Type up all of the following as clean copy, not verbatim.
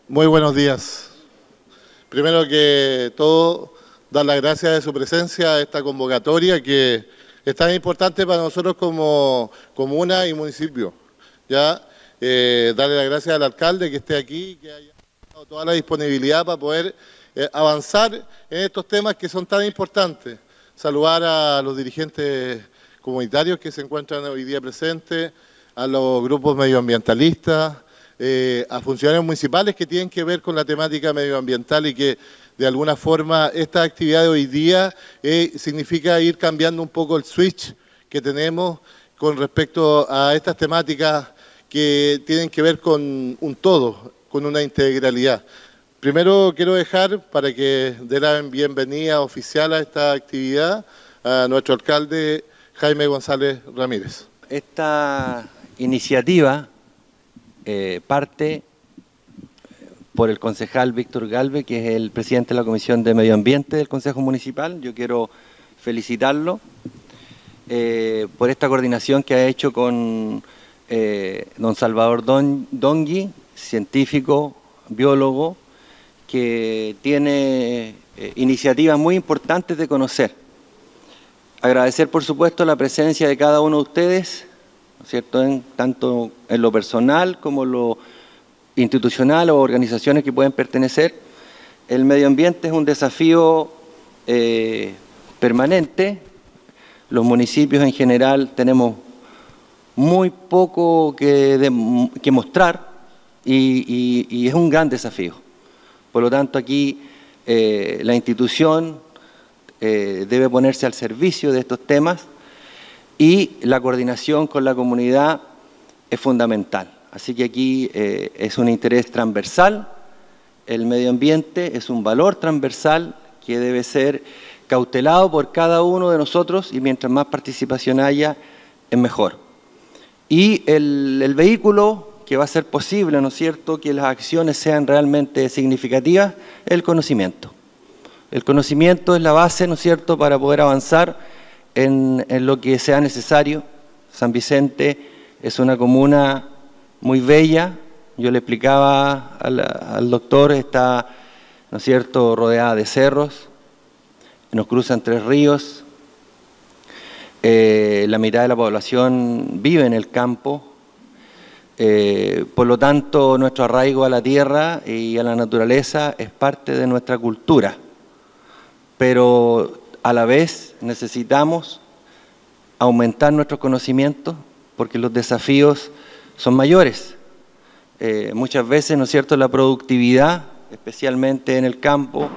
Muy buenos días. Primero que todo, dar las gracias de su presencia a esta convocatoria que es tan importante para nosotros como comuna y municipio. Ya, darle las gracias al alcalde que esté aquí, que haya dado toda la disponibilidad para poder avanzar en estos temas que son tan importantes. Saludar a los dirigentes comunitarios que se encuentran hoy día presentes, a los grupos medioambientalistas, a funcionarios municipales que tienen que ver con la temática medioambiental y que de alguna forma esta actividad de hoy día significa ir cambiando un poco el switch que tenemos con respecto a estas temáticas que tienen que ver con un todo, con una integralidad. Primero quiero dejar para que dé la bienvenida oficial a esta actividad a nuestro alcalde Jaime González Ramírez. Esta iniciativa parte por el concejal Víctor Galve, que es el presidente de la Comisión de Medio Ambiente del Consejo Municipal. Yo quiero felicitarlo por esta coordinación que ha hecho con don Salvador Dongui, científico, biólogo, que tiene iniciativas muy importantes de conocer. Agradecer, por supuesto, la presencia de cada uno de ustedes, ¿no es cierto?, tanto en lo personal como en lo institucional o organizaciones que pueden pertenecer. El medio ambiente es un desafío permanente. Los municipios en general tenemos muy poco que mostrar y es un gran desafío. Por lo tanto, aquí la institución debe ponerse al servicio de estos temas y la coordinación con la comunidad es fundamental. Así que aquí es un interés transversal, el medio ambiente es un valor transversal que debe ser cautelado por cada uno de nosotros y mientras más participación haya, es mejor. Y el vehículo que va a ser posible, ¿no es cierto?, que las acciones sean realmente significativas, es el conocimiento. El conocimiento es la base, ¿no es cierto?, para poder avanzar en lo que sea necesario. San Vicente es una comuna muy bella. Yo le explicaba al doctor, está, ¿no es cierto?, rodeada de cerros, nos cruzan 3 ríos, la mitad de la población vive en el campo, por lo tanto nuestro arraigo a la tierra y a la naturaleza es parte de nuestra cultura, pero a la vez necesitamos aumentar nuestros conocimientos porque los desafíos son mayores. Muchas veces, ¿no es cierto?, la productividad, especialmente en el campo,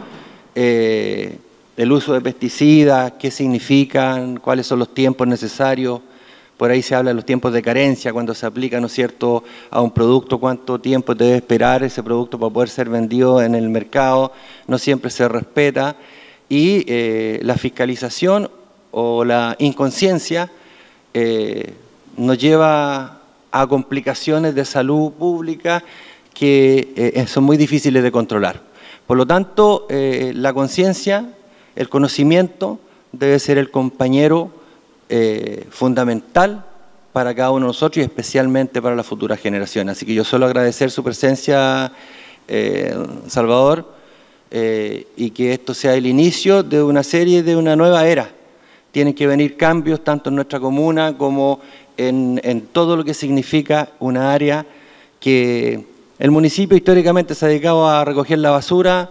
el uso de pesticidas, qué significan, cuáles son los tiempos necesarios. Por ahí se habla de los tiempos de carencia, cuando se aplica, ¿no es cierto?, a un producto, cuánto tiempo debe esperar ese producto para poder ser vendido en el mercado, no siempre se respeta. Y la fiscalización o la inconsciencia nos lleva a complicaciones de salud pública que son muy difíciles de controlar. Por lo tanto, la conciencia, el conocimiento debe ser el compañero fundamental para cada uno de nosotros y especialmente para las futuras generaciones. Así que yo solo agradecer su presencia, Salvador, y que esto sea el inicio de una serie de una nueva era. Tienen que venir cambios tanto en nuestra comuna como en todo lo que significa una área que el municipio históricamente se ha dedicado a recoger la basura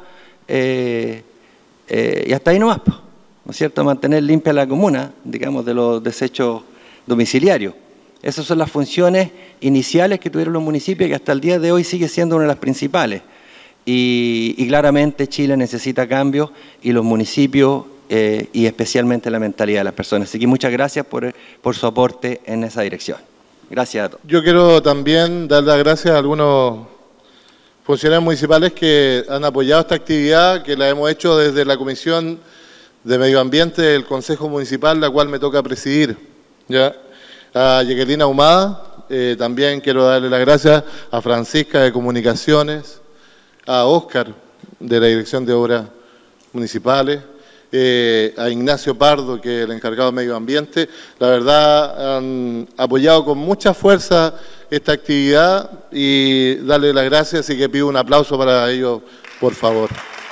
y hasta ahí nomás, ¿no es cierto?, mantener limpia la comuna, digamos, de los desechos domiciliarios. Esas son las funciones iniciales que tuvieron los municipios y que hasta el día de hoy sigue siendo una de las principales. Y claramente Chile necesita cambios y los municipios y especialmente la mentalidad de las personas. Así que muchas gracias por su aporte en esa dirección. Gracias a todos. Yo quiero también dar las gracias a algunos funcionarios municipales que han apoyado esta actividad, que la hemos hecho desde la Comisión de Medio Ambiente del Consejo Municipal, la cual me toca presidir. ¿Ya? A Jacqueline Ahumada, también quiero darle las gracias a Francisca de Comunicaciones, a Óscar de la Dirección de Obras Municipales, a Ignacio Pardo, que es el encargado de medio ambiente. La verdad, han apoyado con mucha fuerza esta actividad y darle las gracias y que pido un aplauso para ellos, por favor.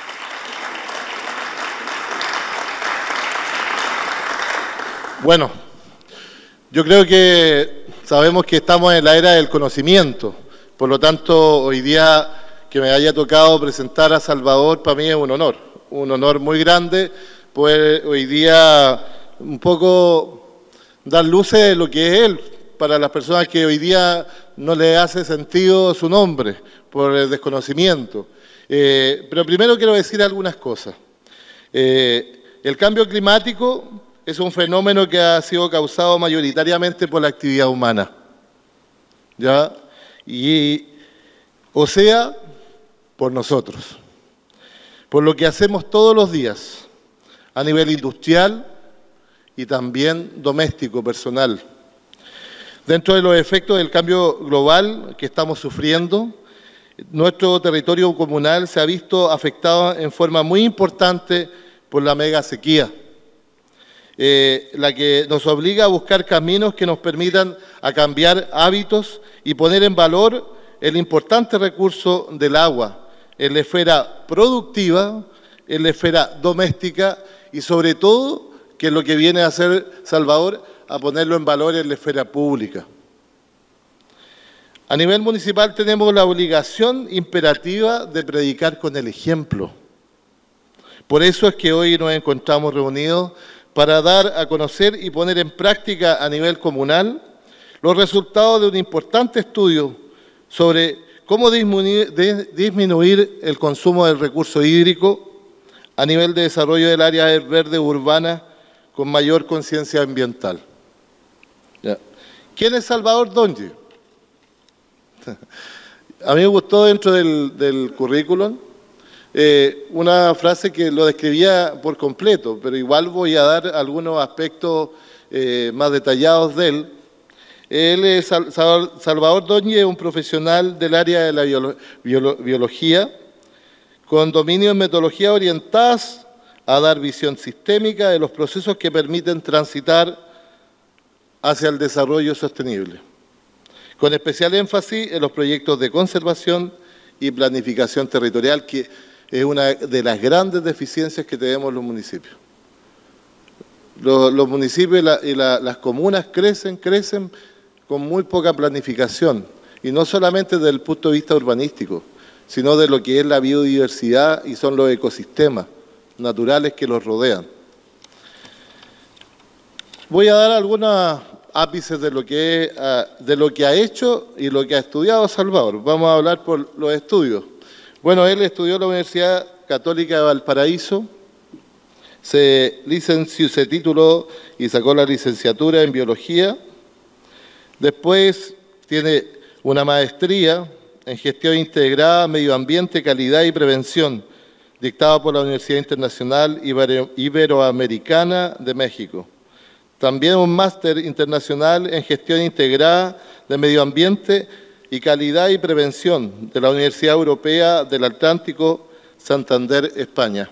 Bueno, yo creo que sabemos que estamos en la era del conocimiento, por lo tanto, hoy día que me haya tocado presentar a Salvador, para mí es un honor muy grande poder hoy día un poco dar luces de lo que es él, para las personas que hoy día no le hace sentido su nombre, por el desconocimiento. Pero primero quiero decir algunas cosas. El cambio climático es un fenómeno que ha sido causado mayoritariamente por la actividad humana, ¿ya? O sea, por nosotros, por lo que hacemos todos los días, a nivel industrial y también doméstico, personal. Dentro de los efectos del cambio global que estamos sufriendo, nuestro territorio comunal se ha visto afectado en forma muy importante por la mega sequía, la que nos obliga a buscar caminos que nos permitan a cambiar hábitos y poner en valor el importante recurso del agua en la esfera productiva, en la esfera doméstica y sobre todo, que es lo que viene a hacer Salvador, a ponerlo en valor en la esfera pública. A nivel municipal tenemos la obligación imperativa de predicar con el ejemplo. Por eso es que hoy nos encontramos reunidos para dar a conocer y poner en práctica a nivel comunal los resultados de un importante estudio sobre cómo disminuir el consumo del recurso hídrico a nivel de desarrollo del área verde urbana con mayor conciencia ambiental. ¿Ya? ¿Quién es Salvador Donye? A mí me gustó dentro del currículum una frase que lo describía por completo, pero igual voy a dar algunos aspectos más detallados de él. Él es Salvador Donye, un profesional del área de la biología, con dominio en metodologías orientadas a dar visión sistémica de los procesos que permiten transitar hacia el desarrollo sostenible, con especial énfasis en los proyectos de conservación y planificación territorial, que es una de las grandes deficiencias que tenemos los municipios. Los municipios y las comunas crecen con muy poca planificación, y no solamente desde el punto de vista urbanístico, sino de lo que es la biodiversidad y son los ecosistemas naturales que los rodean. Voy a dar algunos ápices de lo que ha hecho y lo que ha estudiado Salvador. Vamos a hablar por los estudios. Bueno, él estudió en la Universidad Católica de Valparaíso, se tituló y sacó la licenciatura en Biología. Después tiene una maestría en Gestión Integrada, Medio Ambiente, Calidad y Prevención, dictada por la Universidad Internacional Iberoamericana de México. También un máster internacional en Gestión Integrada de Medio Ambiente y Calidad y Prevención de la Universidad Europea del Atlántico, Santander, España.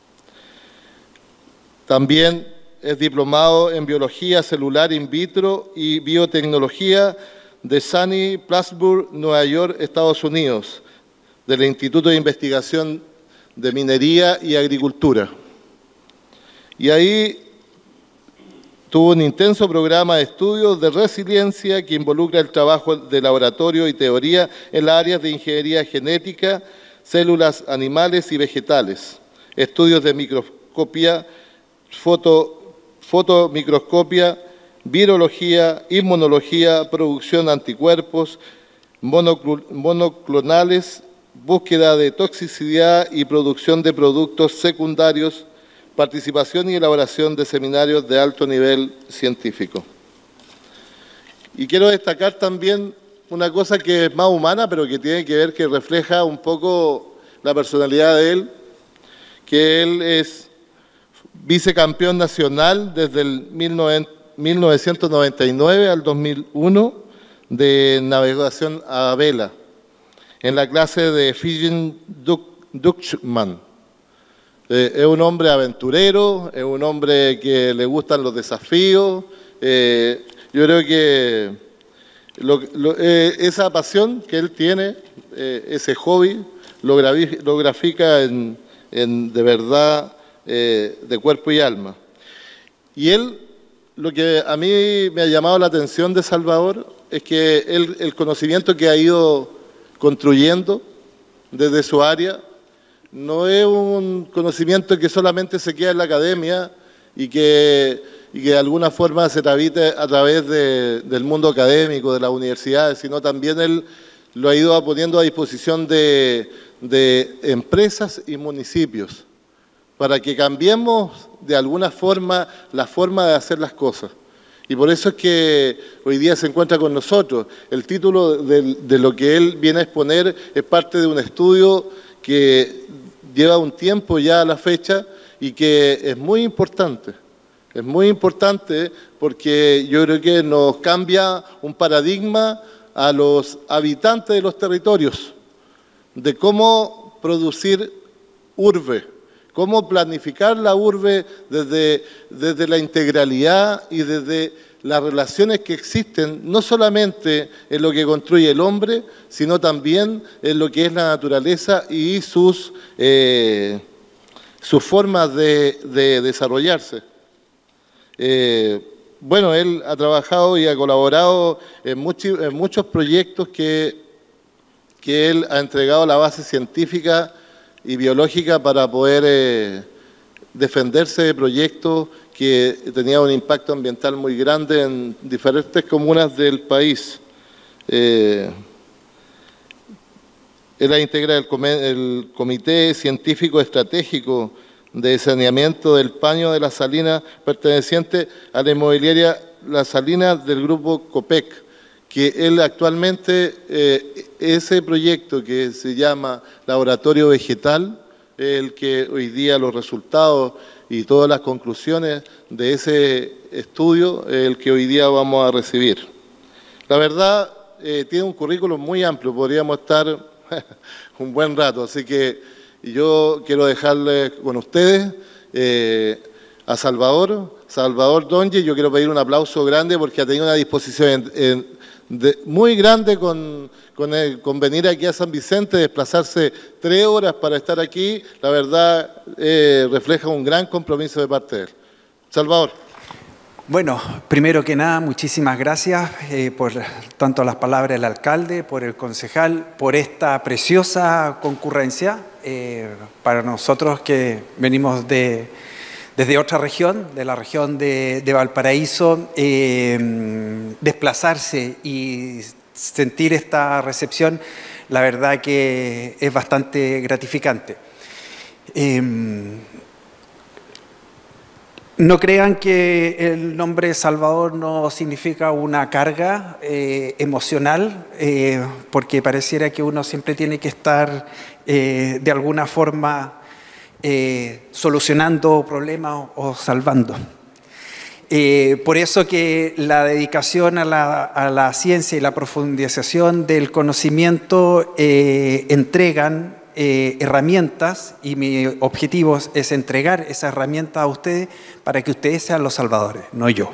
También es diplomado en Biología Celular In Vitro y Biotecnología de SUNY Plattsburgh, Nueva York, Estados Unidos, del Instituto de Investigación de Minería y Agricultura. Y ahí tuvo un intenso programa de estudios de resiliencia que involucra el trabajo de laboratorio y teoría en las áreas de ingeniería genética, células animales y vegetales, estudios de microscopía, fotomicroscopia, virología, inmunología, producción de anticuerpos monoclonales, búsqueda de toxicidad y producción de productos secundarios, participación y elaboración de seminarios de alto nivel científico. Y quiero destacar también una cosa que es más humana, pero que tiene que ver, que refleja un poco la personalidad de él, que él es vicecampeón nacional desde el 1999 al 2001 de navegación a vela, en la clase de Fijin Dutchman. Es un hombre aventurero, es un hombre que le gustan los desafíos. Yo creo que esa pasión que él tiene, ese hobby, lo grafica de verdad, de cuerpo y alma. Y él, lo que a mí me ha llamado la atención de Salvador es que el conocimiento que ha ido construyendo desde su área no es un conocimiento que solamente se queda en la academia y que de alguna forma se transmite a través del mundo académico, de las universidades, sino también él lo ha ido poniendo a disposición de empresas y municipios para que cambiemos de alguna forma la forma de hacer las cosas. Y por eso es que hoy día se encuentra con nosotros. El título de lo que él viene a exponer es parte de un estudio que lleva un tiempo ya a la fecha y que es muy importante. Es muy importante porque yo creo que nos cambia un paradigma a los habitantes de los territorios de cómo producir urbe, cómo planificar la urbe desde la integralidad y desde las relaciones que existen, no solamente en lo que construye el hombre, sino también en lo que es la naturaleza y sus formas de desarrollarse. Bueno, él ha trabajado y ha colaborado en muchos proyectos que él ha entregado la base científica y biológica para poder defenderse de proyectos que tenían un impacto ambiental muy grande en diferentes comunas del país. Él integra el Comité Científico Estratégico de Saneamiento del Paño de las Salinas, perteneciente a la inmobiliaria Las Salinas del grupo Copec, que él actualmente, ese proyecto que se llama Laboratorio Vegetal, el que hoy día los resultados y todas las conclusiones de ese estudio, el que hoy día vamos a recibir. La verdad, tiene un currículum muy amplio, podríamos estar un buen rato, así que yo quiero dejarle con ustedes a Salvador Donge. Yo quiero pedir un aplauso grande porque ha tenido una disposición muy grande con venir aquí a San Vicente, desplazarse 3 horas para estar aquí. La verdad, refleja un gran compromiso de parte de él. Salvador. Bueno, primero que nada, muchísimas gracias por tanto las palabras del alcalde, por el concejal, por esta preciosa concurrencia. Para nosotros que venimos desde otra región, de la región de Valparaíso, desplazarse y sentir esta recepción, la verdad que es bastante gratificante. No crean que el nombre Salvador no significa una carga emocional, porque pareciera que uno siempre tiene que estar de alguna forma solucionando problemas o salvando. Por eso que la dedicación a la ciencia y la profundización del conocimiento entregan herramientas, y mi objetivo es entregar esas herramientas a ustedes para que ustedes sean los salvadores, no yo.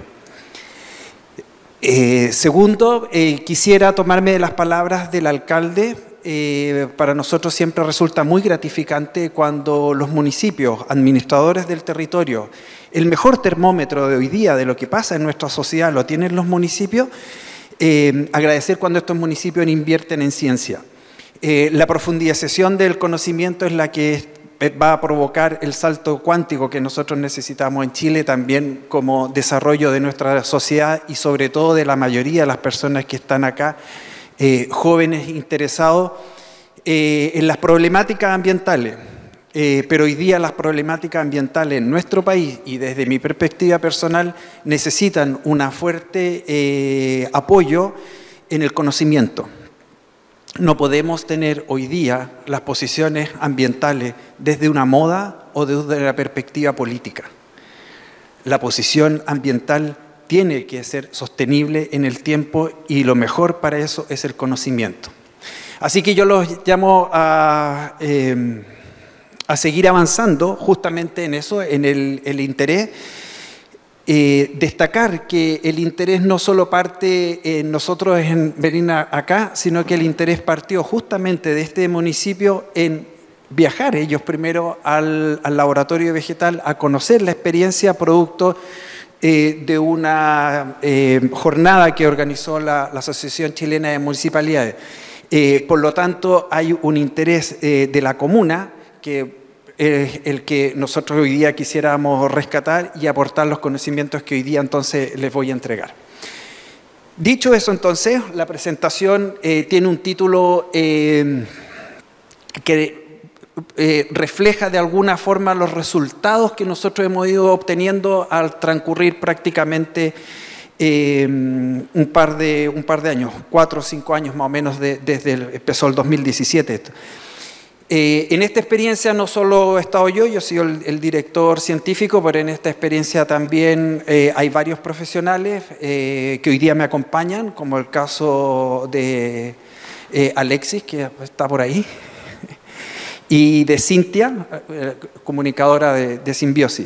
Segundo, quisiera tomarme de las palabras del alcalde. Para nosotros siempre resulta muy gratificante cuando los municipios, administradores del territorio, el mejor termómetro de hoy día de lo que pasa en nuestra sociedad lo tienen los municipios. Agradecer cuando estos municipios invierten en ciencia. La profundización del conocimiento es la que va a provocar el salto cuántico que nosotros necesitamos en Chile, también como desarrollo de nuestra sociedad y sobre todo de la mayoría de las personas que están acá, jóvenes interesados en las problemáticas ambientales. Pero hoy día las problemáticas ambientales en nuestro país y desde mi perspectiva personal necesitan un fuerte apoyo en el conocimiento. No podemos tener hoy día las posiciones ambientales desde una moda o desde una perspectiva política. La posición ambiental tiene que ser sostenible en el tiempo y lo mejor para eso es el conocimiento. Así que yo los llamo a a seguir avanzando justamente en eso, en el interés. Destacar que el interés no solo parte en nosotros en venir acá, sino que el interés partió justamente de este municipio en viajar ellos primero al laboratorio vegetal a conocer la experiencia producto de una jornada que organizó la Asociación Chilena de Municipalidades. Por lo tanto, hay un interés de la comuna que el que nosotros hoy día quisiéramos rescatar y aportar los conocimientos que hoy día entonces les voy a entregar. Dicho eso entonces, la presentación tiene un título que refleja de alguna forma los resultados que nosotros hemos ido obteniendo al transcurrir prácticamente un par de años, 4 o 5 años más o menos desde empezó el 2017. En esta experiencia no solo he estado yo he sido el director científico, pero en esta experiencia también hay varios profesionales que hoy día me acompañan, como el caso de Alexis, que está por ahí, y de Cintia, comunicadora de Simbiosis.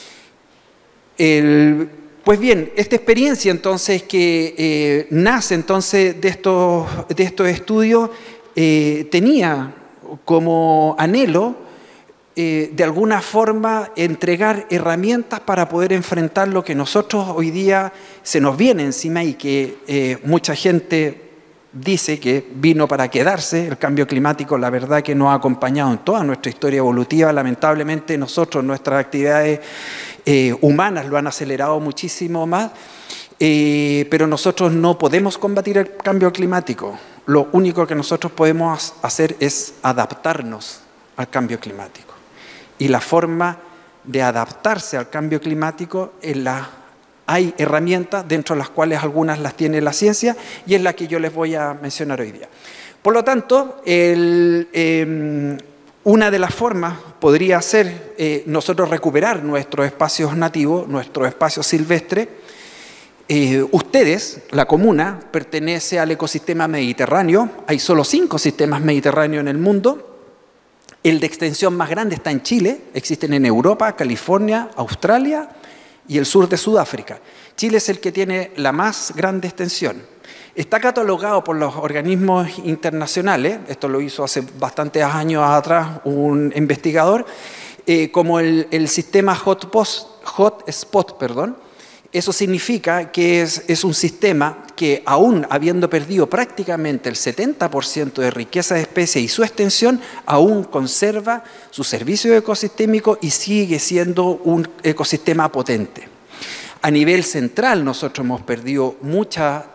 Pues bien, esta experiencia entonces que nace entonces de estos estudios tenía como anhelo, de alguna forma, entregar herramientas para poder enfrentar lo que nosotros hoy día se nos viene encima y que mucha gente dice que vino para quedarse. El cambio climático, la verdad que nos ha acompañado en toda nuestra historia evolutiva. Lamentablemente nosotros, nuestras actividades humanas lo han acelerado muchísimo más, pero nosotros no podemos combatir el cambio climático. Lo único que nosotros podemos hacer es adaptarnos al cambio climático. Y la forma de adaptarse al cambio climático hay herramientas dentro de las cuales algunas las tiene la ciencia y es la que yo les voy a mencionar hoy día. Por lo tanto, una de las formas podría ser nosotros recuperar nuestros espacios nativos, nuestros espacios silvestres. Ustedes, la comuna, pertenece al ecosistema mediterráneo. Hay solo 5 sistemas mediterráneos en el mundo. El de extensión más grande está en Chile. Existen en Europa, California, Australia y el sur de Sudáfrica. Chile es el que tiene la más grande extensión. Está catalogado por los organismos internacionales, esto lo hizo hace bastantes años atrás un investigador, como el sistema hotspot. Eso significa que es un sistema que, aún habiendo perdido prácticamente el 70% de riqueza de especies y su extensión, aún conserva su servicio ecosistémico y sigue siendo un ecosistema potente. A nivel central nosotros hemos perdido mucha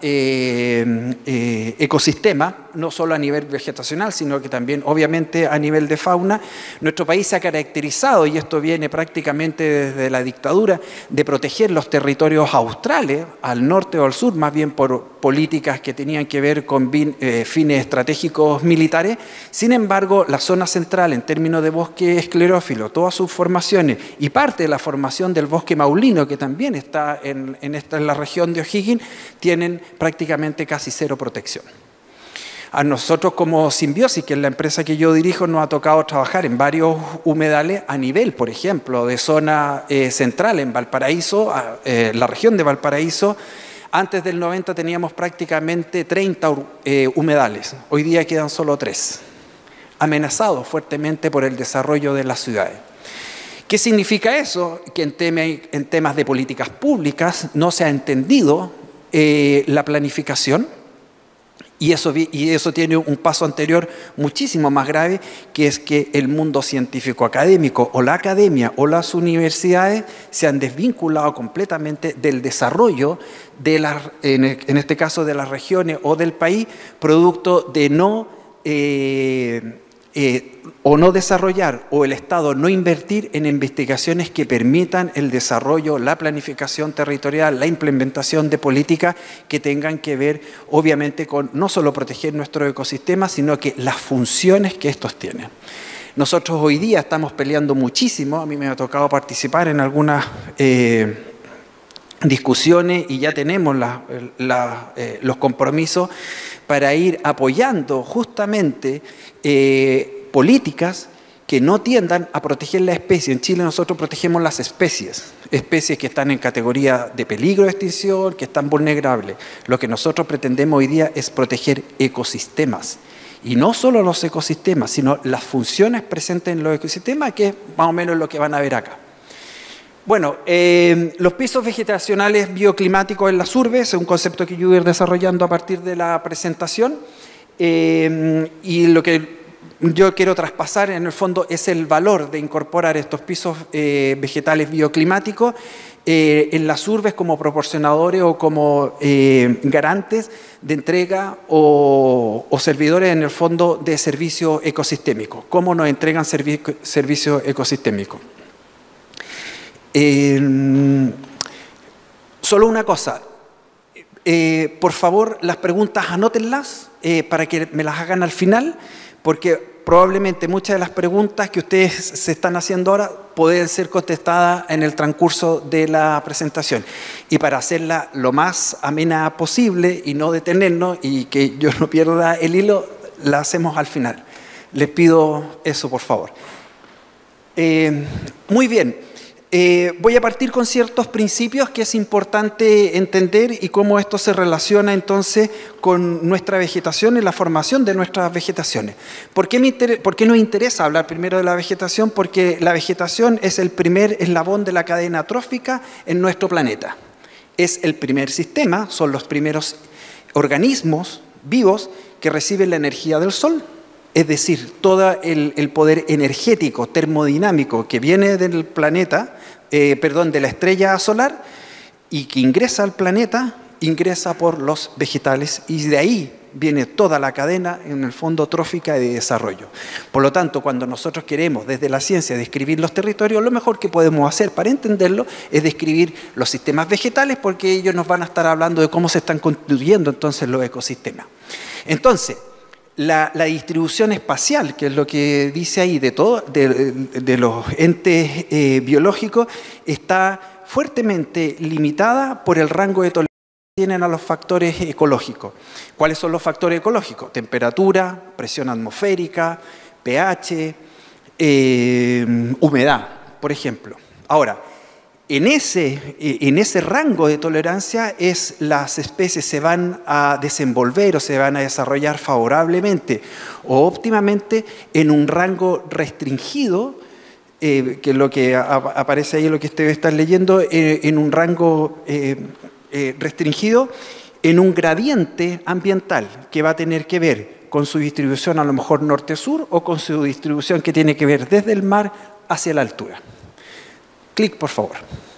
ecosistema, no solo a nivel vegetacional, sino que también obviamente a nivel de fauna. Nuestro país se ha caracterizado, y esto viene prácticamente desde la dictadura, de proteger los territorios australes, al norte o al sur, más bien por políticas que tenían que ver con fines estratégicos militares. Sin embargo, la zona central, en términos de bosque esclerófilo, todas sus formaciones y parte de la formación del bosque maulino, que también está en la región de O'Higgins, tienen prácticamente casi cero protección. A nosotros como Simbiosis, que es la empresa que yo dirijo, nos ha tocado trabajar en varios humedales a nivel, por ejemplo, de zona central en Valparaíso, la región de Valparaíso. Antes del 90 teníamos prácticamente 30 humedales, hoy día quedan solo 3, amenazados fuertemente por el desarrollo de las ciudades. ¿Qué significa eso? Que en temas de políticas públicas no se ha entendido la planificación, y eso tiene un paso anterior muchísimo más grave, que es que el mundo científico académico o la academia o las universidades se han desvinculado completamente del desarrollo en este caso de las regiones o del país, producto de no desarrollar o el Estado no invertir en investigaciones que permitan el desarrollo, la planificación territorial, la implementación de políticas que tengan que ver obviamente con no solo proteger nuestro ecosistema, sino que las funciones que estos tienen. Nosotros hoy día estamos peleando muchísimo, a mí me ha tocado participar en algunas discusiones y ya tenemos los compromisos para ir apoyando justamente políticas que no tiendan a proteger la especie. En Chile nosotros protegemos las especies que están en categoría de peligro de extinción, que están vulnerables. Lo que nosotros pretendemos hoy día es proteger ecosistemas. Y no solo los ecosistemas, sino las funciones presentes en los ecosistemas, que es más o menos lo que van a ver acá. Bueno, los pisos vegetacionales bioclimáticos en las urbes es un concepto que yo voy a ir desarrollando a partir de la presentación. Y lo que yo quiero traspasar en el fondo es el valor de incorporar estos pisos vegetales bioclimáticos en las urbes como proporcionadores o como garantes de entrega o servidores en el fondo de servicio ecosistémico. ¿Cómo nos entregan servicio ecosistémico? Solo una cosa. Por favor, las preguntas anótenlas para que me las hagan al final, porque probablemente muchas de las preguntas que ustedes se están haciendo ahora pueden ser contestadas en el transcurso de la presentación. Y para hacerla lo más amena posible y no detenernos y que yo no pierda el hilo, la hacemos al final. Les pido eso, por favor. Muy bien. Voy a partir con ciertos principios que es importante entender y cómo esto se relaciona entonces con nuestra vegetación y la formación de nuestras vegetaciones. ¿Por qué nos interesa hablar primero de la vegetación? Porque la vegetación es el primer eslabón de la cadena trófica en nuestro planeta. Es el primer sistema, son los primeros organismos vivos que reciben la energía del sol. Es decir, todo el poder energético, termodinámico que viene del planeta, de la estrella solar y que ingresa al planeta, ingresa por los vegetales y de ahí viene toda la cadena en el fondo trófica de desarrollo. Por lo tanto, cuando nosotros queremos desde la ciencia describir los territorios, lo mejor que podemos hacer para entenderlo es describir los sistemas vegetales, porque ellos nos van a estar hablando de cómo se están construyendo entonces los ecosistemas. Entonces, la distribución espacial, que es lo que dice ahí de los entes biológicos, está fuertemente limitada por el rango de tolerancia que tienen a los factores ecológicos. ¿Cuáles son los factores ecológicos? Temperatura, presión atmosférica, pH, humedad, por ejemplo. Ahora, en ese rango de tolerancia las especies se van a desenvolver o se van a desarrollar favorablemente o óptimamente en un rango restringido, que es lo que aparece ahí, lo que ustedes están leyendo, en un rango restringido, en un gradiente ambiental que va a tener que ver con su distribución a lo mejor norte-sur o con su distribución que tiene que ver desde el mar hacia la altura. Clic, por favor.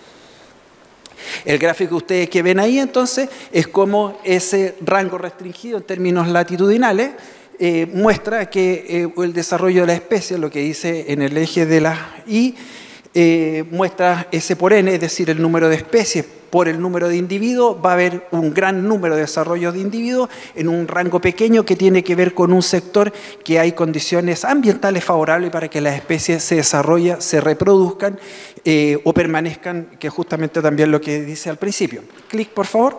El gráfico que ustedes que ven ahí, entonces, es como ese rango restringido en términos latitudinales muestra que el desarrollo de la especie, lo que dice en el eje de la Y, muestra S por N, es decir, el número de especies por el número de individuos. Va a haber un gran número de desarrollos de individuos en un rango pequeño que tiene que ver con un sector que hay condiciones ambientales favorables para que las especies se desarrollen, se reproduzcan o permanezcan, que es justamente también lo que dice al principio. Clic, por favor.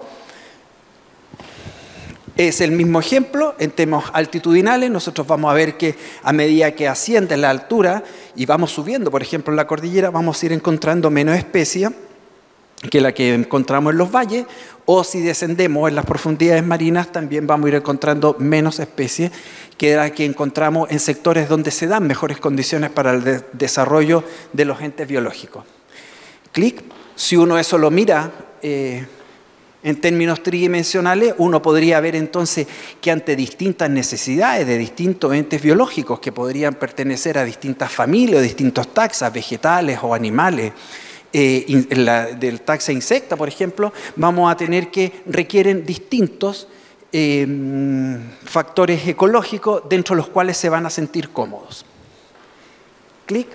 Es el mismo ejemplo en temas altitudinales. Nosotros vamos a ver que a medida que asciende la altura y vamos subiendo, por ejemplo, en la cordillera, vamos a ir encontrando menos especies que la que encontramos en los valles, o si descendemos en las profundidades marinas, también vamos a ir encontrando menos especies que la que encontramos en sectores donde se dan mejores condiciones para el desarrollo de los entes biológicos. Clic. Si uno eso lo mira en términos tridimensionales, uno podría ver entonces que ante distintas necesidades de distintos entes biológicos que podrían pertenecer a distintas familias, distintos taxas, vegetales o animales, del taxa insecta, por ejemplo, vamos a tener que requieren distintos factores ecológicos dentro de los cuales se van a sentir cómodos. Clic.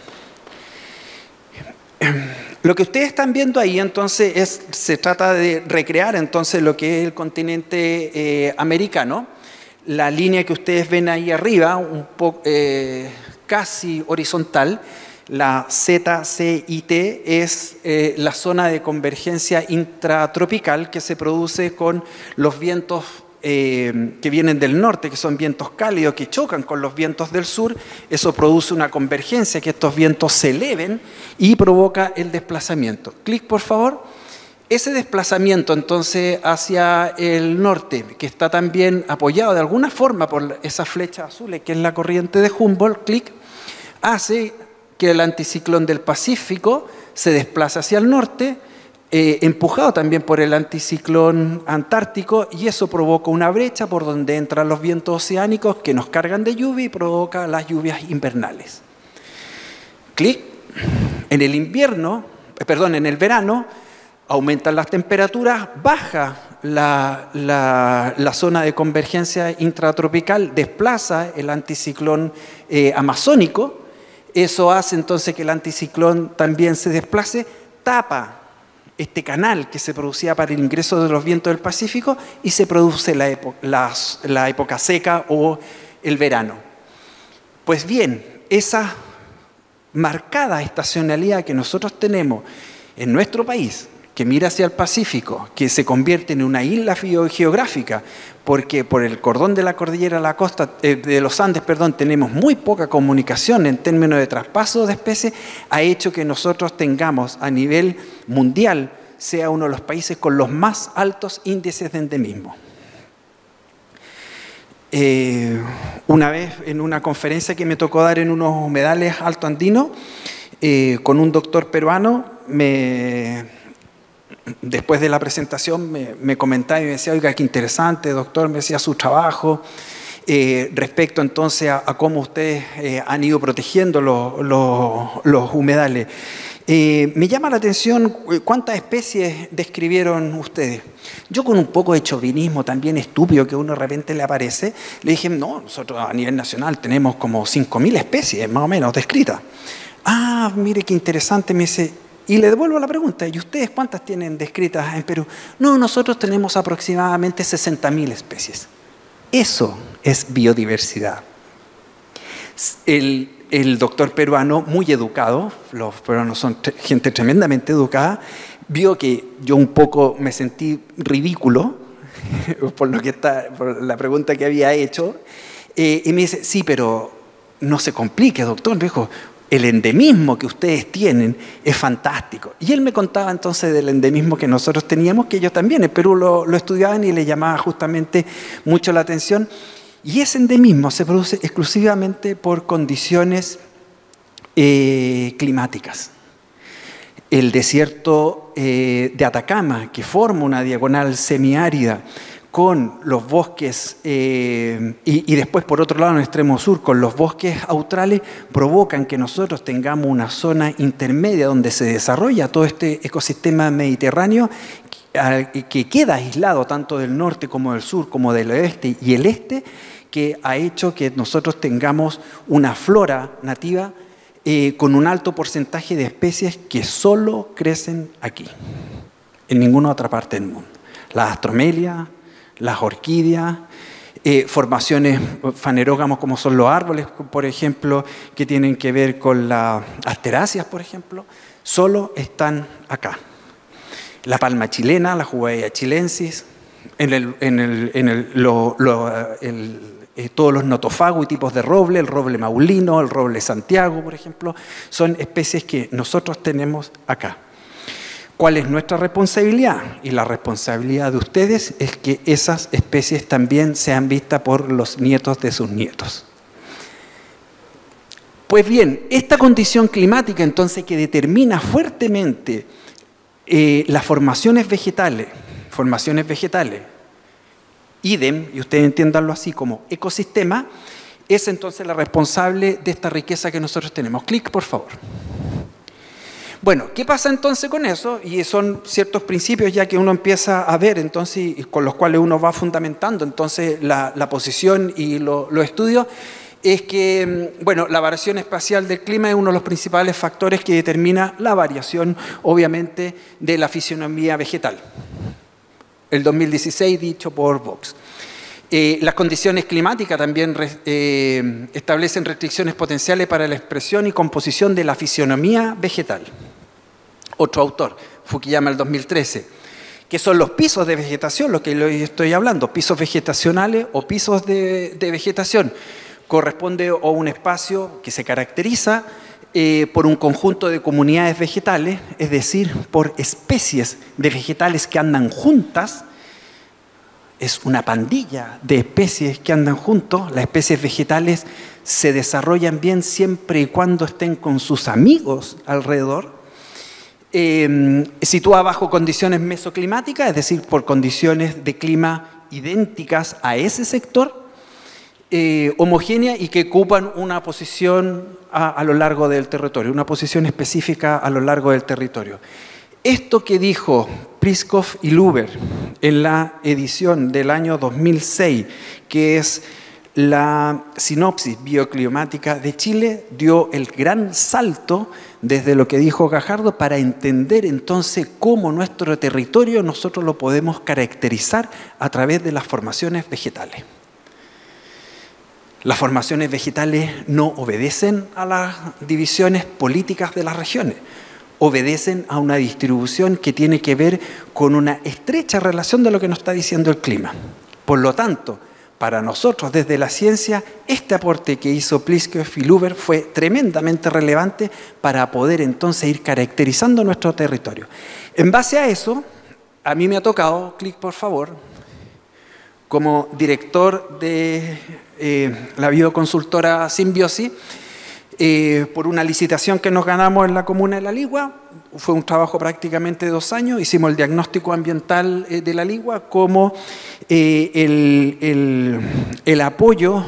Lo que ustedes están viendo ahí entonces se trata de recrear entonces lo que es el continente americano. La línea que ustedes ven ahí arriba, un poco casi horizontal, la ZCIT es la zona de convergencia intratropical que se produce con los vientos que vienen del norte, que son vientos cálidos, que chocan con los vientos del sur, eso produce una convergencia, que estos vientos se eleven y provoca el desplazamiento. Clic, por favor. Ese desplazamiento entonces hacia el norte, que está también apoyado de alguna forma por esas flechas azules, que es la corriente de Humboldt, clic, hace que el anticiclón del Pacífico se desplace hacia el norte, empujado también por el anticiclón antártico, y eso provoca una brecha por donde entran los vientos oceánicos que nos cargan de lluvia y provoca las lluvias invernales. Clic. En el invierno, en el verano, aumentan las temperaturas, baja la zona de convergencia intratropical, desplaza el anticiclón amazónico, eso hace entonces que el anticiclón también se desplace, tapa este canal que se producía para el ingreso de los vientos del Pacífico y se produce la época seca o el verano. Pues bien, esa marcada estacionalidad que nosotros tenemos en nuestro país, que mira hacia el Pacífico, que se convierte en una isla geográfica, porque por el cordón de la cordillera la costa de los Andes, tenemos muy poca comunicación en términos de traspaso de especies, ha hecho que nosotros tengamos a nivel mundial, sea uno de los países con los más altos índices de endemismo. Una vez en una conferencia que me tocó dar en unos humedales altoandinos, con un doctor peruano, después de la presentación me comentaba y me decía, oiga, qué interesante, doctor, me decía su trabajo, respecto entonces a cómo ustedes han ido protegiendo los humedales. Me llama la atención cuántas especies describieron ustedes. Yo, con un poco de chauvinismo también estúpido que uno de repente le aparece, le dije, no, nosotros a nivel nacional tenemos como 5.000 especies más o menos descritas. Ah, mire qué interesante, me dice. Y le devuelvo la pregunta, ¿y ustedes cuántas tienen descritas en Perú? No, nosotros tenemos aproximadamente 60.000 especies. Eso es biodiversidad. El doctor peruano, muy educado, los peruanos son gente tremendamente educada, vio que yo un poco me sentí ridículo por la pregunta que había hecho, y me dice, sí, pero no se complique, doctor, me dijo, el endemismo que ustedes tienen es fantástico. Y él me contaba entonces del endemismo que nosotros teníamos, que ellos también en Perú lo estudiaban y le llamaba justamente mucho la atención. Y ese endemismo se produce exclusivamente por condiciones climáticas. El desierto de Atacama, que forma una diagonal semiárida, con los bosques, y después por otro lado en el extremo sur, con los bosques australes, provocan que nosotros tengamos una zona intermedia donde se desarrolla todo este ecosistema mediterráneo que queda aislado tanto del norte como del sur, como del oeste y el este, que ha hecho que nosotros tengamos una flora nativa con un alto porcentaje de especies que solo crecen aquí, en ninguna otra parte del mundo. Las astromelias, las orquídeas, formaciones fanerógamos como son los árboles, por ejemplo, que tienen que ver con las asteráceas, por ejemplo, solo están acá. La palma chilena, la Jubaea chilensis, todos los notofagos y tipos de roble, el roble maulino, el roble Santiago, por ejemplo, son especies que nosotros tenemos acá. ¿Cuál es nuestra responsabilidad? Y la responsabilidad de ustedes es que esas especies también sean vistas por los nietos de sus nietos. Pues bien, esta condición climática entonces que determina fuertemente las formaciones vegetales, idem, y ustedes entiéndanlo así como ecosistema, es entonces la responsable de esta riqueza que nosotros tenemos. Clic, por favor. Bueno, ¿qué pasa entonces con eso? Y son ciertos principios ya que uno empieza a ver, entonces, y con los cuales uno va fundamentando entonces la posición y los estudios, es que, bueno, la variación espacial del clima es uno de los principales factores que determina la variación, obviamente, de la fisionomía vegetal. El 2016, dicho por Vox. Las condiciones climáticas también establecen restricciones potenciales para la expresión y composición de la fisionomía vegetal. Otro autor, Fukuyama, el 2013, que son los pisos de vegetación, lo que le estoy hablando, pisos vegetacionales o pisos de vegetación. Corresponde a un espacio que se caracteriza por un conjunto de comunidades vegetales, es decir, por especies de vegetales que andan juntas. Es una pandilla de especies que andan juntos. Las especies vegetales se desarrollan bien siempre y cuando estén con sus amigos alrededor. Sitúa bajo condiciones mesoclimáticas, es decir, por condiciones de clima idénticas a ese sector, homogénea y que ocupan una posición a lo largo del territorio, una posición específica a lo largo del territorio. Esto que dijo Pliskov y Luber en la edición del año 2006, que es la sinopsis bioclimática de Chile, dio el gran salto desde lo que dijo Gajardo para entender entonces cómo nuestro territorio nosotros lo podemos caracterizar a través de las formaciones vegetales. Las formaciones vegetales no obedecen a las divisiones políticas de las regiones, obedecen a una distribución que tiene que ver con una estrecha relación de lo que nos está diciendo el clima. Por lo tanto, para nosotros desde la ciencia, este aporte que hizo Pliskov y Luber fue tremendamente relevante para poder entonces ir caracterizando nuestro territorio. En base a eso, a mí me ha tocado, clic por favor, como director de la bioconsultora Simbiosis, por una licitación que nos ganamos en la comuna de La Ligua. Fue un trabajo prácticamente de 2 años. Hicimos el diagnóstico ambiental de La Ligua como el apoyo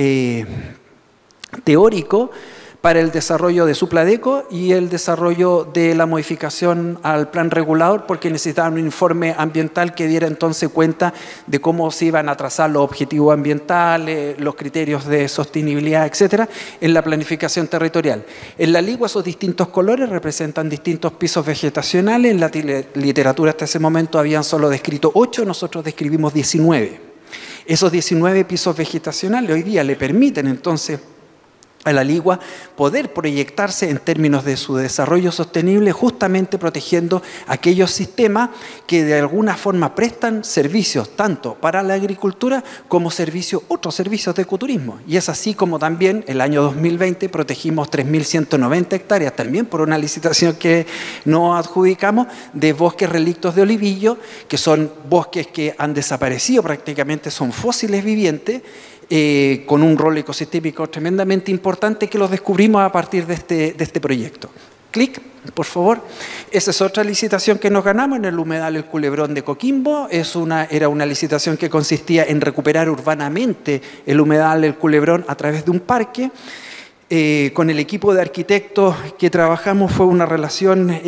teórico para el desarrollo de su Pladeco y el desarrollo de la modificación al plan regulador, porque necesitaban un informe ambiental que diera entonces cuenta de cómo se iban a trazar los objetivos ambientales, los criterios de sostenibilidad, etcétera, en la planificación territorial. En La Ligua esos distintos colores representan distintos pisos vegetacionales. En la literatura hasta ese momento habían solo descrito 8, nosotros describimos 19. Esos 19 pisos vegetacionales hoy día le permiten entonces a La Ligua poder proyectarse en términos de su desarrollo sostenible, justamente protegiendo aquellos sistemas que de alguna forma prestan servicios tanto para la agricultura como otros servicios de ecoturismo. Y es así como también el año 2020 protegimos 3.190 hectáreas, también por una licitación que nos adjudicamos, de bosques relictos de olivillo, que son bosques que han desaparecido prácticamente, son fósiles vivientes, con un rol ecosistémico tremendamente importante que los descubrimos a partir de este proyecto. Clic, por favor. Esa es otra licitación que nos ganamos en el humedal El Culebrón de Coquimbo. Era una licitación que consistía en recuperar urbanamente el humedal El Culebrón a través de un parque. Con el equipo de arquitectos que trabajamos fue una relación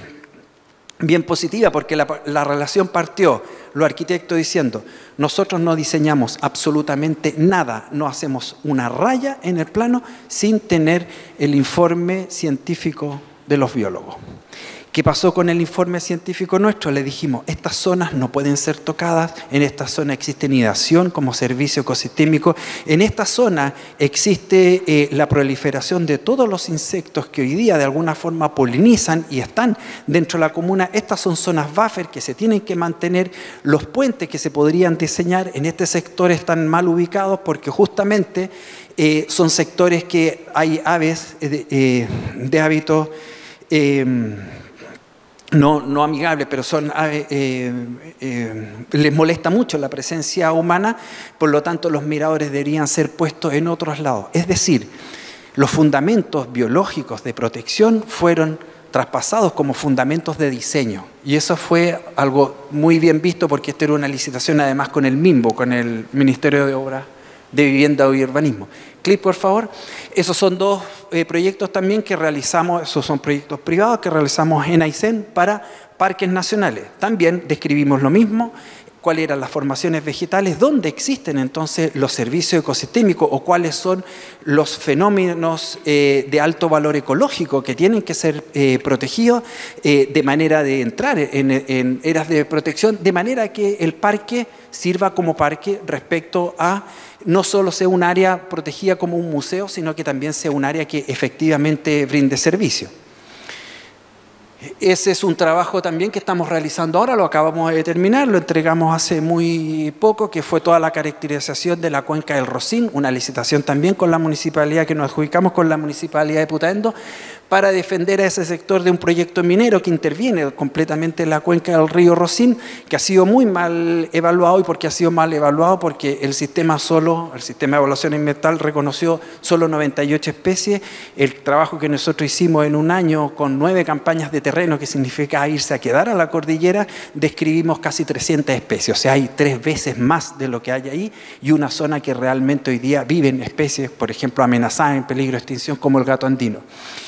bien positiva, porque la relación partió, los arquitectos diciendo: nosotros no diseñamos absolutamente nada, no hacemos una raya en el plano sin tener el informe científico de los biólogos. ¿Qué pasó con el informe científico nuestro? Le dijimos: estas zonas no pueden ser tocadas, en esta zona existe nidación como servicio ecosistémico, en esta zona existe la proliferación de todos los insectos que hoy día de alguna forma polinizan y están dentro de la comuna. Estas son zonas buffer que se tienen que mantener. Los puentes que se podrían diseñar en este sector están mal ubicados porque justamente son sectores que hay aves de hábito no amigable, pero les molesta mucho la presencia humana, por lo tanto los miradores deberían ser puestos en otros lados. Es decir, los fundamentos biológicos de protección fueron traspasados como fundamentos de diseño, y eso fue algo muy bien visto porque esta era una licitación además con el MIMBO, con el Ministerio de Obras de Vivienda y Urbanismo. Clic, por favor. Esos son 2 proyectos también que realizamos, esos son proyectos privados que realizamos en Aysén para parques nacionales. También describimos lo mismo, cuáles eran las formaciones vegetales, dónde existen entonces los servicios ecosistémicos o cuáles son los fenómenos de alto valor ecológico que tienen que ser protegidos de manera de entrar en eras de protección, de manera que el parque sirva como parque respecto a no solo sea un área protegida como un museo, sino que también sea un área que efectivamente brinde servicio. Ese es un trabajo también que estamos realizando ahora, lo acabamos de terminar, lo entregamos hace muy poco, que fue toda la caracterización de la cuenca del Rosín, una licitación también con la municipalidad, que nos adjudicamos con la municipalidad de Putaendo, para defender a ese sector de un proyecto minero que interviene completamente en la cuenca del río Rosín, que ha sido muy mal evaluado. ¿Y por qué ha sido mal evaluado? Porque el sistema de evaluación ambiental reconoció solo 98 especies. El trabajo que nosotros hicimos en un año con 9 campañas de terreno, que significa irse a quedar a la cordillera, describimos casi 300 especies. O sea, hay 3 veces más de lo que hay ahí, y una zona que realmente hoy día viven especies, por ejemplo, amenazadas, en peligro de extinción, como el gato andino.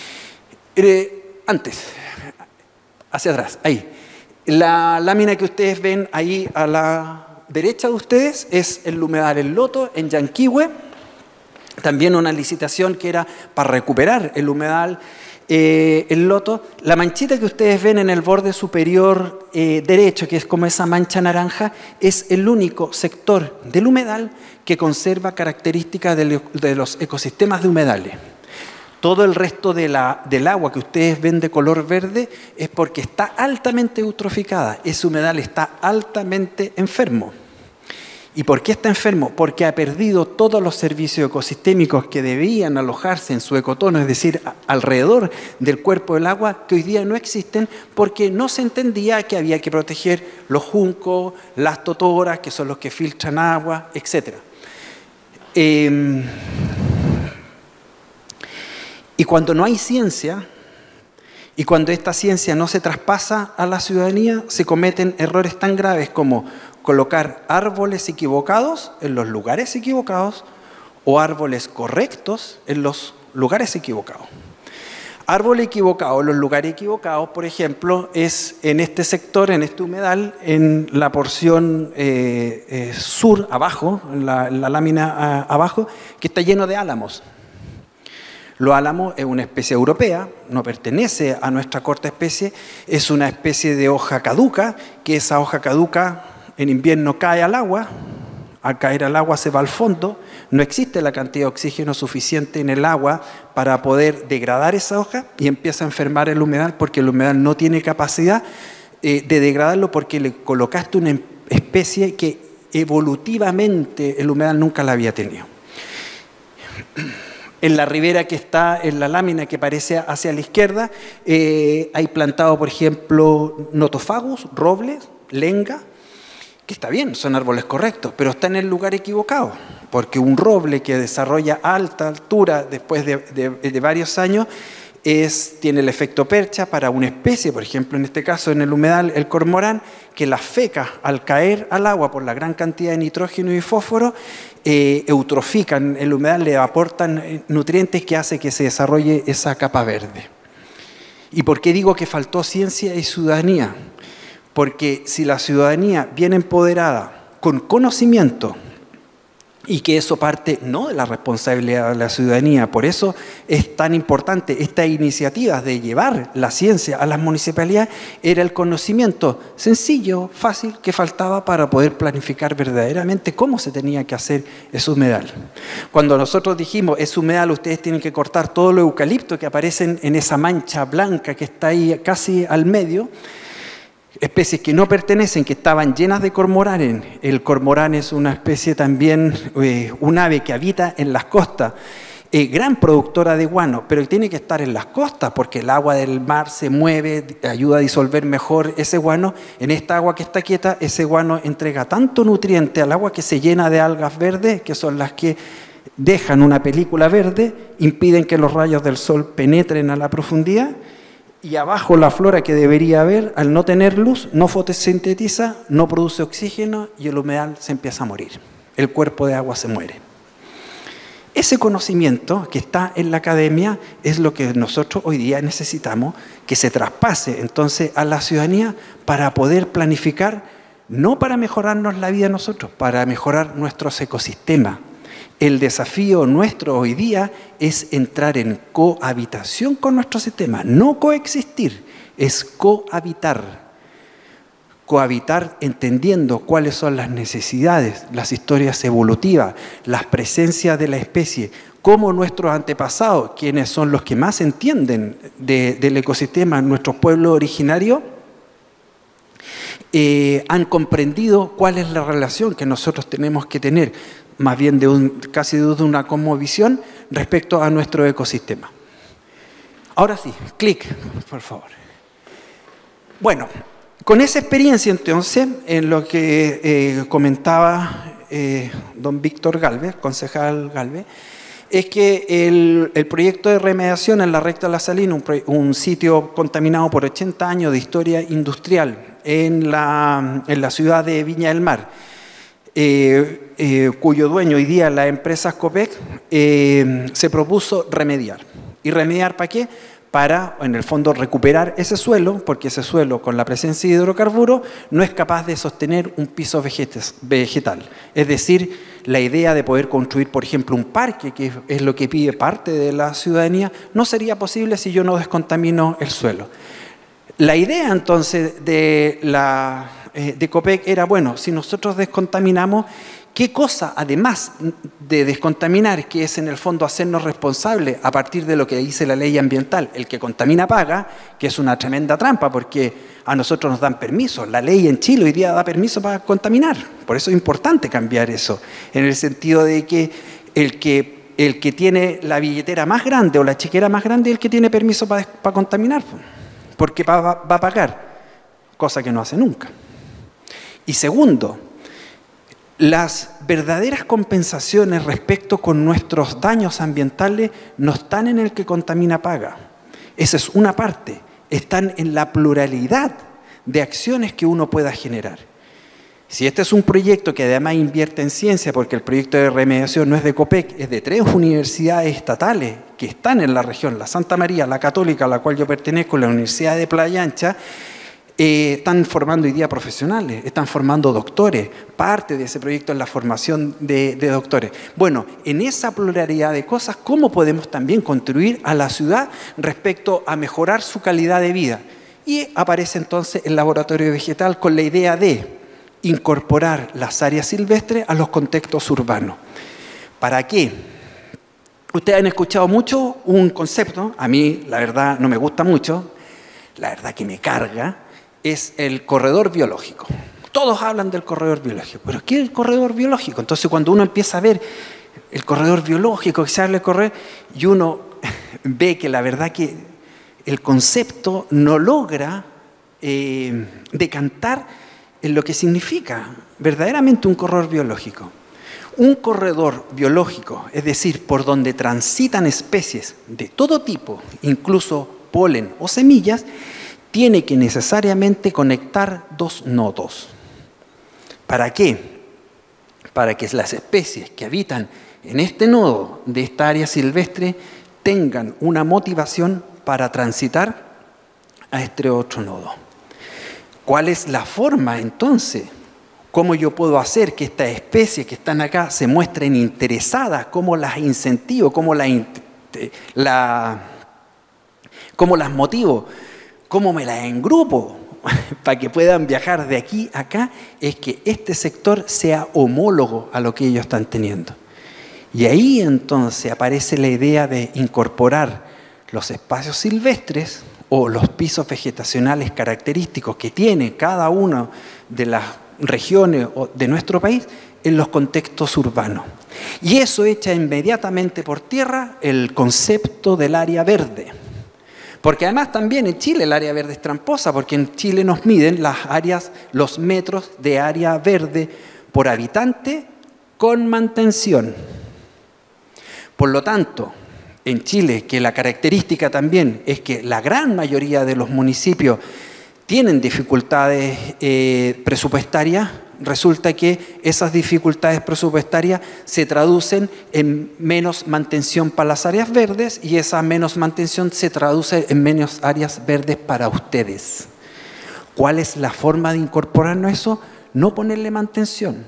Antes, hacia atrás, ahí. La lámina que ustedes ven ahí a la derecha de ustedes es el humedal El Loto en Yanquihue. También una licitación que era para recuperar el humedal El Loto. La manchita que ustedes ven en el borde superior derecho, que es como esa mancha naranja, es el único sector del humedal que conserva características de los ecosistemas de humedales. Todo el resto del agua que ustedes ven de color verde es porque está altamente eutroficada. Ese humedal está altamente enfermo. ¿Y por qué está enfermo? Porque ha perdido todos los servicios ecosistémicos que debían alojarse en su ecotono, es decir, alrededor del cuerpo del agua, que hoy día no existen porque no se entendía que había que proteger los juncos, las totoras, que son los que filtran agua, etc. Y cuando no hay ciencia, y cuando esta ciencia no se traspasa a la ciudadanía, se cometen errores tan graves como colocar árboles equivocados en los lugares equivocados o árboles correctos en los lugares equivocados. Árbol equivocado en los lugares equivocados, por ejemplo, es en este sector, en este humedal, en la porción sur, abajo, en la lámina abajo, que está lleno de álamos. Los álamos es una especie europea, no pertenece a nuestra corta especie, es una especie de hoja caduca, que esa hoja caduca en invierno cae al agua, al caer al agua se va al fondo, no existe la cantidad de oxígeno suficiente en el agua para poder degradar esa hoja y empieza a enfermar el humedal porque el humedal no tiene capacidad de degradarlo porque le colocaste una especie que evolutivamente el humedal nunca la había tenido. En la ribera que está en la lámina que aparece hacia la izquierda, hay plantado, por ejemplo, notofagus, robles, lenga, que está bien, son árboles correctos, pero está en el lugar equivocado, porque un roble que desarrolla a alta altura después de varios años tiene el efecto percha para una especie, por ejemplo, en este caso en el humedal, el cormorán, que las fecas al caer al agua por la gran cantidad de nitrógeno y fósforo, eutrofican el humedal, le aportan nutrientes que hace que se desarrolle esa capa verde. ¿Y por qué digo que faltó ciencia y ciudadanía? Porque si la ciudadanía viene empoderada, con conocimiento, y que eso parte no de la responsabilidad de la ciudadanía, por eso es tan importante esta iniciativa de llevar la ciencia a las municipalidades, era el conocimiento sencillo, fácil, que faltaba para poder planificar verdaderamente cómo se tenía que hacer ese humedal. Cuando nosotros dijimos, ese humedal ustedes tienen que cortar todos los eucaliptos que aparecen en esa mancha blanca que está ahí casi al medio, especies que no pertenecen, que estaban llenas de cormoranes. El cormorán es una especie también, un ave que habita en las costas, gran productora de guano, pero tiene que estar en las costas porque el agua del mar se mueve, ayuda a disolver mejor ese guano. En esta agua que está quieta, ese guano entrega tanto nutriente al agua que se llena de algas verdes, que son las que dejan una película verde, impiden que los rayos del sol penetren a la profundidad. Y abajo la flora que debería haber, al no tener luz, no fotosintetiza, no produce oxígeno y el humedal se empieza a morir. El cuerpo de agua se muere. Ese conocimiento que está en la academia es lo que nosotros hoy día necesitamos que se traspase entonces a la ciudadanía para poder planificar, no para mejorarnos la vida nosotros, para mejorar nuestros ecosistemas. El desafío nuestro hoy día es entrar en cohabitación con nuestro sistema, no coexistir, es cohabitar. cohabitar entendiendo cuáles son las necesidades, las historias evolutivas, las presencias de la especie, cómo nuestros antepasados, quienes son los que más entienden del ecosistema, nuestros pueblos originarios, han comprendido cuál es la relación que nosotros tenemos que tener, más bien casi de una cosmovisión respecto a nuestro ecosistema. Ahora sí, clic, por favor. Bueno, con esa experiencia entonces, en lo que comentaba don Víctor Galvez, concejal Galvez, es que el proyecto de remediación en la Recta de la Salina, un sitio contaminado por 80 años de historia industrial en la ciudad de Viña del Mar, cuyo dueño hoy día la empresa Copec, se propuso remediar. ¿Y remediar para qué? Para, en el fondo, recuperar ese suelo, porque ese suelo, con la presencia de hidrocarburos, no es capaz de sostener un piso vegetal. Es decir, la idea de poder construir, por ejemplo, un parque, que es lo que pide parte de la ciudadanía, no sería posible si yo no descontamino el suelo. La idea, entonces, de Copec era, bueno, si nosotros descontaminamos, ¿qué cosa, además de descontaminar, que es en el fondo hacernos responsables a partir de lo que dice la ley ambiental? El que contamina paga, que es una tremenda trampa porque a nosotros nos dan permiso. La ley en Chile hoy día da permiso para contaminar. Por eso es importante cambiar eso, en el sentido de que el que tiene la billetera más grande o la chequera más grande es el que tiene permiso para contaminar, porque va a pagar, cosa que no hace nunca. Y segundo, las verdaderas compensaciones respecto con nuestros daños ambientales no están en el que contamina paga. Esa es una parte. Están en la pluralidad de acciones que uno pueda generar. Si este es un proyecto que además invierte en ciencia, porque el proyecto de remediación no es de Copec, es de 3 universidades estatales que están en la región, la Santa María, la Católica, a la cual yo pertenezco, la Universidad de Playa Ancha, están formando hoy día profesionales, están formando doctores. Parte de ese proyecto es la formación de doctores. Bueno, en esa pluralidad de cosas, ¿cómo podemos también contribuir a la ciudad respecto a mejorar su calidad de vida? Y aparece entonces el laboratorio vegetal con la idea de incorporar las áreas silvestres a los contextos urbanos. ¿Para qué? Ustedes han escuchado mucho un concepto, a mí la verdad no me gusta mucho, la verdad que me carga, es el corredor biológico. Todos hablan del corredor biológico, pero ¿qué es el corredor biológico? Entonces cuando uno empieza a ver el corredor biológico, que se habla de corredor, y uno ve que la verdad que el concepto no logra decantar en lo que significa verdaderamente un corredor biológico. Un corredor biológico, es decir, por donde transitan especies de todo tipo, incluso polen o semillas, tiene que necesariamente conectar 2 nodos. ¿Para qué? Para que las especies que habitan en este nodo de esta área silvestre tengan una motivación para transitar a este otro nodo. ¿Cuál es la forma entonces? ¿Cómo yo puedo hacer que estas especies que están acá se muestren interesadas? ¿Cómo las incentivo? ¿Cómo las motivo? ¿Cómo me las engrupo para que puedan viajar de aquí a acá? Es que este sector sea homólogo a lo que ellos están teniendo. Y ahí entonces aparece la idea de incorporar los espacios silvestres o los pisos vegetacionales característicos que tiene cada una de las regiones de nuestro país en los contextos urbanos. Y eso echa inmediatamente por tierra el concepto del área verde. Porque además también en Chile el área verde es tramposa, porque en Chile nos miden las áreas, los metros de área verde por habitante con mantención. Por lo tanto, en Chile, que la característica también es que la gran mayoría de los municipios tienen dificultades presupuestarias, resulta que esas dificultades presupuestarias se traducen en menos mantención para las áreas verdes y esa menos mantención se traduce en menos áreas verdes para ustedes. ¿Cuál es la forma de incorporarnos a eso? No ponerle mantención.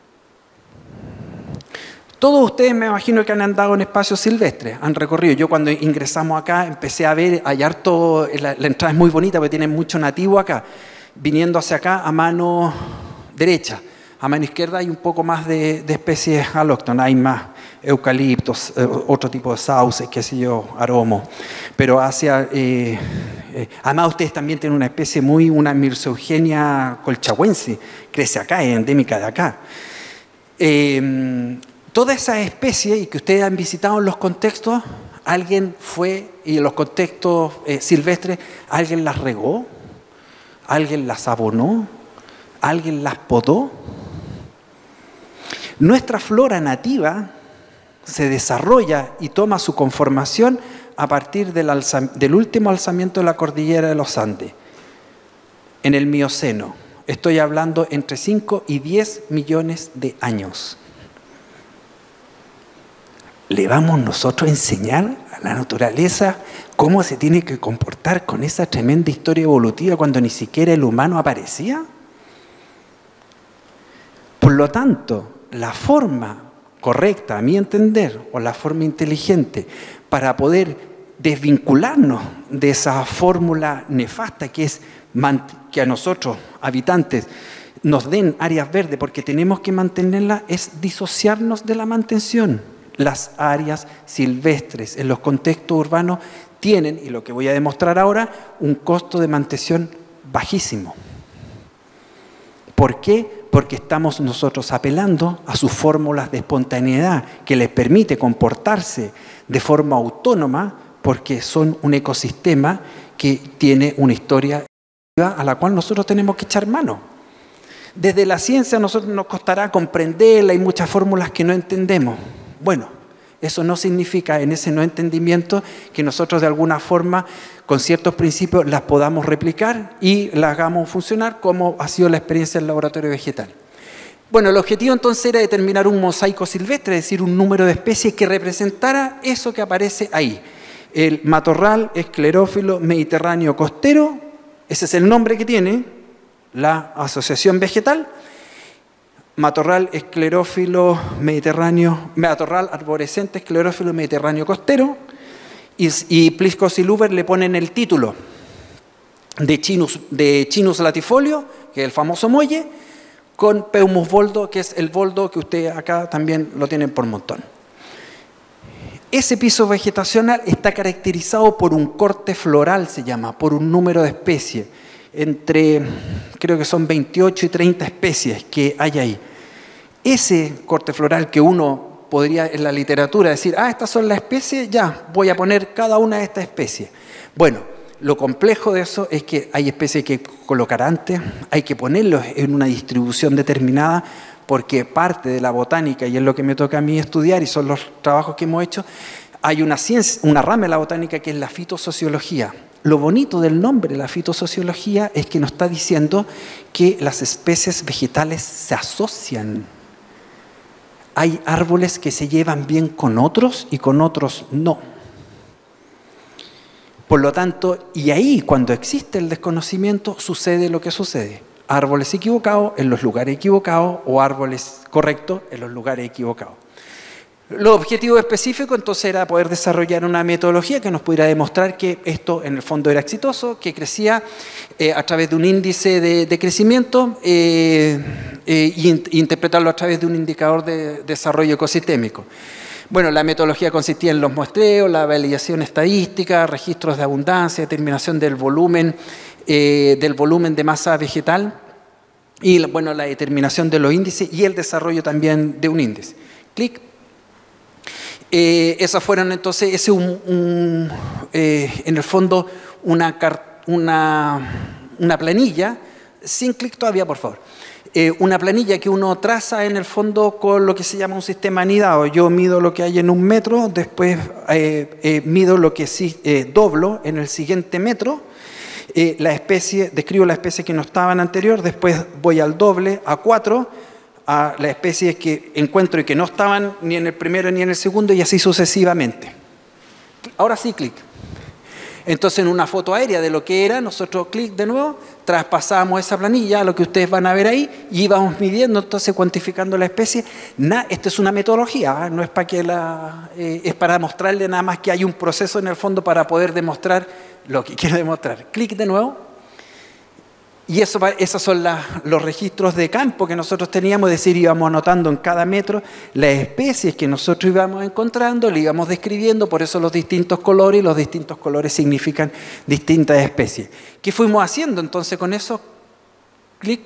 Todos ustedes me imagino que han andado en espacios silvestres, han recorrido. Yo cuando ingresamos acá empecé a ver, hay harto, la entrada es muy bonita porque tienen mucho nativo acá. viniendo hacia acá a mano derecha. A mano izquierda hay un poco más de especies alóctonas, hay más eucaliptos, otro tipo de sauces, qué sé yo, aromo. Pero hacia... además ustedes también tienen una especie una Myrsoeugenia colchahuense, crece acá, es endémica de acá. Toda esa especie y que ustedes han visitado en los contextos, alguien fue, y en los contextos silvestres, alguien las regó, alguien las abonó, alguien las podó. Nuestra flora nativa se desarrolla y toma su conformación a partir del último alzamiento de la cordillera de los Andes, en el Mioceno. Estoy hablando entre 5 y 10 millones de años. ¿Le vamos nosotros a enseñar a la naturaleza cómo se tiene que comportar con esa tremenda historia evolutiva cuando ni siquiera el humano aparecía? Por lo tanto, la forma correcta, a mi entender, o la forma inteligente para poder desvincularnos de esa fórmula nefasta que es que a nosotros, habitantes, nos den áreas verdes porque tenemos que mantenerlas, es disociarnos de la mantención. Las áreas silvestres en los contextos urbanos tienen, y lo que voy a demostrar ahora, un costo de mantención bajísimo. ¿Por qué? Porque estamos nosotros apelando a sus fórmulas de espontaneidad que les permite comportarse de forma autónoma porque son un ecosistema que tiene una historia a la cual nosotros tenemos que echar mano. Desde la ciencia a nosotros nos costará comprenderla, hay muchas fórmulas que no entendemos. Bueno, eso no significa en ese no entendimiento que nosotros de alguna forma con ciertos principios las podamos replicar y las hagamos funcionar como ha sido la experiencia del laboratorio vegetal. Bueno, el objetivo entonces era determinar un mosaico silvestre, es decir, un número de especies que representara eso que aparece ahí. El matorral esclerófilo mediterráneo costero, ese es el nombre que tiene la asociación vegetal. Matorral esclerófilo mediterráneo, matorral arborescente esclerófilo mediterráneo costero, y Plisco Siluver le ponen el título de Chinus latifolio, que es el famoso muelle, con Peumus boldo, que es el boldo que ustedes acá también lo tienen por montón. Ese piso vegetacional está caracterizado por un corte floral, se llama, por un número de especies, entre, creo que son 28 y 30 especies que hay ahí. Ese corte floral que uno podría en la literatura decir, estas son las especies, ya, voy a poner cada una de estas especies. Bueno, lo complejo de eso es que hay especies que hay que colocar antes, hay que ponerlos en una distribución determinada, porque parte de la botánica, y es lo que me toca a mí estudiar, y son los trabajos que hemos hecho, hay una ciencia, una rama de la botánica que es la fitosociología. Lo bonito del nombre, la fitosociología, es que nos está diciendo que las especies vegetales se asocian. Hay árboles que se llevan bien con otros y con otros no. Por lo tanto, y ahí cuando existe el desconocimiento, sucede lo que sucede. Árboles equivocados en los lugares equivocados o árboles correctos en los lugares equivocados. Lo objetivo específico entonces era poder desarrollar una metodología que nos pudiera demostrar que esto en el fondo era exitoso, que crecía a través de un índice de crecimiento e interpretarlo a través de un indicador de desarrollo ecosistémico. Bueno, la metodología consistía en los muestreos, la validación estadística, registros de abundancia, determinación del volumen de masa vegetal y bueno, la determinación de los índices y el desarrollo también de un índice. Clic. Esas fueron entonces, en el fondo, una planilla, sin clic todavía, por favor. Una planilla que uno traza en el fondo con lo que se llama un sistema anidado. Yo mido lo que hay en 1 metro, después mido lo que sí doblo en el siguiente metro. Describo la especie que no estaban anterior, después voy al doble, a 4, a las especies que encuentro y que no estaban ni en el primero ni en el segundo, y así sucesivamente. Ahora sí, clic. Entonces, en una foto aérea de lo que era, nosotros, clic de nuevo, traspasamos esa planilla a lo que ustedes van a ver ahí y íbamos midiendo, entonces cuantificando la especie. Esto es una metodología, no es para que es para mostrarle nada más que hay un proceso en el fondo para poder demostrar lo que quiero demostrar. Clic de nuevo. Y esos son los registros de campo que nosotros teníamos, es decir, íbamos anotando en cada metro las especies que nosotros íbamos encontrando, le íbamos describiendo, por eso los distintos colores, y los distintos colores significan distintas especies. ¿Qué fuimos haciendo entonces con eso? Clic.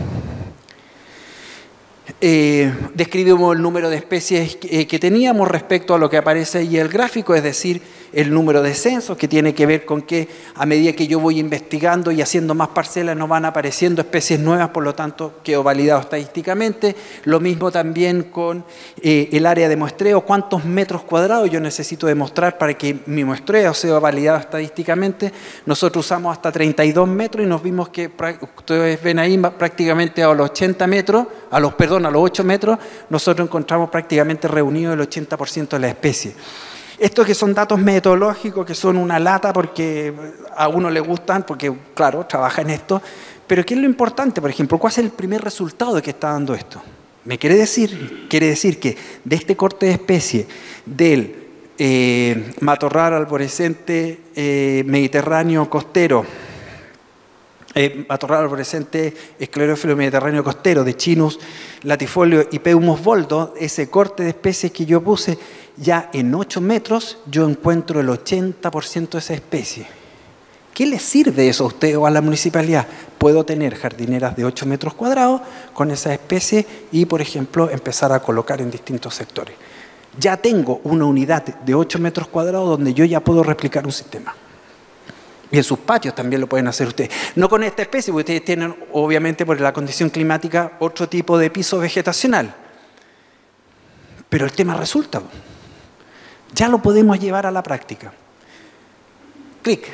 Describimos el número de especies que teníamos respecto a lo que aparece ahí en el gráfico, es decir, el número de censos, que tiene que ver con que a medida que yo voy investigando y haciendo más parcelas nos van apareciendo especies nuevas, por lo tanto quedó validado estadísticamente. Lo mismo también con el área de muestreo, cuántos metros cuadrados yo necesito demostrar para que mi muestreo sea validado estadísticamente. Nosotros usamos hasta 32 metros y nos vimos que, ustedes ven ahí, prácticamente a los 80 metros, a los 8 metros, nosotros encontramos prácticamente reunido el 80% de la especie. Estos que son datos metodológicos, que son una lata porque a uno le gustan, porque claro, trabaja en esto, pero ¿qué es lo importante? Por ejemplo, ¿cuál es el primer resultado de que está dando esto? Me quiere decir que de este corte de especie del matorral arborescente mediterráneo costero, matorral arborescente esclerófilo mediterráneo costero de Chinus latifolio y Peumus boldo, ese corte de especies que yo puse, ya en 8 metros yo encuentro el 80% de esa especie. ¿Qué le sirve eso a usted o a la municipalidad? Puedo tener jardineras de 8 metros cuadrados con esa especie y, por ejemplo, empezar a colocar en distintos sectores. Ya tengo una unidad de 8 metros cuadrados donde yo ya puedo replicar un sistema. Y en sus patios también lo pueden hacer ustedes. No con esta especie, porque ustedes tienen, obviamente, por la condición climática, otro tipo de piso vegetacional. Pero el tema resulta. Ya lo podemos llevar a la práctica. Clic.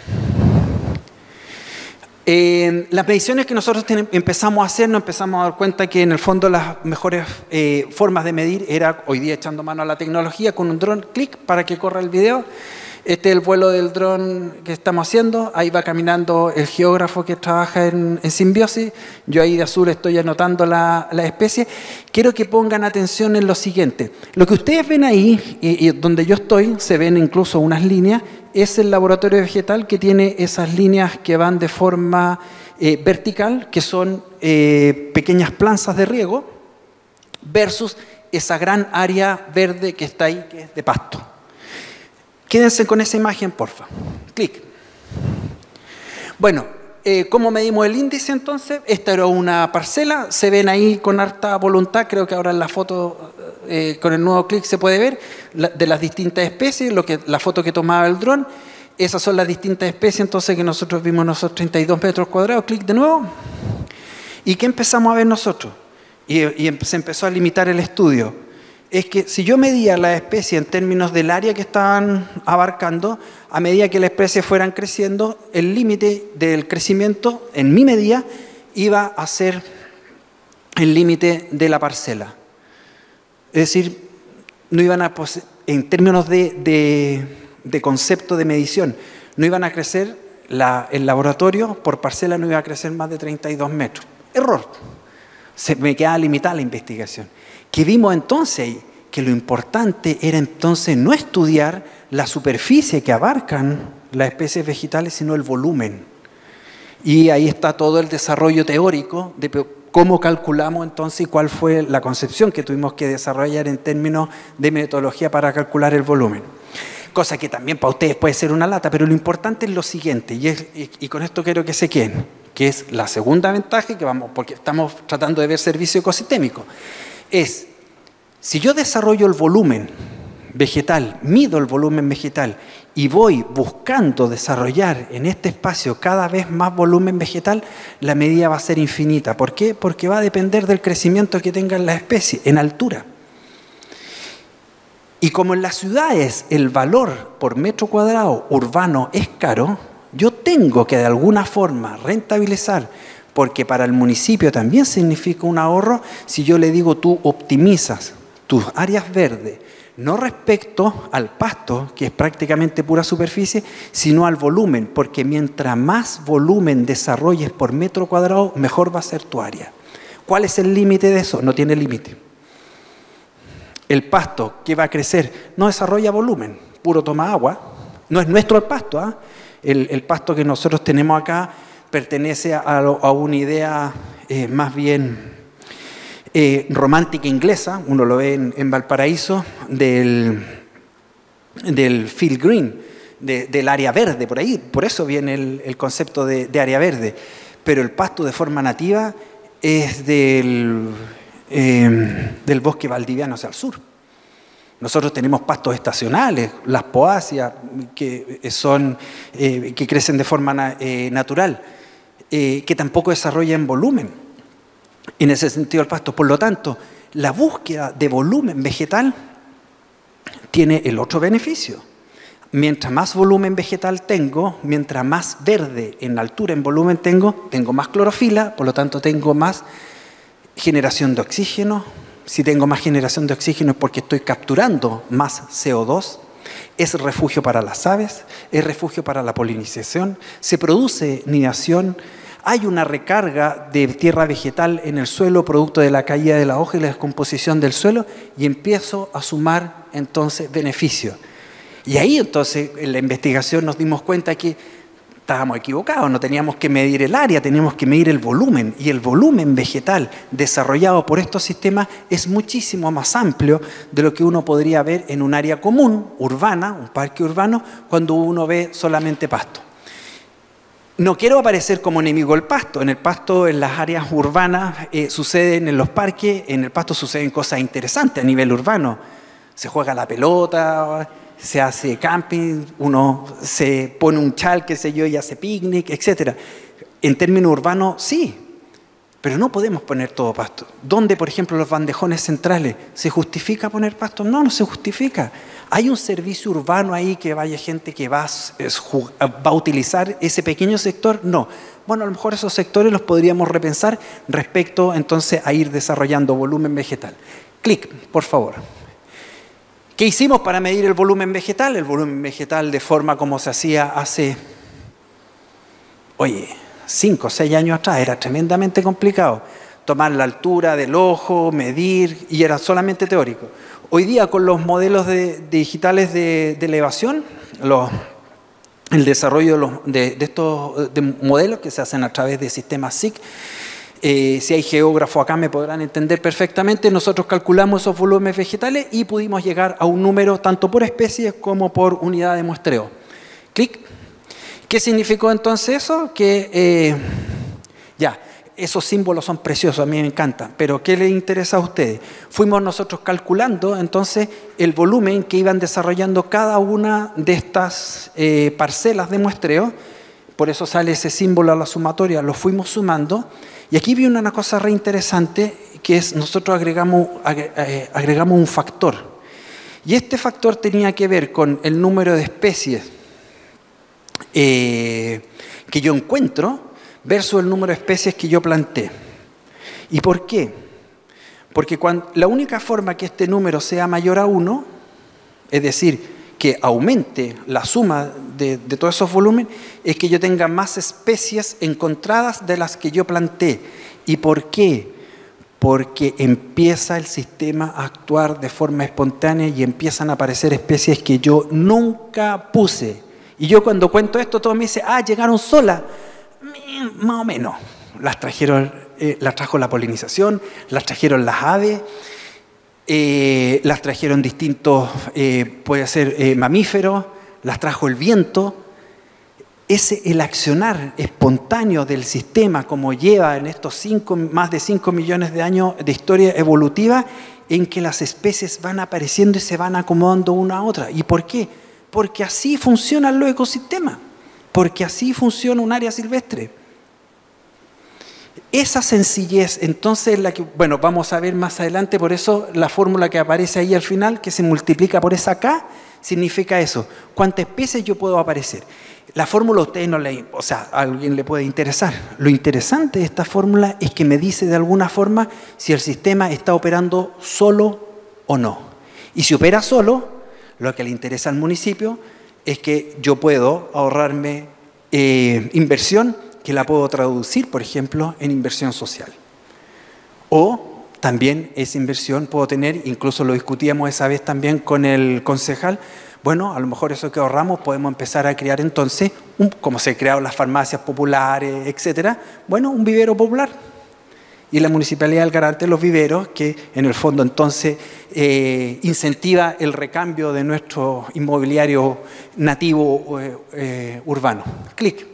Las mediciones que nosotros empezamos a hacer, nos empezamos a dar cuenta que en el fondo las mejores formas de medir era hoy día echando mano a la tecnología con un dron, clic, para que corra el video. Este es el vuelo del dron que estamos haciendo. Ahí va caminando el geógrafo que trabaja en simbiosis. Yo ahí de azul estoy anotando la especie. Quiero que pongan atención en lo siguiente. Lo que ustedes ven ahí, y donde yo estoy, se ven incluso unas líneas, es el laboratorio vegetal que tiene esas líneas que van de forma vertical, que son pequeñas planzas de riego, versus esa gran área verde que está ahí, que es de pasto. Quédense con esa imagen, porfa. Clic. Bueno, ¿cómo medimos el índice entonces? Esta era una parcela, se ven ahí con harta voluntad, creo que ahora en la foto con el nuevo clic se puede ver, de las distintas especies, la foto que tomaba el dron. Esas son las distintas especies entonces que nosotros vimos 32 metros cuadrados, clic de nuevo. ¿Y qué empezamos a ver nosotros? Y se empezó a limitar el estudio. Es que si yo medía la especie en términos del área que estaban abarcando, a medida que las especies fueran creciendo, el límite del crecimiento, en mi medida, iba a ser el límite de la parcela. Es decir, no iban a, en términos de concepto de medición, no iban a crecer, el laboratorio por parcela no iba a crecer más de 32 metros. Error. Se me quedaba limitada la investigación. ¿Qué vimos entonces? Que lo importante era entonces no estudiar la superficie que abarcan las especies vegetales, sino el volumen. Y ahí está todo el desarrollo teórico de cómo calculamos entonces y cuál fue la concepción que tuvimos que desarrollar en términos de metodología para calcular el volumen. Cosa que también para ustedes puede ser una lata, pero lo importante es lo siguiente, y con esto quiero que se queden, que es la segunda ventaja, que porque estamos tratando de ver servicio ecosistémico, es, si yo desarrollo el volumen vegetal, mido el volumen vegetal y voy buscando desarrollar en este espacio cada vez más volumen vegetal, la medida va a ser infinita. ¿Por qué? Porque va a depender del crecimiento que tengan las especies en altura. Y como en las ciudades el valor por metro cuadrado urbano es caro, yo tengo que de alguna forma rentabilizar, porque para el municipio también significa un ahorro, si yo le digo tú optimizas tus áreas verdes, no respecto al pasto, que es prácticamente pura superficie, sino al volumen, porque mientras más volumen desarrolles por metro cuadrado, mejor va a ser tu área. ¿Cuál es el límite de eso? No tiene límite. El pasto que va a crecer no desarrolla volumen, puro toma agua. No es nuestro el pasto, ¿eh? El pasto que nosotros tenemos acá pertenece a una idea más bien romántica inglesa, uno lo ve en Valparaíso, del field green, del área verde, por ahí, por eso viene el concepto de área verde. Pero el pasto de forma nativa es del bosque valdiviano hacia el sur. Nosotros tenemos pastos estacionales, las poáceas, que crecen de forma natural, que tampoco desarrollan volumen. En ese sentido el pasto. Por lo tanto, la búsqueda de volumen vegetal tiene el otro beneficio. Mientras más volumen vegetal tengo, mientras más verde en altura, en volumen tengo más clorofila, por lo tanto tengo más generación de oxígeno. Si tengo más generación de oxígeno es porque estoy capturando más CO2. Es refugio para las aves, es refugio para la polinización, se produce nidación. Hay una recarga de tierra vegetal en el suelo producto de la caída de la hoja y la descomposición del suelo y empiezo a sumar entonces beneficios. Y ahí entonces en la investigación nos dimos cuenta que estábamos equivocados, no teníamos que medir el área, teníamos que medir el volumen. Y el volumen vegetal desarrollado por estos sistemas es muchísimo más amplio de lo que uno podría ver en un área común, urbana, un parque urbano, cuando uno ve solamente pasto. No quiero aparecer como enemigo del pasto. En el pasto, en las áreas urbanas, suceden en los parques, en el pasto suceden cosas interesantes a nivel urbano. Se juega la pelota, se hace camping, uno se pone un chal, qué sé yo, y hace picnic, etc. En términos urbanos, sí, pero no podemos poner todo pasto. ¿Dónde, por ejemplo, los bandejones centrales? ¿Se justifica poner pasto? No, no se justifica. ¿Hay un servicio urbano ahí que vaya gente que va a utilizar ese pequeño sector? No. Bueno, a lo mejor esos sectores los podríamos repensar respecto entonces a ir desarrollando volumen vegetal. Clic, por favor. ¿Qué hicimos para medir el volumen vegetal? El volumen vegetal de forma como se hacía hace, 5 o 6 años atrás, era tremendamente complicado. Tomar la altura del ojo, medir, y era solamente teórico. Hoy día con los modelos digitales de elevación, el desarrollo de estos modelos que se hacen a través de sistemas SIC, si hay geógrafos acá me podrán entender perfectamente, nosotros calculamos esos volúmenes vegetales y pudimos llegar a un número tanto por especie como por unidad de muestreo. Clic. ¿Qué significó entonces eso? Que esos símbolos son preciosos, a mí me encantan, pero ¿qué les interesa a ustedes? Fuimos nosotros calculando entonces el volumen que iban desarrollando cada una de estas parcelas de muestreo, por eso sale ese símbolo a la sumatoria, lo fuimos sumando. Y aquí viene una cosa re interesante, que es nosotros agregamos un factor. Y este factor tenía que ver con el número de especies que yo encuentro versus el número de especies que yo planté. ¿Y por qué? Porque la única forma que este número sea mayor a 1, es decir, que aumente la suma de todos esos volúmenes, es que yo tenga más especies encontradas de las que yo planté. ¿Y por qué? Porque empieza el sistema a actuar de forma espontánea y empiezan a aparecer especies que yo nunca puse. Y yo cuando cuento esto, todos me dicen, llegaron solas. Más o menos. Las trajo la polinización, las trajeron las aves, las trajeron distintos, puede ser mamíferos, las trajo el viento. El accionar espontáneo del sistema, como lleva en estos más de 5 millones de años de historia evolutiva, en que las especies van apareciendo y se van acomodando una a otra. ¿Y por qué? Porque así funcionan los ecosistemas, porque así funciona un área silvestre. Esa sencillez, entonces, la que, vamos a ver más adelante, por eso la fórmula que aparece ahí al final, que se multiplica por esa K, significa eso. ¿Cuántas especies yo puedo aparecer? La fórmula a ustedes a alguien le puede interesar. Lo interesante de esta fórmula es que me dice de alguna forma si el sistema está operando solo o no. Y si opera solo, lo que le interesa al municipio es que yo puedo ahorrarme inversión, que la puedo traducir, por ejemplo, en inversión social. O también esa inversión puedo tener, incluso lo discutíamos esa vez también con el concejal, Bueno, a lo mejor eso que ahorramos podemos empezar a crear entonces, como se crearon las farmacias populares, etcétera, bueno, un vivero popular. Y la Municipalidad del Garante los viveros, que en el fondo entonces incentiva el recambio de nuestro inmobiliario nativo urbano. Clic.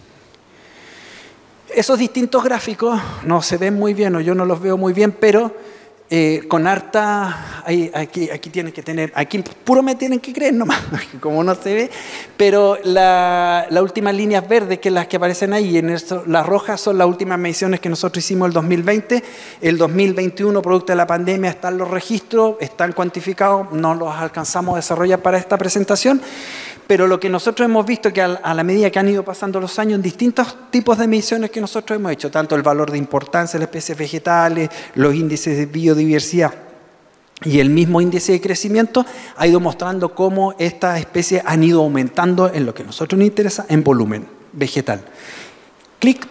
Esos distintos gráficos no se ven muy bien, o yo no los veo muy bien, pero con harta, aquí tienen que tener, aquí puro me tienen que creer nomás, como no se ve, pero las últimas líneas verdes, que las que aparecen ahí, las rojas son las últimas mediciones que nosotros hicimos el 2020, el 2021, producto de la pandemia, están los registros, están cuantificados, no los alcanzamos a desarrollar para esta presentación, pero lo que nosotros hemos visto que a la medida que han ido pasando los años en distintos tipos de mediciones que nosotros hemos hecho, tanto el valor de importancia de las especies vegetales, los índices de biodiversidad y el mismo índice de crecimiento, ha ido mostrando cómo estas especies han ido aumentando en lo que a nosotros nos interesa, en volumen vegetal. Clic.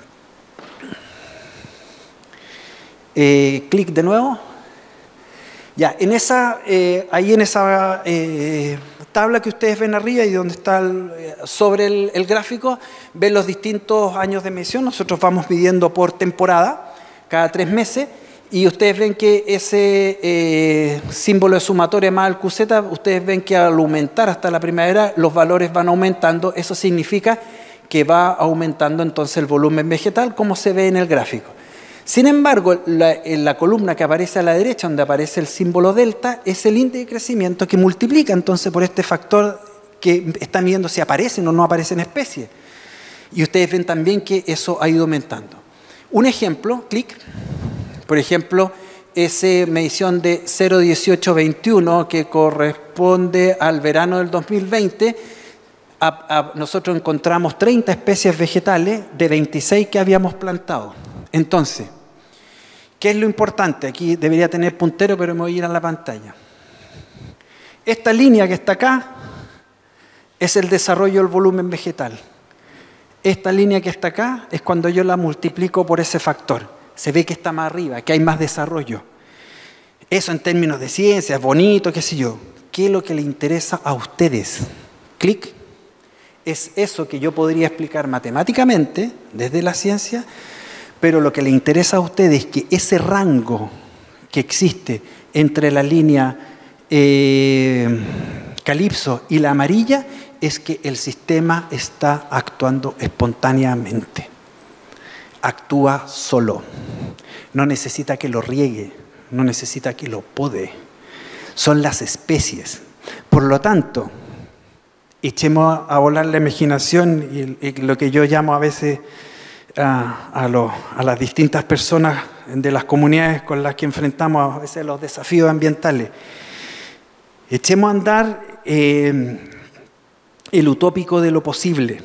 Clic de nuevo. Ya, ahí en esa tabla que ustedes ven arriba y donde está sobre el gráfico, ven los distintos años de medición. Nosotros vamos midiendo por temporada, cada 3 meses, y ustedes ven que ese símbolo de sumatoria más el QZ, ustedes ven que al aumentar hasta la primavera los valores van aumentando. Eso significa que va aumentando entonces el volumen vegetal, como se ve en el gráfico. Sin embargo, en la columna que aparece a la derecha, donde aparece el símbolo delta, es el índice de crecimiento que multiplica entonces por este factor que está midiendo si aparecen o no aparecen especies. Y ustedes ven también que eso ha ido aumentando. Un ejemplo, clic, por ejemplo, esa medición de 0,1821 que corresponde al verano del 2020, nosotros encontramos 30 especies vegetales de 26 que habíamos plantado. Entonces, ¿qué es lo importante? Aquí debería tener puntero, pero me voy a ir a la pantalla. Esta línea que está acá es el desarrollo del volumen vegetal. Esta línea que está acá es cuando yo la multiplico por ese factor. Se ve que está más arriba, que hay más desarrollo. Eso en términos de ciencia, es bonito, qué sé yo. ¿Qué es lo que le interesa a ustedes? Clic. Es eso que yo podría explicar matemáticamente, desde la ciencia, pero lo que le interesa a ustedes es que ese rango que existe entre la línea calipso y la amarilla es que el sistema está actuando espontáneamente. Actúa solo. No necesita que lo riegue, no necesita que lo pode. Son las especies. Por lo tanto, echemos a volar la imaginación y lo que yo llamo a veces a las distintas personas de las comunidades con las que enfrentamos a veces los desafíos ambientales. Echemos a andar el utópico de lo posible.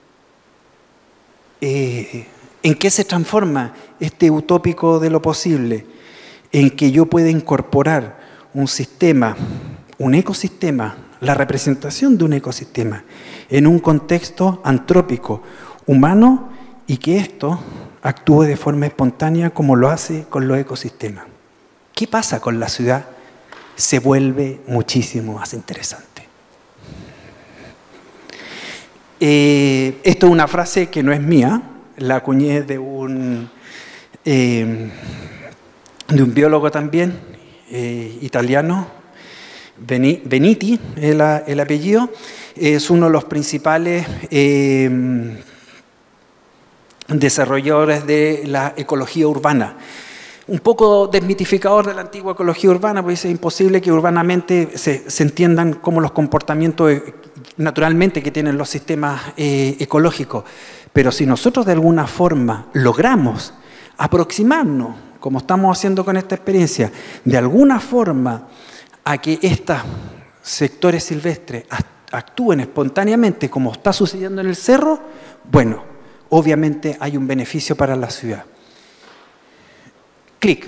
¿En qué se transforma este utópico de lo posible? En que yo pueda incorporar un sistema, un ecosistema, la representación de un ecosistema en un contexto antrópico, humano, y que esto actúe de forma espontánea como lo hace con los ecosistemas. ¿Qué pasa con la ciudad? Se vuelve muchísimo más interesante. Esto es una frase que no es mía, la acuñé de un biólogo también, italiano, Veniti, el apellido, es uno de los principales desarrolladores de la ecología urbana. Un poco desmitificador de la antigua ecología urbana, porque es imposible que urbanamente se entiendan como los comportamientos naturalmente que tienen los sistemas ecológicos. Pero si nosotros de alguna forma logramos aproximarnos, como estamos haciendo con esta experiencia, de alguna forma a que estos sectores silvestres actúen espontáneamente como está sucediendo en el cerro, bueno, obviamente hay un beneficio para la ciudad. Clic.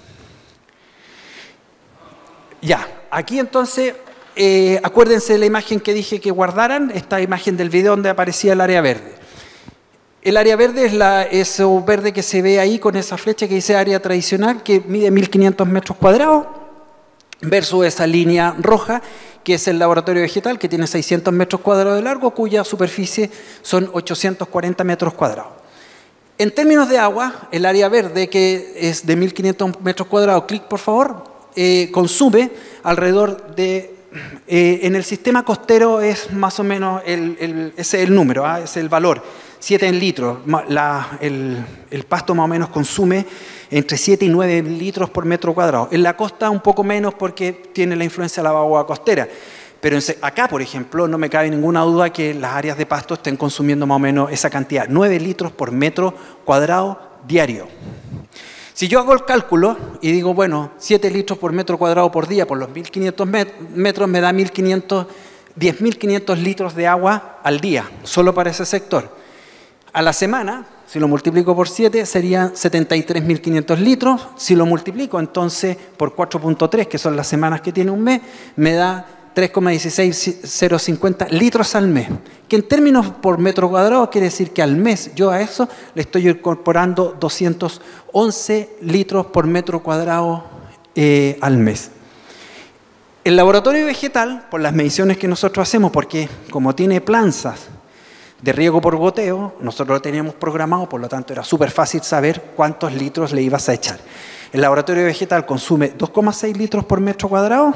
Ya, aquí entonces, acuérdense de la imagen que dije que guardaran, esta imagen del video donde aparecía el área verde. El área verde es eso verde que se ve ahí con esa flecha que dice área tradicional, que mide 1.500 metros cuadrados, versus esa línea roja, que es el laboratorio vegetal, que tiene 600 metros cuadrados de largo, cuya superficie son 840 metros cuadrados. En términos de agua, el área verde, que es de 1.500 metros cuadrados, clic por favor, consume alrededor de... en el sistema costero es más o menos, ese es el número, es el valor, 7 litros. El pasto más o menos consume entre 7 y 9 litros por metro cuadrado. En la costa un poco menos porque tiene la influencia de la vaguada costera. Pero acá, por ejemplo, no me cabe ninguna duda que las áreas de pasto estén consumiendo más o menos esa cantidad, 9 litros por metro cuadrado diario. Si yo hago el cálculo y digo, bueno, 7 litros por metro cuadrado por día por los 1.500 metros me da 10.500 litros de agua al día, solo para ese sector. A la semana, si lo multiplico por 7, serían 73.500 litros. Si lo multiplico entonces por 4.3, que son las semanas que tiene un mes, me da 3,16050 litros al mes, que en términos por metro cuadrado quiere decir que al mes yo a eso le estoy incorporando 211 litros por metro cuadrado al mes. El laboratorio vegetal, por las mediciones que nosotros hacemos, porque como tiene planzas de riego por goteo, nosotros lo teníamos programado, por lo tanto era súper fácil saber cuántos litros le ibas a echar. El laboratorio vegetal consume 2,6 litros por metro cuadrado,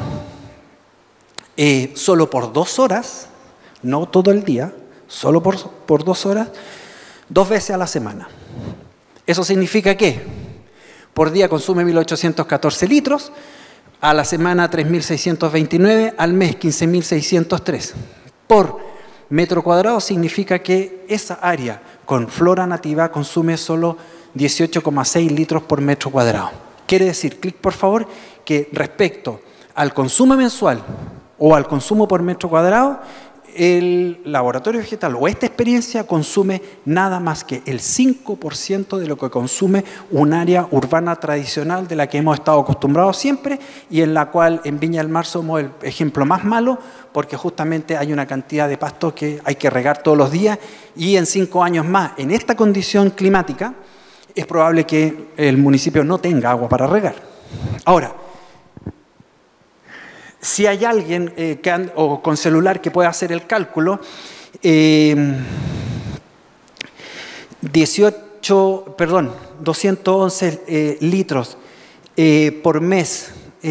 solo por 2 horas, no todo el día, solo por 2 horas, 2 veces a la semana. Eso significa que por día consume 1.814 litros, a la semana 3.629, al mes 15.603. Por metro cuadrado significa que esa área con flora nativa consume solo 18,6 litros por metro cuadrado. Quiere decir, clic por favor, que respecto al consumo mensual o al consumo por metro cuadrado, el laboratorio vegetal o esta experiencia consume nada más que el 5% de lo que consume un área urbana tradicional de la que hemos estado acostumbrados siempre y en la cual en Viña del Mar somos el ejemplo más malo porque justamente hay una cantidad de pasto que hay que regar todos los días y en 5 años más, en esta condición climática, es probable que el municipio no tenga agua para regar. Ahora, si hay alguien o con celular que pueda hacer el cálculo, 211 litros por mes,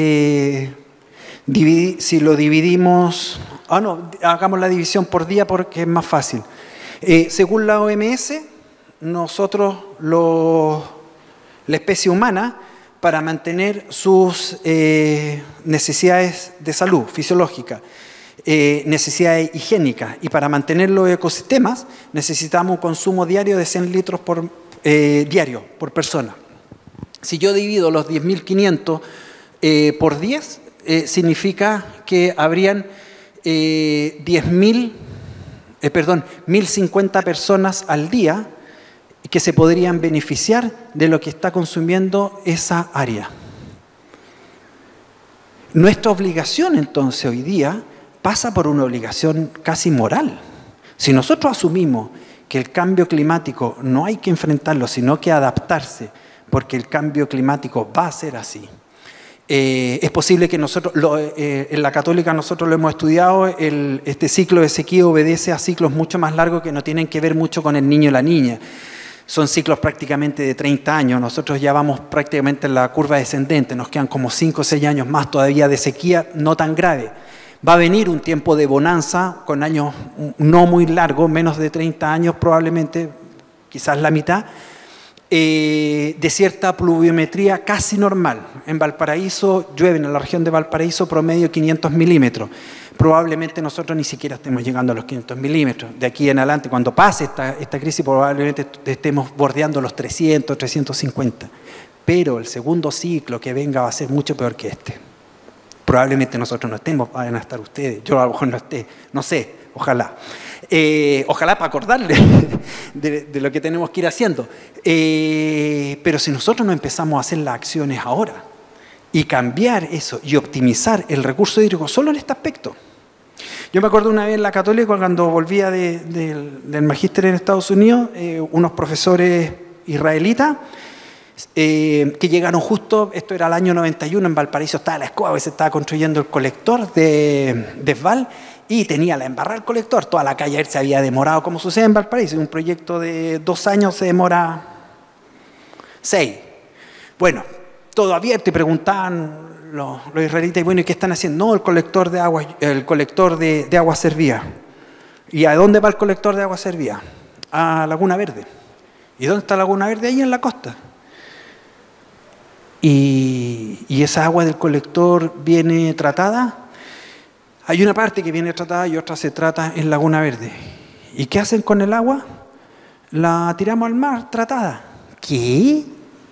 si lo dividimos, hagamos la división por día porque es más fácil. Según la OMS, nosotros, la especie humana, para mantener sus necesidades de salud fisiológica, necesidades higiénicas y para mantener los ecosistemas necesitamos un consumo diario de 100 litros diario por persona. Si yo divido los 10.500 por 10, significa que habrían 1.050 personas al día que se podrían beneficiar de lo que está consumiendo esa área. Nuestra obligación entonces hoy día pasa por una obligación casi moral. Si nosotros asumimos que el cambio climático no hay que enfrentarlo, sino que adaptarse, porque el cambio climático va a ser así. Es posible que nosotros, en la Católica nosotros lo hemos estudiado, este ciclo de sequía obedece a ciclos mucho más largos que no tienen que ver mucho con el niño y la niña. Son ciclos prácticamente de 30 años, nosotros ya vamos prácticamente en la curva descendente, nos quedan como 5 o 6 años más todavía de sequía no tan grave. Va a venir un tiempo de bonanza con años no muy largos, menos de 30 años probablemente, quizás la mitad, de cierta pluviometría casi normal. En Valparaíso llueve, en la región de Valparaíso, promedio 500 milímetros. Probablemente nosotros ni siquiera estemos llegando a los 500 milímetros. De aquí en adelante, cuando pase esta crisis, probablemente estemos bordeando los 300, 350. Pero el segundo ciclo que venga va a ser mucho peor que este. Probablemente nosotros no estemos, van a estar ustedes. Yo a lo mejor no esté, no sé, ojalá. Ojalá para acordarle de lo que tenemos que ir haciendo. Pero si nosotros no empezamos a hacer las acciones ahora y cambiar eso y optimizar el recurso hídrico solo en este aspecto. Yo me acuerdo una vez en la Católica, cuando volvía del magíster en Estados Unidos, unos profesores israelitas que llegaron justo, esto era el año 91, en Valparaíso estaba la escoba, se estaba construyendo el colector de Esval y tenía la embarrada el colector, toda la calle se había demorado, como sucede en Valparaíso, un proyecto de 2 años se demora 6. Bueno, todo abierto y preguntaban los israelitas, bueno, ¿y qué están haciendo? No, el colector de agua servía. ¿Y a dónde va el colector de agua servía? A Laguna Verde. ¿Y dónde está Laguna Verde? Ahí en la costa. Y esa agua del colector viene tratada. Hay una parte que viene tratada y otra se trata en Laguna Verde. ¿Y qué hacen con el agua? La tiramos al mar tratada. ¿Qué?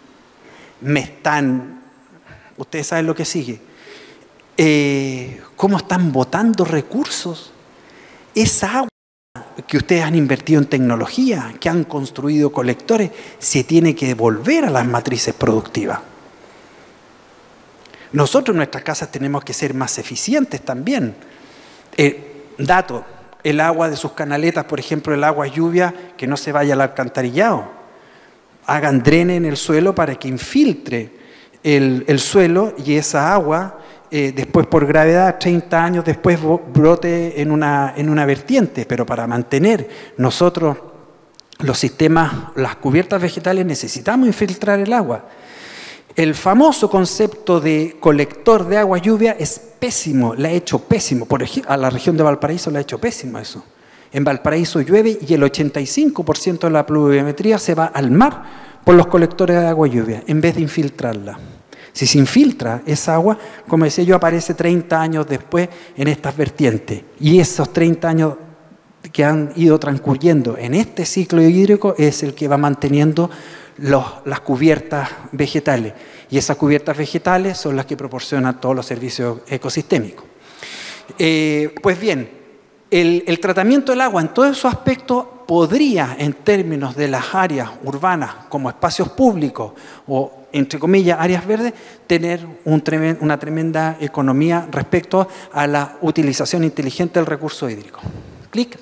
Ustedes saben lo que sigue. ¿Cómo están botando recursos? Esa agua que ustedes han invertido en tecnología, que han construido colectores, se tiene que devolver a las matrices productivas. Nosotros en nuestras casas tenemos que ser más eficientes también. Dato, el agua de sus canaletas, por ejemplo, el agua lluvia, que no se vaya al alcantarillado. Hagan drenes en el suelo para que infiltre el suelo y esa agua, después por gravedad, 30 años después brote en una vertiente. Pero para mantener nosotros los sistemas, las cubiertas vegetales, necesitamos infiltrar el agua. El famoso concepto de colector de agua lluvia es pésimo, le ha hecho pésimo. A la región de Valparaíso le ha hecho pésimo eso. En Valparaíso llueve y el 85% de la pluviometría se va al mar por los colectores de agua lluvia, en vez de infiltrarla. Si se infiltra esa agua, como decía yo, aparece 30 años después en estas vertientes. Y esos 30 años que han ido transcurriendo en este ciclo hídrico es el que va manteniendo las cubiertas vegetales. Y esas cubiertas vegetales son las que proporcionan todos los servicios ecosistémicos. Pues bien, el tratamiento del agua en todos esos aspectos podría, en términos de las áreas urbanas como espacios públicos o, entre comillas, áreas verdes, tener una tremenda economía respecto a la utilización inteligente del recurso hídrico. Clic.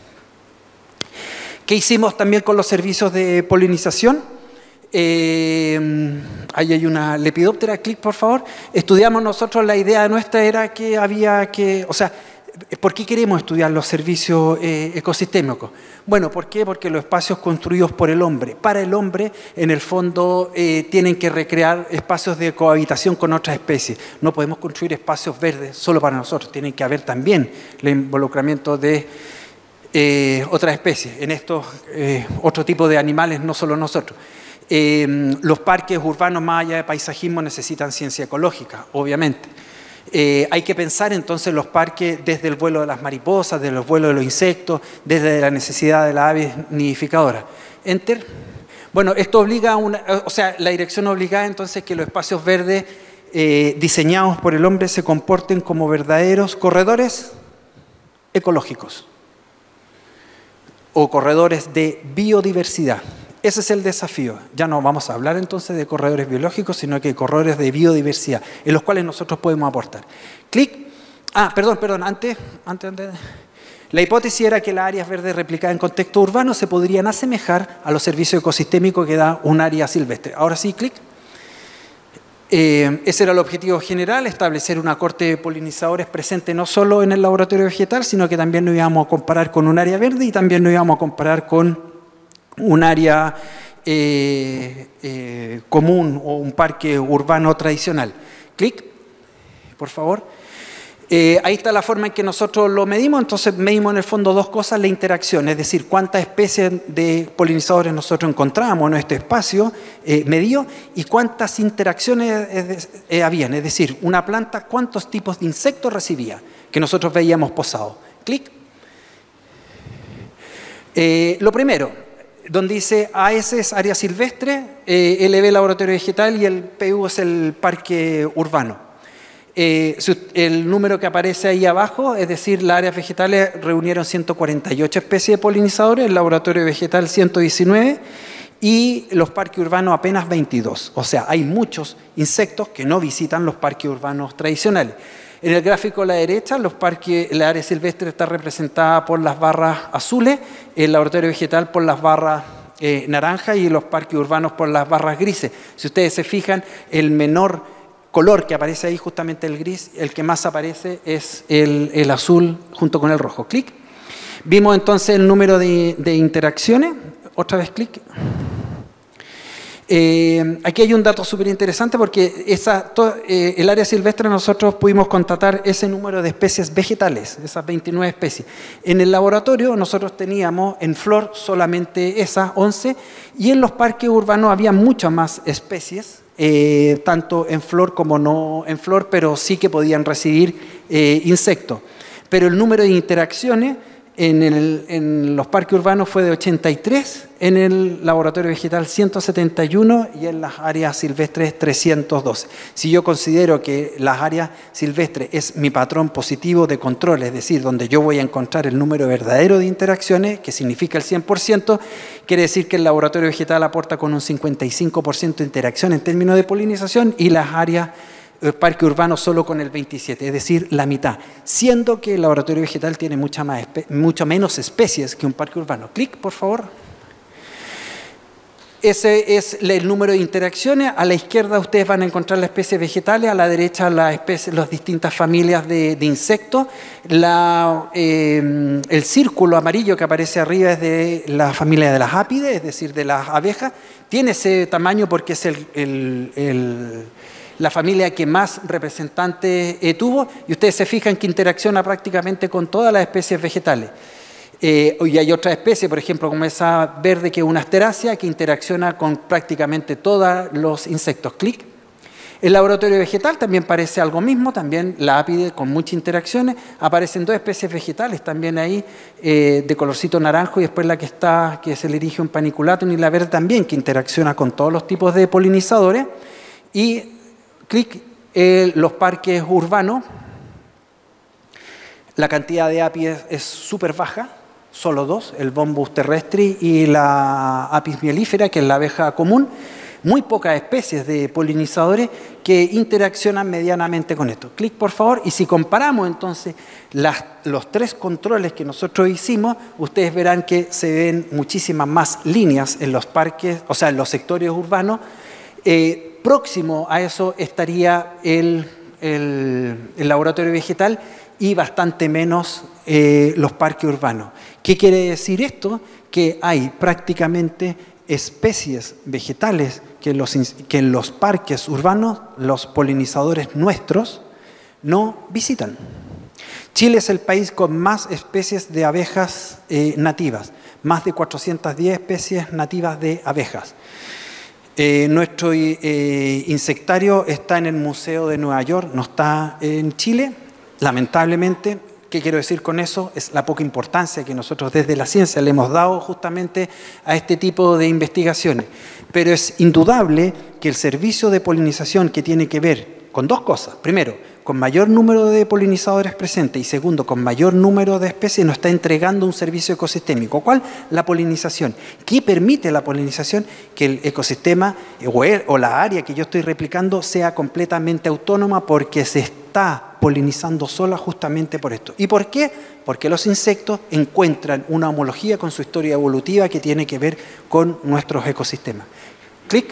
¿Qué hicimos también con los servicios de polinización? Ahí hay una lepidóptera, clic por favor. Estudiamos nosotros, la idea nuestra era que había que, o sea, ¿por qué queremos estudiar los servicios ecosistémicos? Bueno, ¿por qué? Porque los espacios construidos por el hombre, para el hombre, en el fondo tienen que recrear espacios de cohabitación con otras especies. No podemos construir espacios verdes solo para nosotros, tienen que haber también el involucramiento de otras especies, en estos otro tipo de animales, no solo nosotros. Los parques urbanos, más allá de paisajismo, necesitan ciencia ecológica, obviamente. Hay que pensar entonces los parques desde el vuelo de las mariposas, desde el vuelo de los insectos, desde la necesidad de las aves nidificadoras. Enter. Bueno, esto obliga a la dirección obligada entonces que los espacios verdes diseñados por el hombre se comporten como verdaderos corredores ecológicos o corredores de biodiversidad. Ese es el desafío. Ya no vamos a hablar entonces de corredores biológicos, sino que corredores de biodiversidad, en los cuales nosotros podemos aportar. Clic. Perdón, antes. La hipótesis era que las áreas verdes replicadas en contexto urbano se podrían asemejar a los servicios ecosistémicos que da un área silvestre. Ahora sí, clic. Ese era el objetivo general, establecer una corte de polinizadores presente no solo en el laboratorio vegetal, sino que también nos íbamos a comparar con un área verde y también nos íbamos a comparar con un área común o un parque urbano tradicional. Clic, por favor. Ahí está la forma en que nosotros lo medimos. Entonces medimos en el fondo dos cosas: la interacción, es decir, cuántas especies de polinizadores nosotros encontramos en este espacio medido y cuántas interacciones habían, es decir, una planta, cuántos tipos de insectos recibía, que nosotros veíamos posados. Clic. Lo primero, donde dice AS es área silvestre, LB laboratorio vegetal y el PU es el parque urbano. El número que aparece ahí abajo, es decir, las áreas vegetales reunieron 148 especies de polinizadores, el laboratorio vegetal 119 y los parques urbanos apenas 22. O sea, hay muchos insectos que no visitan los parques urbanos tradicionales. En el gráfico a la derecha, la área silvestre está representada por las barras azules, el laboratorio vegetal por las barras naranja y los parques urbanos por las barras grises. Si ustedes se fijan, el menor color que aparece ahí, justamente el gris, el que más aparece es el azul junto con el rojo. Clic. Vimos entonces el número de interacciones. Otra vez clic. Aquí hay un dato súper interesante porque el área silvestre nosotros pudimos constatar ese número de especies vegetales, esas 29 especies. En el laboratorio nosotros teníamos en flor solamente esas 11 y en los parques urbanos había muchas más especies, tanto en flor como no en flor, pero sí que podían recibir insectos. Pero el número de interacciones en los parques urbanos fue de 83, en el laboratorio vegetal 171 y en las áreas silvestres 312. Si yo considero que las áreas silvestres es mi patrón positivo de control, es decir, donde yo voy a encontrar el número verdadero de interacciones, que significa el 100%, quiere decir que el laboratorio vegetal aporta con un 55% de interacción en términos de polinización y las áreas parque urbano solo con el 27%, es decir, la mitad, siendo que el laboratorio vegetal tiene mucho menos especies que un parque urbano. Clic, por favor. Ese es el número de interacciones. A la izquierda ustedes van a encontrar las especies vegetales, a la derecha las distintas familias de insectos. El círculo amarillo que aparece arriba es de la familia de las ápides, es decir, de las abejas. Tiene ese tamaño porque es la familia que más representantes tuvo, y ustedes se fijan que interacciona prácticamente con todas las especies vegetales. Y hay otra especie, por ejemplo, como esa verde, que es una asterácea, que interacciona con prácticamente todos los insectos. Clic. El laboratorio vegetal también parece algo mismo, también la ápide con muchas interacciones. Aparecen dos especies vegetales también ahí, de colorcito naranjo, y después la que se le erige un paniculatum, y la verde también, que interacciona con todos los tipos de polinizadores. Y clic, los parques urbanos, la cantidad de ápides es súper baja, solo dos, el Bombus terrestri y la Apis mellifera, que es la abeja común. Muy pocas especies de polinizadores que interaccionan medianamente con esto. Clic, por favor, y si comparamos entonces los tres controles que nosotros hicimos, ustedes verán que se ven muchísimas más líneas en los parques, o sea, en los sectores urbanos. Próximo a eso estaría el laboratorio vegetal y bastante menos los parques urbanos. ¿Qué quiere decir esto? Que hay prácticamente especies vegetales que en los parques urbanos los polinizadores nuestros no visitan. Chile es el país con más especies de abejas nativas, más de 410 especies nativas de abejas. Nuestro insectario está en el Museo de Nueva York, no está en Chile, lamentablemente. ¿Qué quiero decir con eso? Es la poca importancia que nosotros desde la ciencia le hemos dado justamente a este tipo de investigaciones. Pero es indudable que el servicio de polinización, que tiene que ver con dos cosas. Primero, con mayor número de polinizadores presentes, y segundo, con mayor número de especies, nos está entregando un servicio ecosistémico. ¿Cuál? La polinización. ¿Qué permite la polinización? Que el ecosistema o la área que yo estoy replicando sea completamente autónoma, porque se está polinizando sola justamente por esto. ¿Y por qué? Porque los insectos encuentran una homología con su historia evolutiva que tiene que ver con nuestros ecosistemas. Clic.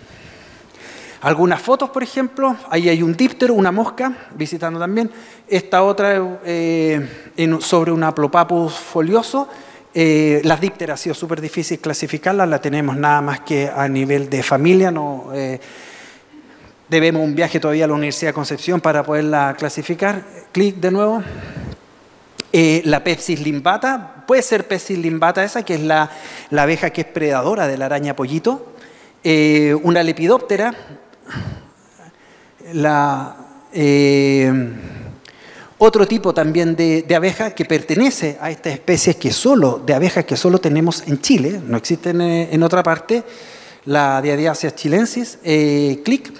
Algunas fotos, por ejemplo, ahí hay un díptero, una mosca, visitando también. Esta otra sobre un Aplopapus folioso. Las dípteras ha sido súper difícil clasificarlas, la tenemos nada más que a nivel de familia. No, debemos un viaje todavía a la Universidad de Concepción para poderla clasificar. Clic de nuevo. La Pepsis limbata, puede ser Pepsis limbata esa, que es la abeja que es predadora de la araña pollito. Una Lepidoptera. Otro tipo también de abeja que pertenece a estas especies de abejas que solo tenemos en Chile, no existen en otra parte, la Diadiaceae chilensis. Clic.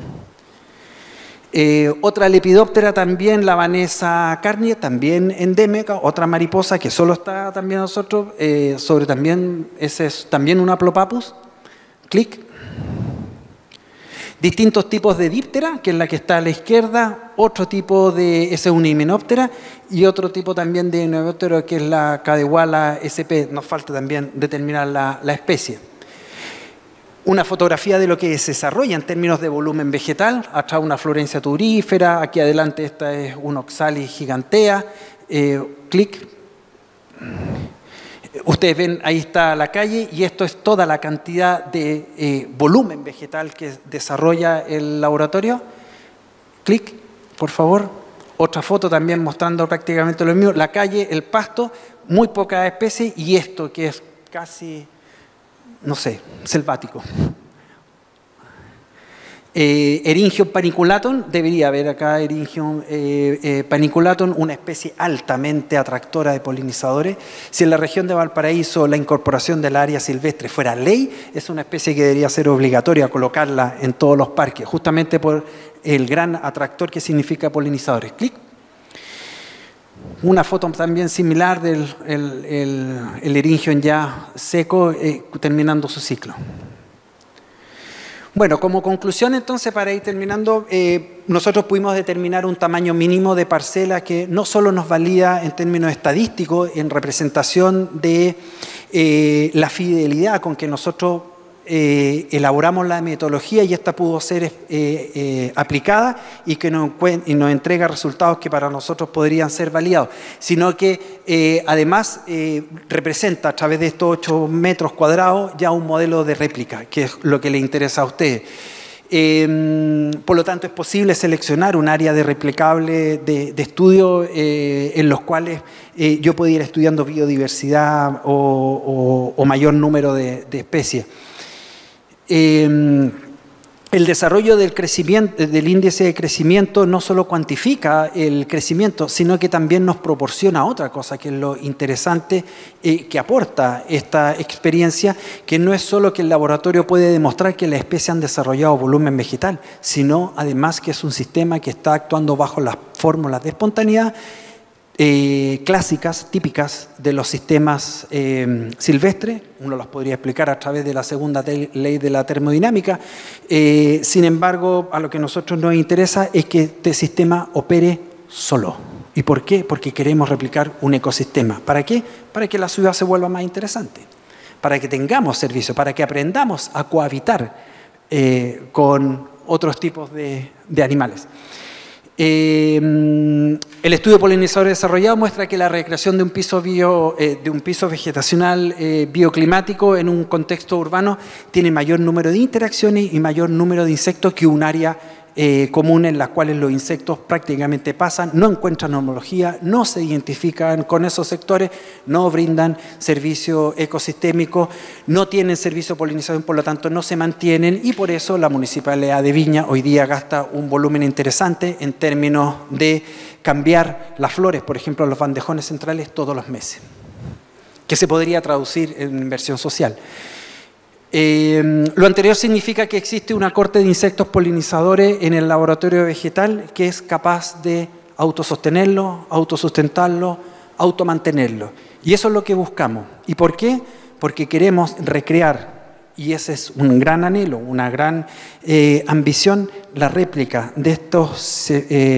Otra Lepidoptera también, la Vanessa carnie, también endémica, otra mariposa que solo está también nosotros, ese es también un Aplopapus. Clic. Distintos tipos de díptera, que es la que está a la izquierda, otro tipo de, ese es una himenóptera, y otro tipo también de himenóptero que es la Cadewala sp. Nos falta también determinar la especie. Una fotografía de lo que se desarrolla en términos de volumen vegetal, atrás una Florencia turífera, aquí adelante esta es un Oxalis gigantea, clic. Ustedes ven, ahí está la calle y esto es toda la cantidad de volumen vegetal que desarrolla el laboratorio. Clic, por favor. Otra foto también mostrando prácticamente lo mismo. La calle, el pasto, muy pocas especies y esto que es casi, no sé, selvático. Eryngium paniculatum, debería haber acá Eryngium paniculatum, una especie altamente atractora de polinizadores. Si en la región de Valparaíso la incorporación del área silvestre fuera ley, es una especie que debería ser obligatoria colocarla en todos los parques, justamente por el gran atractor que significa polinizadores. Clic. Una foto también similar del el Eryngium ya seco, terminando su ciclo. Bueno, como conclusión entonces, para ir terminando, nosotros pudimos determinar un tamaño mínimo de parcela que no solo nos valía en términos estadísticos, en representación de la fidelidad con que nosotros elaboramos la metodología y esta pudo ser aplicada y que nos entrega resultados que para nosotros podrían ser validados, sino que además representa a través de estos 8 metros cuadrados ya un modelo de réplica, que es lo que le interesa a ustedes. Por lo tanto, es posible seleccionar un área de replicable de estudio en los cuales yo puedo ir estudiando biodiversidad o mayor número de especies. El desarrollo del crecimiento, del índice de crecimiento, no solo cuantifica el crecimiento, sino que también nos proporciona otra cosa, que es lo interesante que aporta esta experiencia, que no es solo que el laboratorio puede demostrar que las especies han desarrollado volumen vegetal, sino además que es un sistema que está actuando bajo las fórmulas de espontaneidad clásicas, típicas de los sistemas silvestres. Uno los podría explicar a través de la segunda ley de la termodinámica. Sin embargo, a lo que a nosotros nos interesa es que este sistema opere solo. ¿Y por qué? Porque queremos replicar un ecosistema. ¿Para qué? Para que la ciudad se vuelva más interesante, para que tengamos servicios, para que aprendamos a cohabitar con otros tipos de animales. El estudio de polinizadores desarrollado muestra que la recreación de un piso, vegetacional bioclimático en un contexto urbano tiene mayor número de interacciones y mayor número de insectos que un área común en las cuales los insectos prácticamente pasan, no encuentran homología, no se identifican con esos sectores, no brindan servicio ecosistémico, no tienen servicio de polinización, por lo tanto no se mantienen y por eso la Municipalidad de Viña hoy día gasta un volumen interesante en términos de cambiar las flores, por ejemplo los bandejones centrales todos los meses, que se podría traducir en inversión social. Lo anterior significa que existe una corte de insectos polinizadores en el laboratorio vegetal que es capaz de autosostenerlo, autosustentarlo, automantenerlo. Y eso es lo que buscamos. ¿Y por qué? Porque queremos recrear, y ese es un gran anhelo, una gran ambición, la réplica de estos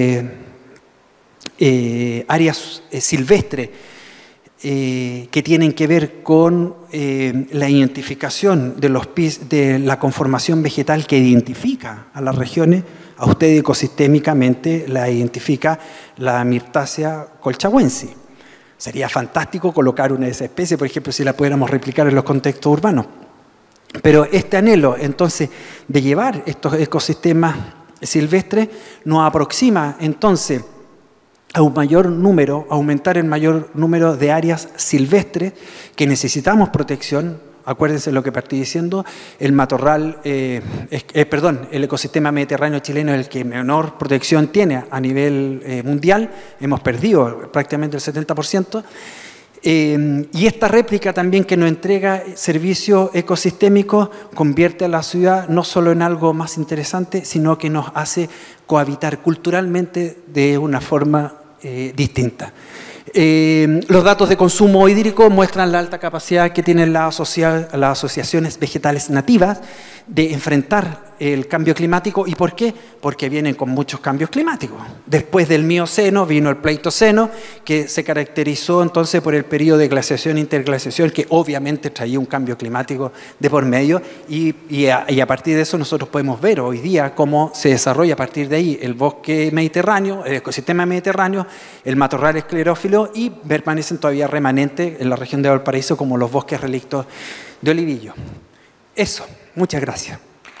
áreas silvestres que tienen que ver con la identificación de la conformación vegetal que identifica a las regiones. A usted ecosistémicamente la identifica la Myrtaceae colchagüensis. Sería fantástico colocar una de esas especies, por ejemplo, si la pudiéramos replicar en los contextos urbanos. Pero este anhelo, entonces, de llevar estos ecosistemas silvestres nos aproxima, entonces, a un mayor número, aumentar el mayor número de áreas silvestres que necesitamos protección. Acuérdense lo que partí diciendo, el matorral, el ecosistema mediterráneo chileno es el que menor protección tiene a nivel mundial, hemos perdido prácticamente el 70%. Y esta réplica también que nos entrega servicios ecosistémicos convierte a la ciudad no solo en algo más interesante, sino que nos hace cohabitar culturalmente de una forma distinta. Los datos de consumo hídrico muestran la alta capacidad que tienen las asociaciones vegetales nativas de enfrentar el cambio climático. ¿Y por qué? Porque vienen con muchos cambios climáticos. Después del Mioceno vino el Pleistoceno, que se caracterizó entonces por el periodo de glaciación e interglaciación, que obviamente traía un cambio climático de por medio, y a partir de eso nosotros podemos ver hoy día cómo se desarrolla a partir de ahí el bosque mediterráneo, el ecosistema mediterráneo, el matorral esclerófilo, y permanecen todavía remanentes en la región de Valparaíso como los bosques relictos de olivillo. Eso, muchas gracias.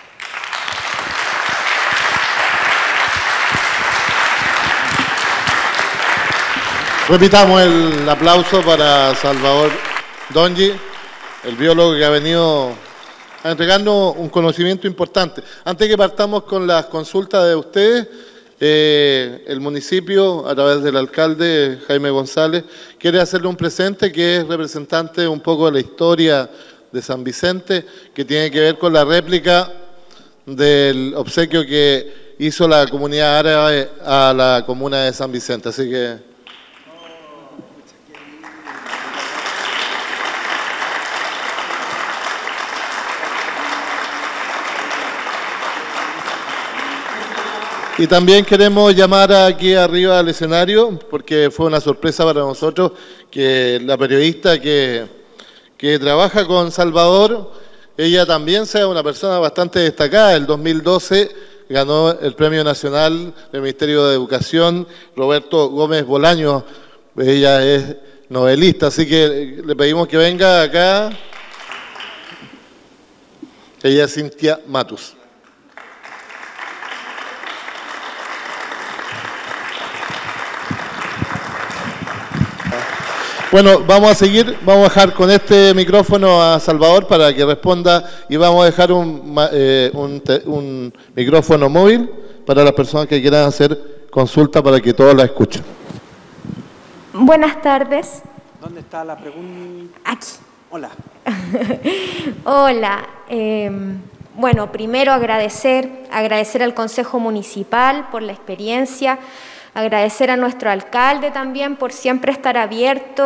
Repitamos el aplauso para Salvador Dongi, el biólogo que ha venido entregando un conocimiento importante. Antes que partamos con las consultas de ustedes, el municipio, a través del alcalde Jaime González, quiere hacerle un presente que es representante un poco de la historia de San Vicente, que tiene que ver con la réplica del obsequio que hizo la comunidad árabe a la comuna de San Vicente. Así que... Y también queremos llamar aquí arriba al escenario, porque fue una sorpresa para nosotros que la periodista que trabaja con Salvador, ella también sea una persona bastante destacada. El 2012 ganó el Premio Nacional del Ministerio de Educación, Roberto Gómez Bolaño. Ella es novelista, así que le pedimos que venga acá. Ella es Cintia Matus. Bueno, vamos a seguir, vamos a dejar con este micrófono a Salvador para que responda y vamos a dejar un micrófono móvil para las personas que quieran hacer consulta para que todos la escuchen. Buenas tardes. ¿Dónde está la pregunta? Aquí. Hola. Hola. Bueno, primero agradecer al Consejo Municipal por la experiencia. Agradecer a nuestro alcalde también por siempre estar abierto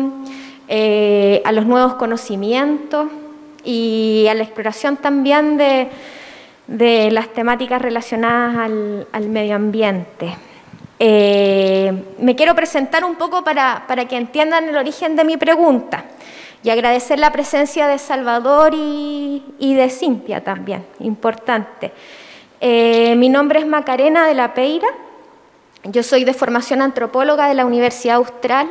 a los nuevos conocimientos y a la exploración también de las temáticas relacionadas al medio ambiente. Me quiero presentar un poco para que entiendan el origen de mi pregunta y agradecer la presencia de Salvador y de Cintia también, importante. Mi nombre es Macarena de la Peira. Yo soy de formación antropóloga de la Universidad Austral.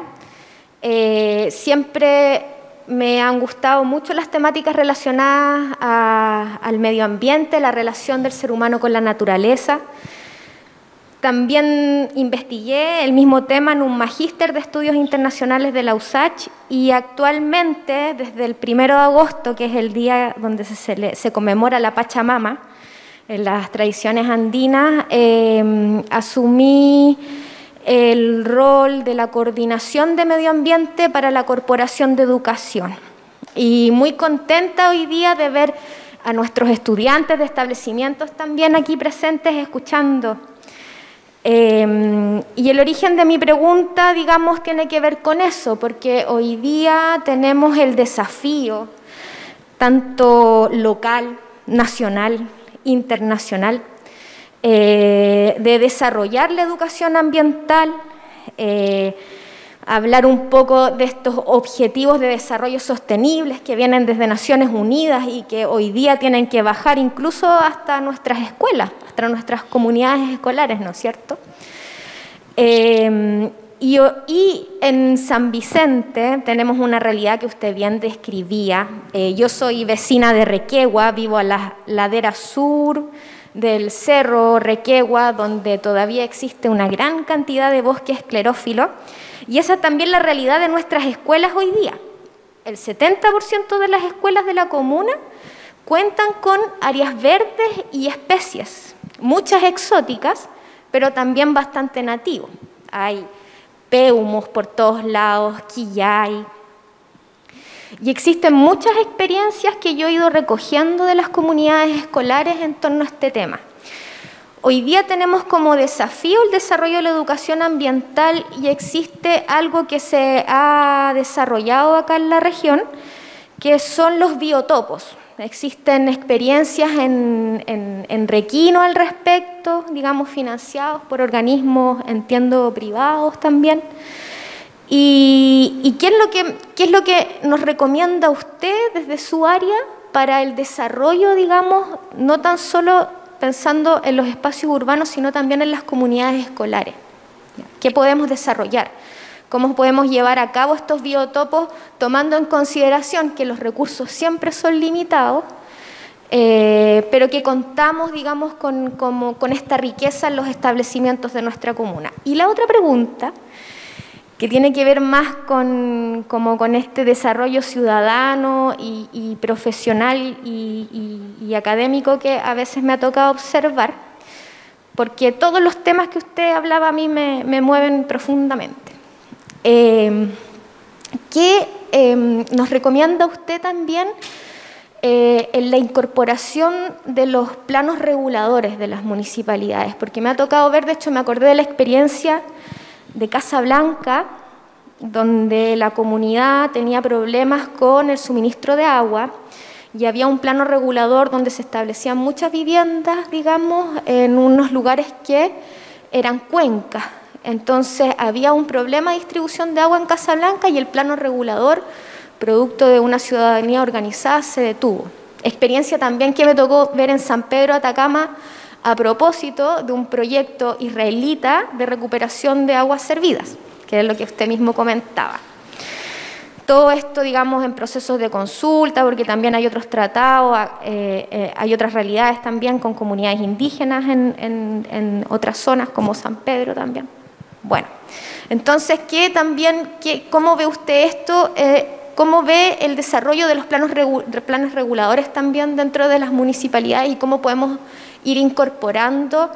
Siempre me han gustado mucho las temáticas relacionadas al medio ambiente, la relación del ser humano con la naturaleza. También investigué el mismo tema en un magíster de estudios internacionales de la USACH y actualmente, desde el 1 de agosto, que es el día donde se conmemora la Pachamama, en las tradiciones andinas, asumí el rol de la coordinación de medio ambiente para la Corporación de Educación. Y muy contenta hoy día de ver a nuestros estudiantes de establecimientos también aquí presentes escuchando. Y el origen de mi pregunta, digamos, tiene que ver con eso, porque hoy día tenemos el desafío, tanto local, nacional, internacional, de desarrollar la educación ambiental, hablar un poco de estos objetivos de desarrollo sostenibles que vienen desde Naciones Unidas y que hoy día tienen que bajar incluso hasta nuestras escuelas, hasta nuestras comunidades escolares, ¿no es cierto? Y en San Vicente tenemos una realidad que usted bien describía. Yo soy vecina de Requegua, vivo a la ladera sur del cerro Requegua, donde todavía existe una gran cantidad de bosque esclerófilo, y esa es también la realidad de nuestras escuelas hoy día. El 70% de las escuelas de la comuna cuentan con áreas verdes y especies, muchas exóticas, pero también bastante nativos. Hay peumos por todos lados, quillay. Y existen muchas experiencias que yo he ido recogiendo de las comunidades escolares en torno a este tema. Hoy día tenemos como desafío el desarrollo de la educación ambiental y existe algo que se ha desarrollado acá en la región, que son los biotopos. Existen experiencias en Requino al respecto, digamos, financiados por organismos, entiendo, privados también. ¿Y qué es lo que nos recomienda usted desde su área para el desarrollo, digamos, no tan solo pensando en los espacios urbanos, sino también en las comunidades escolares? ¿Qué podemos desarrollar? ¿Cómo podemos llevar a cabo estos biotopos tomando en consideración que los recursos siempre son limitados, pero que contamos, digamos, con esta riqueza en los establecimientos de nuestra comuna? Y la otra pregunta, que tiene que ver más con este desarrollo ciudadano y profesional y académico que a veces me ha tocado observar, porque todos los temas que usted hablaba a mí me mueven profundamente. ¿Qué nos recomienda usted también en la incorporación de los planos reguladores de las municipalidades? Porque me ha tocado ver, de hecho me acordé de la experiencia de Casablanca, donde la comunidad tenía problemas con el suministro de agua y había un plano regulador donde se establecían muchas viviendas, digamos, en unos lugares que eran cuencas. Entonces había un problema de distribución de agua en Casablanca y el plano regulador, producto de una ciudadanía organizada, se detuvo. Experiencia también que me tocó ver en San Pedro, Atacama, a propósito de un proyecto israelita de recuperación de aguas servidas, que es lo que usted mismo comentaba. Todo esto, digamos, en procesos de consulta, porque también hay otros tratados, hay otras realidades también con comunidades indígenas en otras zonas, como San Pedro también. Bueno, entonces, ¿cómo ve usted esto? ¿Cómo ve el desarrollo de los planes reguladores también dentro de las municipalidades y cómo podemos ir incorporando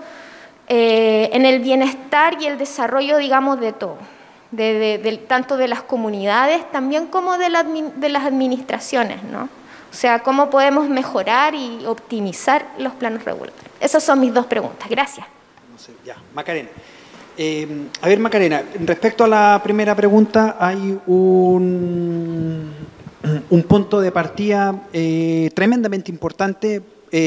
en el bienestar y el desarrollo, digamos, de todo, tanto de las comunidades también como de las administraciones, ¿no? O sea, ¿cómo podemos mejorar y optimizar los planos reguladores? Esas son mis dos preguntas. Gracias. No sé, ya, Macarena. A ver, Macarena, respecto a la primera pregunta, hay un punto de partida tremendamente importante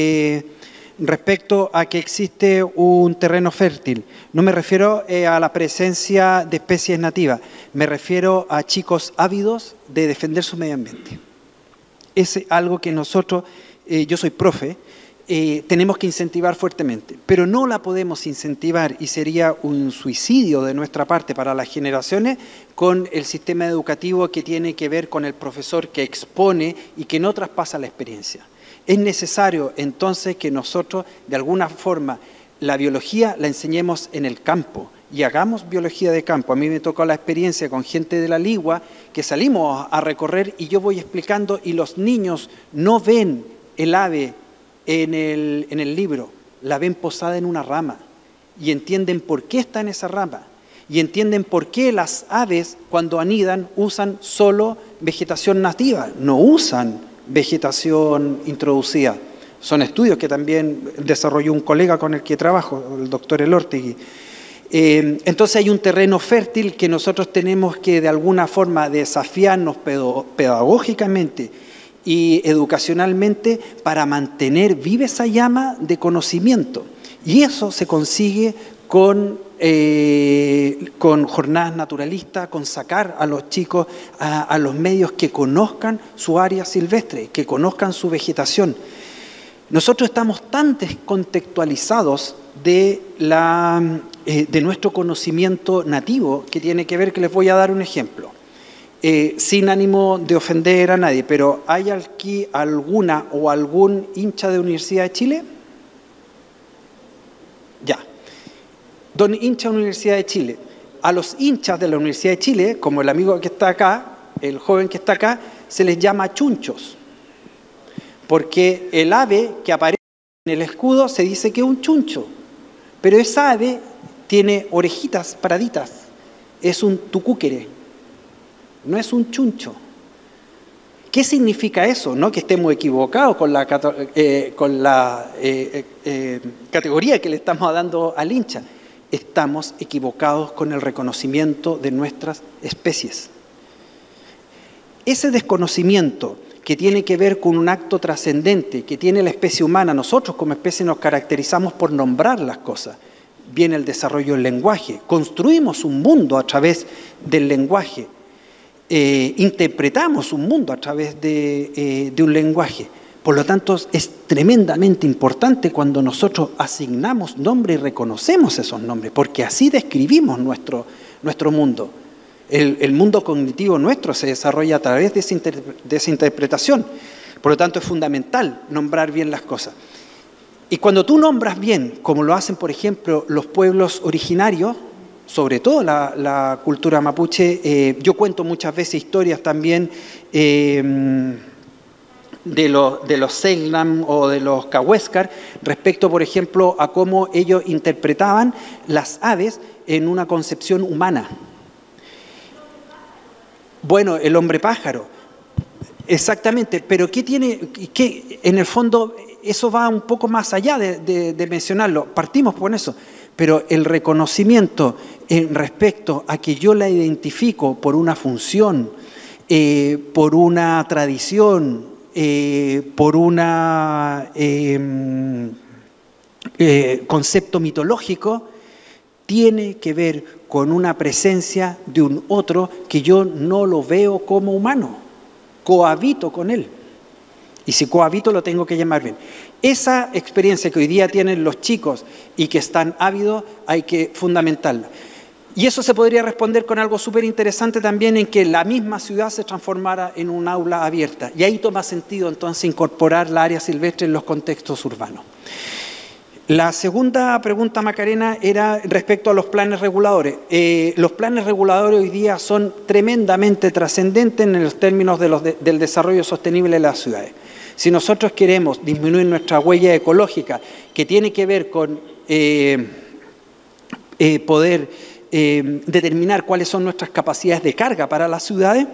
respecto a que existe un terreno fértil. No me refiero a la presencia de especies nativas, me refiero a chicos ávidos de defender su medio ambiente. Es algo que nosotros, yo soy profe, tenemos que incentivar fuertemente, pero no la podemos incentivar y sería un suicidio de nuestra parte para las generaciones con el sistema educativo que tiene que ver con el profesor que expone y que no traspasa la experiencia. Es necesario entonces que nosotros de alguna forma la biología la enseñemos en el campo y hagamos biología de campo. A mí me tocó la experiencia con gente de la Ligua que salimos a recorrer y yo voy explicando y los niños no ven el ave en el libro, la ven posada en una rama y entienden por qué está en esa rama y entienden por qué las aves cuando anidan usan solo vegetación nativa, no usan vegetación introducida. Son estudios que también desarrolló un colega con el que trabajo, el doctor Elortegui. Entonces hay un terreno fértil que nosotros tenemos que de alguna forma desafiarnos pedagógicamente y educacionalmente para mantener viva esa llama de conocimiento. Y eso se consigue con jornadas naturalistas, con sacar a los chicos a los medios que conozcan su área silvestre, que conozcan su vegetación. Nosotros estamos tan descontextualizados de nuestro conocimiento nativo que tiene que ver, que les voy a dar un ejemplo. Sin ánimo de ofender a nadie, pero ¿hay aquí alguna o algún hincha de Universidad de Chile? Ya. Don hincha de la Universidad de Chile. A los hinchas de la Universidad de Chile, como el amigo que está acá, el joven que está acá, se les llama chunchos. Porque el ave que aparece en el escudo se dice que es un chuncho. Pero esa ave tiene orejitas paraditas. Es un tucúquere. No es un chuncho. ¿Qué significa eso? No que estemos equivocados con la categoría que le estamos dando al hincha. Estamos equivocados con el reconocimiento de nuestras especies. Ese desconocimiento que tiene que ver con un acto trascendente, que tiene la especie humana. Nosotros como especie nos caracterizamos por nombrar las cosas. Viene el desarrollo del lenguaje. Construimos un mundo a través del lenguaje. Interpretamos un mundo a través de un lenguaje. Por lo tanto, es tremendamente importante cuando nosotros asignamos nombres y reconocemos esos nombres, porque así describimos nuestro mundo. El mundo cognitivo nuestro se desarrolla a través de esa interpretación. Por lo tanto, es fundamental nombrar bien las cosas. Y cuando tú nombras bien, como lo hacen, por ejemplo, los pueblos originarios, sobre todo la cultura mapuche, yo cuento muchas veces historias también de los Selknam o de los Cahuéscar respecto, por ejemplo, a cómo ellos interpretaban las aves en una concepción humana. Bueno, el hombre pájaro, exactamente, pero ¿qué tiene? ¿Qué, en el fondo, eso va un poco más allá de mencionarlo, partimos por eso, pero el reconocimiento respecto a que yo la identifico por una función, por una tradición, por un concepto mitológico, tiene que ver con una presencia de un otro que yo no lo veo como humano, cohabito con él. Y si cohabito lo tengo que llamar bien. Esa experiencia que hoy día tienen los chicos y que están ávidos, hay que fundamentarla. Y eso se podría responder con algo súper interesante también, en que la misma ciudad se transformara en un aula abierta. Y ahí toma sentido entonces incorporar la área silvestre en los contextos urbanos. La segunda pregunta, Macarena, era respecto a los planes reguladores. Los planes reguladores hoy día son tremendamente trascendentes en los términos del desarrollo sostenible de las ciudades. Si nosotros queremos disminuir nuestra huella ecológica, que tiene que ver con poder determinar cuáles son nuestras capacidades de carga para las ciudades,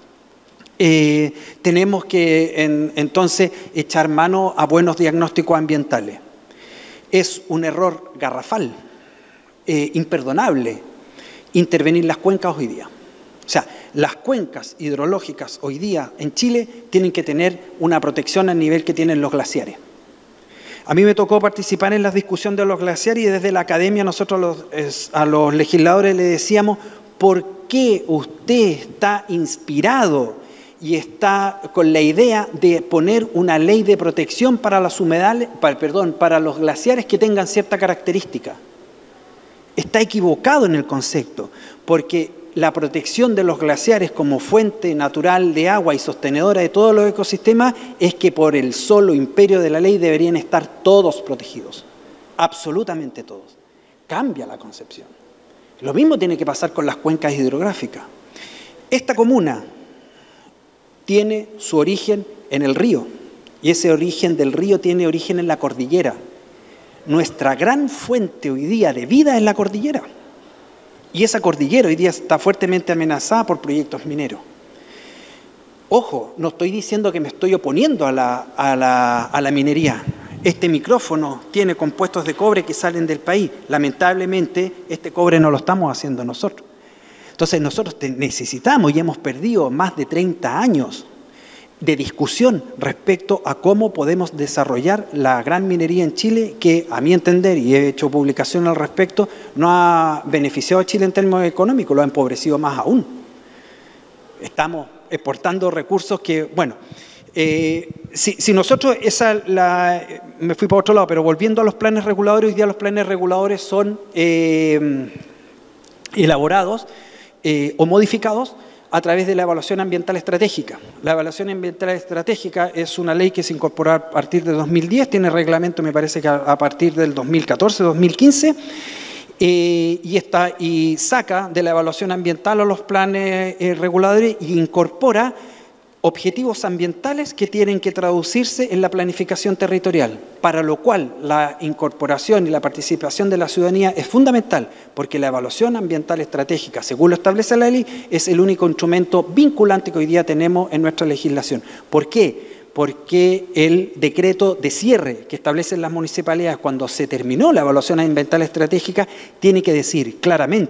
tenemos que entonces echar mano a buenos diagnósticos ambientales. Es un error garrafal, imperdonable, intervenir las cuencas hoy día. O sea, las cuencas hidrológicas hoy día en Chile tienen que tener una protección al nivel que tienen los glaciares. A mí me tocó participar en la discusión de los glaciares y desde la academia nosotros a los legisladores les decíamos: ¿por qué usted está inspirado y está con la idea de poner una ley de protección para los humedales, para los glaciares que tengan cierta característica? Está equivocado en el concepto, porque la protección de los glaciares como fuente natural de agua y sostenedora de todos los ecosistemas es que por el solo imperio de la ley deberían estar todos protegidos, absolutamente todos. Cambia la concepción. Lo mismo tiene que pasar con las cuencas hidrográficas. Esta comuna tiene su origen en el río, y ese origen del río tiene origen en la cordillera. Nuestra gran fuente hoy día de vida es la cordillera, y esa cordillera hoy día está fuertemente amenazada por proyectos mineros. Ojo, no estoy diciendo que me estoy oponiendo a la minería. Este micrófono tiene compuestos de cobre que salen del país. Lamentablemente, este cobre no lo estamos haciendo nosotros. Entonces nosotros necesitamos, y hemos perdido más de 30 años de discusión respecto a cómo podemos desarrollar la gran minería en Chile, que a mi entender, y he hecho publicación al respecto, no ha beneficiado a Chile en términos económicos, lo ha empobrecido más aún. Estamos exportando recursos que, bueno, si nosotros, me fui para otro lado, pero volviendo a los planes reguladores, hoy día los planes reguladores son elaborados o modificados a través de la evaluación ambiental estratégica. La evaluación ambiental estratégica es una ley que se incorporó a partir de 2010, tiene reglamento me parece que a partir del 2014-2015, y saca de la evaluación ambiental a los planes reguladores e incorpora objetivos ambientales que tienen que traducirse en la planificación territorial, para lo cual la incorporación y la participación de la ciudadanía es fundamental, porque la evaluación ambiental estratégica, según lo establece la ley, es el único instrumento vinculante que hoy día tenemos en nuestra legislación. ¿Por qué? Porque el decreto de cierre que establecen las municipalidades cuando se terminó la evaluación ambiental estratégica tiene que decir claramente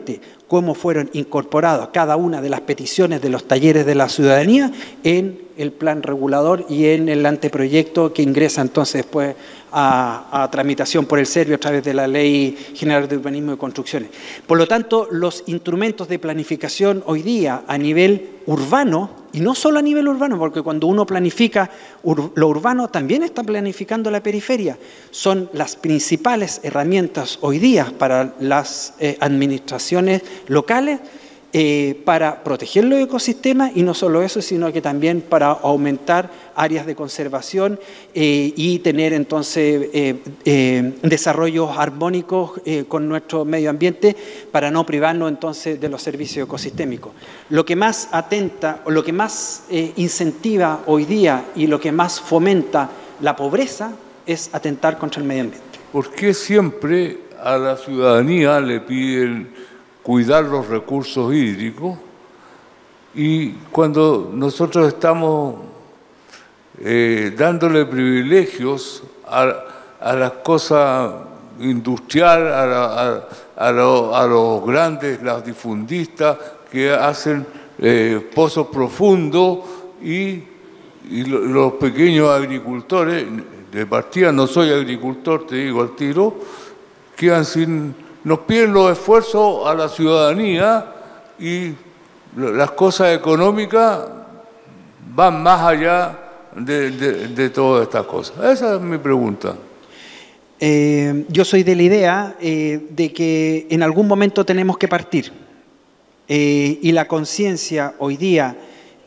cómo fueron incorporadas cada una de las peticiones de los talleres de la ciudadanía en el plan regulador y en el anteproyecto que ingresa entonces después a tramitación por el Servio a través de la Ley General de Urbanismo y Construcciones. Por lo tanto, los instrumentos de planificación hoy día a nivel urbano, y no solo a nivel urbano, porque cuando uno planifica lo urbano también está planificando la periferia, son las principales herramientas hoy día para las administraciones locales para proteger los ecosistemas, y no solo eso, sino que también para aumentar áreas de conservación y tener entonces desarrollos armónicos con nuestro medio ambiente para no privarnos entonces de los servicios ecosistémicos. Lo que más atenta, o lo que más incentiva hoy día y lo que más fomenta la pobreza es atentar contra el medio ambiente. ¿Por qué siempre a la ciudadanía le piden cuidar los recursos hídricos, y cuando nosotros estamos dándole privilegios a las cosas industriales, a los grandes latifundistas que hacen pozos profundos, y los pequeños agricultores, de partida no soy agricultor, te digo al tiro, quedan sin... Nos piden los esfuerzos a la ciudadanía, y las cosas económicas van más allá de todas estas cosas. Esa es mi pregunta. Yo soy de la idea de que en algún momento tenemos que partir. Y la conciencia hoy día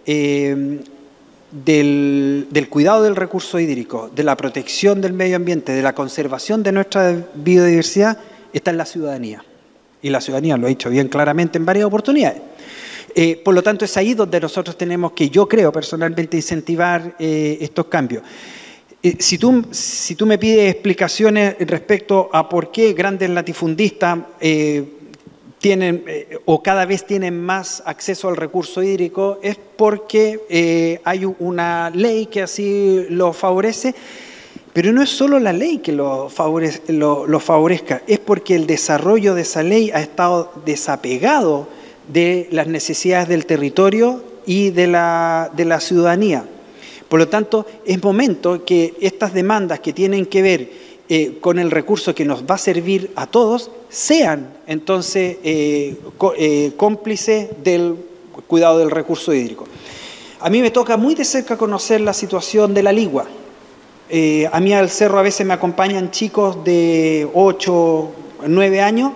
del cuidado del recurso hídrico, de la protección del medio ambiente, de la conservación de nuestra biodiversidad, está en la ciudadanía, y la ciudadanía lo ha dicho bien claramente en varias oportunidades. Por lo tanto, es ahí donde nosotros tenemos que, yo creo personalmente, incentivar estos cambios. Si tú me pides explicaciones respecto a por qué grandes latifundistas tienen o cada vez tienen más acceso al recurso hídrico, es porque hay una ley que así lo favorece. Pero no es solo la ley que lo favorezca, es porque el desarrollo de esa ley ha estado desapegado de las necesidades del territorio y de la ciudadanía. Por lo tanto, es momento que estas demandas que tienen que ver con el recurso que nos va a servir a todos sean entonces cómplices del cuidado del recurso hídrico. A mí me toca muy de cerca conocer la situación de la Ligua. A mí al cerro a veces me acompañan chicos de 8, 9 años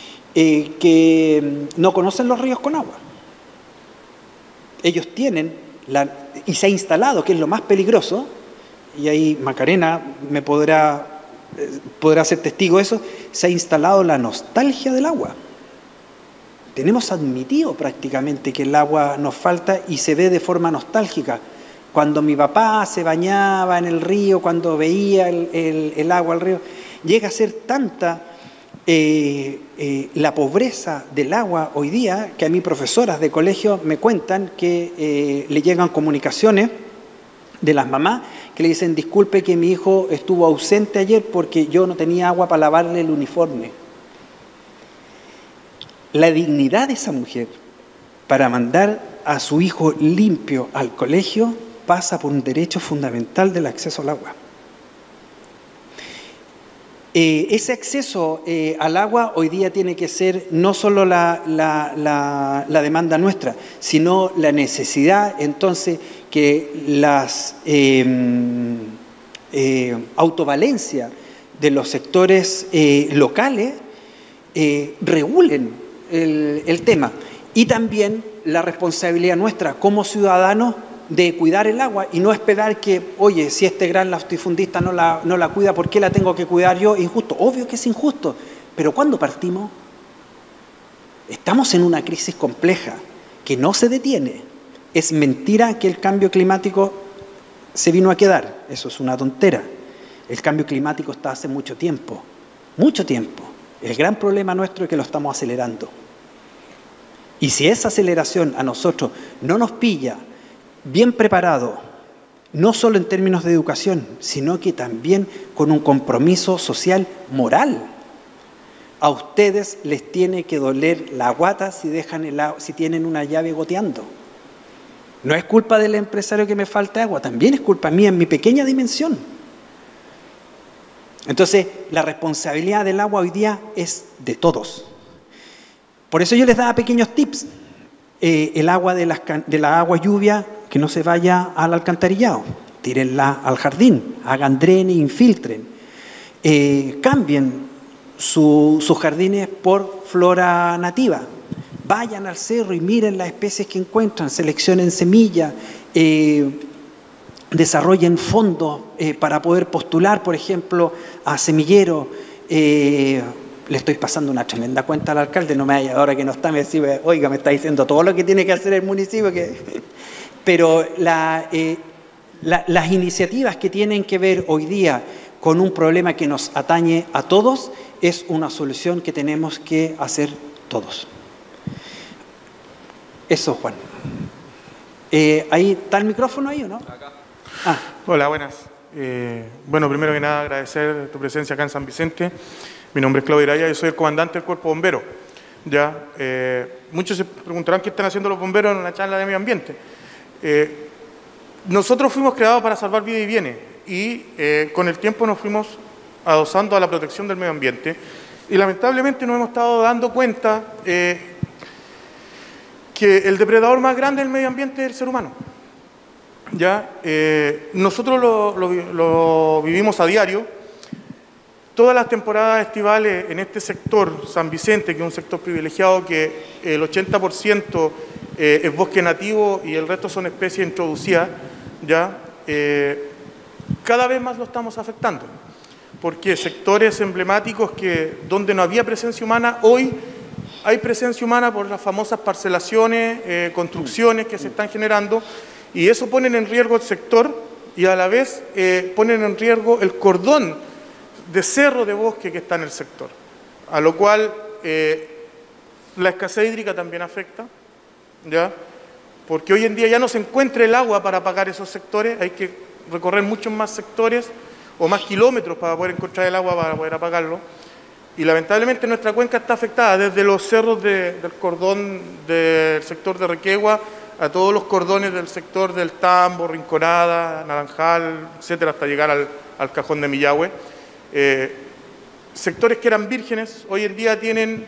que no conocen los ríos con agua. Ellos tienen, y se ha instalado, que es lo más peligroso, y ahí Macarena me podrá ser testigo de eso, se ha instalado la nostalgia del agua. Tenemos admitido prácticamente que el agua nos falta y se ve de forma nostálgica. Cuando mi papá se bañaba en el río, cuando veía el agua al río, llega a ser tanta la pobreza del agua hoy día que a mí profesoras de colegio me cuentan que le llegan comunicaciones de las mamás que le dicen: disculpe que mi hijo estuvo ausente ayer porque yo no tenía agua para lavarle el uniforme. La dignidad de esa mujer para mandar a su hijo limpio al colegio pasa por un derecho fundamental del acceso al agua. Ese acceso al agua hoy día tiene que ser no solo la demanda nuestra, sino la necesidad entonces que las autovalencias de los sectores locales regulen el tema, y también la responsabilidad nuestra como ciudadanos de cuidar el agua y no esperar que, oye, si este gran latifundista no la cuida, ¿por qué la tengo que cuidar yo? Injusto. Obvio que es injusto, pero ¿cuándo partimos? Estamos en una crisis compleja que no se detiene. Es mentira que el cambio climático se vino a quedar. Eso es una tontera. El cambio climático está hace mucho tiempo. Mucho tiempo. El gran problema nuestro es que lo estamos acelerando. Y si esa aceleración a nosotros no nos pilla bien preparado, no solo en términos de educación, sino que también con un compromiso social moral. A ustedes les tiene que doler la guata si tienen una llave goteando. No es culpa del empresario que me falte agua, también es culpa mía en mi pequeña dimensión. Entonces, la responsabilidad del agua hoy día es de todos. Por eso yo les daba pequeños tips. El agua de la agua lluvia, que no se vaya al alcantarillado. Tírenla al jardín, hagan drenes, infiltren. Cambien sus jardines por flora nativa. Vayan al cerro y miren las especies que encuentran, seleccionen semillas, desarrollen fondos para poder postular, por ejemplo, a semilleros. Le estoy pasando una tremenda cuenta al alcalde, no me vaya ahora que no está, me dice, oiga, me está diciendo todo lo que tiene que hacer el municipio. Pero las iniciativas que tienen que ver hoy día con un problema que nos atañe a todos es una solución que tenemos que hacer todos. Eso, Juan. ¿Ahí está el micrófono ahí o no? Acá. Ah. Hola, buenas. Bueno, primero que nada agradecer tu presencia acá en San Vicente. Mi nombre es Claudio Iraya, yo soy el comandante del Cuerpo Bombero. ¿Ya? Muchos se preguntarán qué están haciendo los bomberos en una charla de medio ambiente. Nosotros fuimos creados para salvar vida y bienes y con el tiempo nos fuimos adosando a la protección del medio ambiente y lamentablemente nos hemos estado dando cuenta que el depredador más grande del medio ambiente es el ser humano. ¿Ya? Nosotros lo vivimos a diario. Todas las temporadas estivales en este sector, San Vicente, que es un sector privilegiado, que el 80% es bosque nativo y el resto son especies introducidas, ¿ya? Cada vez más lo estamos afectando, porque sectores emblemáticos donde no había presencia humana, hoy hay presencia humana por las famosas parcelaciones, construcciones que se están generando, y eso pone en riesgo el sector y a la vez ponen en riesgo el cordón de cerro de bosque que está en el sector, a lo cual la escasez hídrica también afecta, ¿ya? Porque hoy en día ya no se encuentra el agua para apagar esos sectores, hay que recorrer muchos más sectores o más kilómetros para poder encontrar el agua para poder apagarlo, y lamentablemente nuestra cuenca está afectada desde los cerros del cordón del sector de Requegua a todos los cordones del sector del Tambo, Rinconada, Naranjal, etcétera, hasta llegar al cajón de Millahue. Sectores que eran vírgenes, hoy en día tienen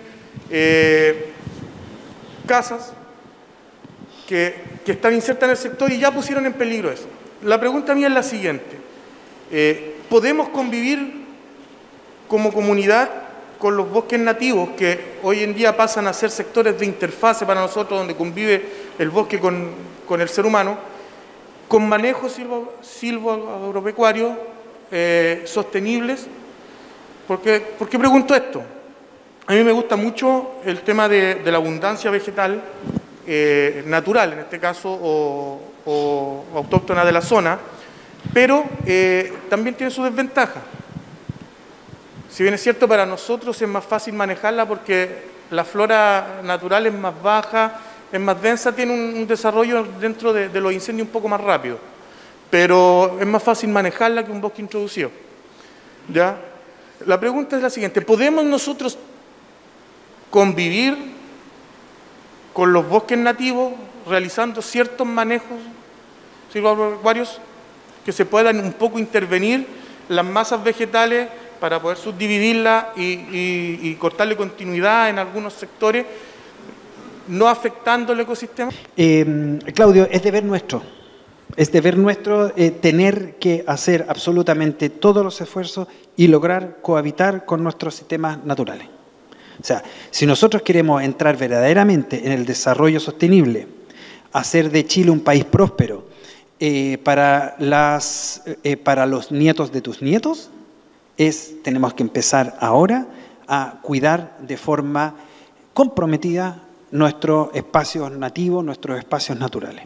casas que están insertas en el sector y ya pusieron en peligro eso. La pregunta mía es la siguiente. ¿Podemos convivir como comunidad con los bosques nativos que hoy en día pasan a ser sectores de interfase para nosotros, donde convive el bosque con el ser humano, con manejos silvoagropecuarios sostenibles? ¿Por qué pregunto esto? A mí me gusta mucho el tema de la abundancia vegetal natural, en este caso, o autóctona de la zona, pero también tiene su desventaja. Si bien es cierto, para nosotros es más fácil manejarla porque la flora natural es más baja, es más densa, tiene un desarrollo dentro de los incendios un poco más rápido, pero es más fácil manejarla que un bosque introducido. ¿Ya? La pregunta es la siguiente: ¿podemos nosotros convivir con los bosques nativos realizando ciertos manejos silvoagropecuarios que se puedan un poco intervenir las masas vegetales para poder subdividirlas y cortarle continuidad en algunos sectores, no afectando el ecosistema? Claudio, es deber nuestro. Es deber nuestro tener que hacer absolutamente todos los esfuerzos y lograr cohabitar con nuestros sistemas naturales. O sea, si nosotros queremos entrar verdaderamente en el desarrollo sostenible, hacer de Chile un país próspero para los nietos de tus nietos, tenemos que empezar ahora a cuidar de forma comprometida nuestros espacios nativos, nuestros espacios naturales.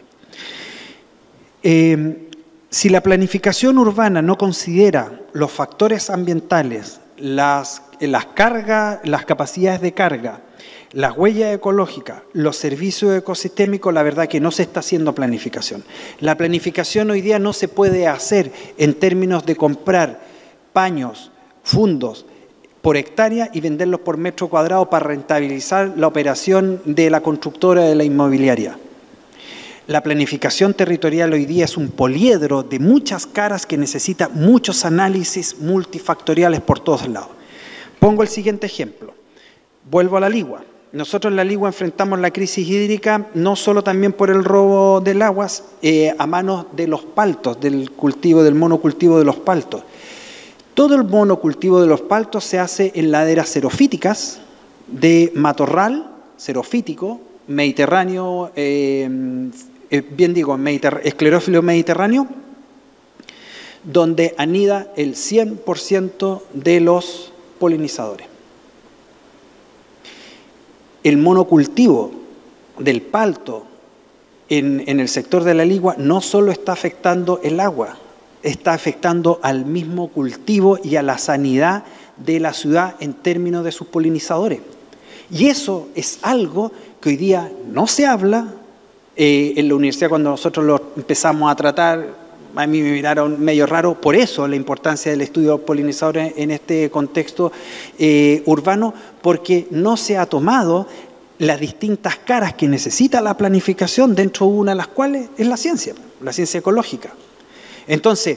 Si la planificación urbana no considera los factores ambientales, las cargas, las capacidades de carga, las huellas ecológicas, los servicios ecosistémicos, la verdad que no se está haciendo planificación. La planificación hoy día no se puede hacer en términos de comprar paños, fundos, por hectárea y venderlos por metro cuadrado para rentabilizar la operación de la constructora de la inmobiliaria. La planificación territorial hoy día es un poliedro de muchas caras que necesita muchos análisis multifactoriales por todos lados. Pongo el siguiente ejemplo. Vuelvo a la Ligua. Nosotros en la Ligua enfrentamos la crisis hídrica no solo también por el robo del agua a manos de los paltos, del monocultivo de los paltos. Todo el monocultivo de los paltos se hace en laderas xerofíticas de matorral xerofítico, mediterráneo, esclerófilo mediterráneo, donde anida el 100% de los polinizadores. El monocultivo del palto en el sector de la Ligua no solo está afectando el agua, está afectando al mismo cultivo y a la sanidad de la ciudad en términos de sus polinizadores. Y eso es algo que hoy día no se habla. En la universidad, cuando nosotros lo empezamos a tratar, a mí me miraron medio raro, por eso la importancia del estudio de polinizadores en este contexto urbano, porque no se ha tomado las distintas caras que necesita la planificación, dentro de una de las cuales es la ciencia ecológica. Entonces,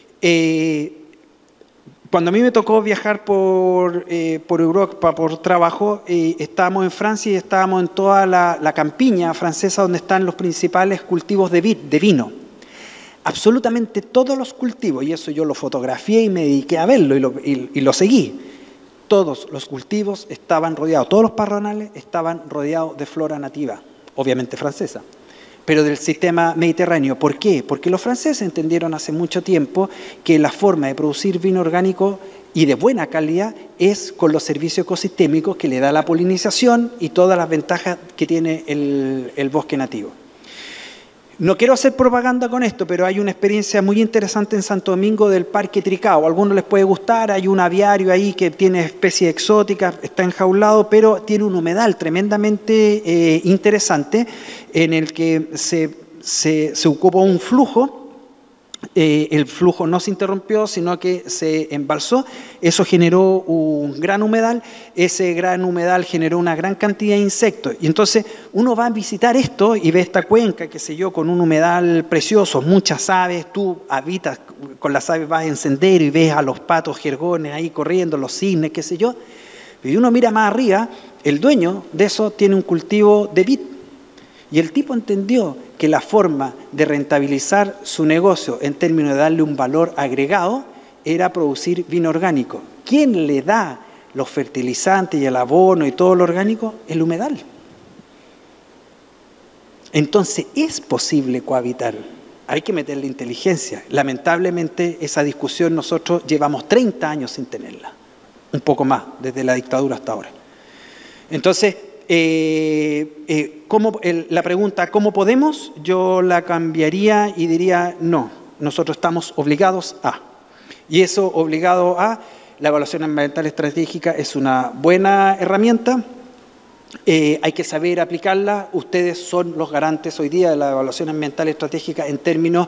cuando a mí me tocó viajar por Europa por trabajo, estábamos en Francia y estábamos en toda la campiña francesa donde están los principales cultivos de vino. Absolutamente todos los cultivos, y eso yo lo fotografié y me dediqué a verlo y lo seguí, todos los cultivos estaban rodeados, todos los parronales estaban rodeados de flora nativa, obviamente francesa, pero del sistema mediterráneo. ¿Por qué? Porque los franceses entendieron hace mucho tiempo que la forma de producir vino orgánico y de buena calidad es con los servicios ecosistémicos que le da la polinización y todas las ventajas que tiene el bosque nativo. No quiero hacer propaganda con esto, pero hay una experiencia muy interesante en Santo Domingo del Parque Tricao. A algunos les puede gustar, hay un aviario ahí que tiene especies exóticas, está enjaulado, pero tiene un humedal tremendamente interesante en el que se ocupó un flujo. El flujo no se interrumpió, sino que se embalsó. Eso generó un gran humedal. Ese gran humedal generó una gran cantidad de insectos. Y entonces uno va a visitar esto y ve esta cuenca, qué sé yo, con un humedal precioso, muchas aves. Tú habitas con las aves, vas en sendero y ves a los patos jergones ahí corriendo, los cisnes, qué sé yo. Y uno mira más arriba, el dueño de eso tiene un cultivo de vid. Y el tipo entendió que la forma de rentabilizar su negocio en términos de darle un valor agregado era producir vino orgánico. ¿Quién le da los fertilizantes y el abono y todo lo orgánico? El humedal. Entonces es posible cohabitar. Hay que meterle inteligencia. Lamentablemente esa discusión nosotros llevamos 30 años sin tenerla. Un poco más, desde la dictadura hasta ahora. Entonces, la pregunta ¿cómo podemos? Yo la cambiaría y diría no, nosotros estamos obligados a. Y eso obligado a, la evaluación ambiental estratégica es una buena herramienta, hay que saber aplicarla. Ustedes son los garantes hoy día de la evaluación ambiental estratégica en términos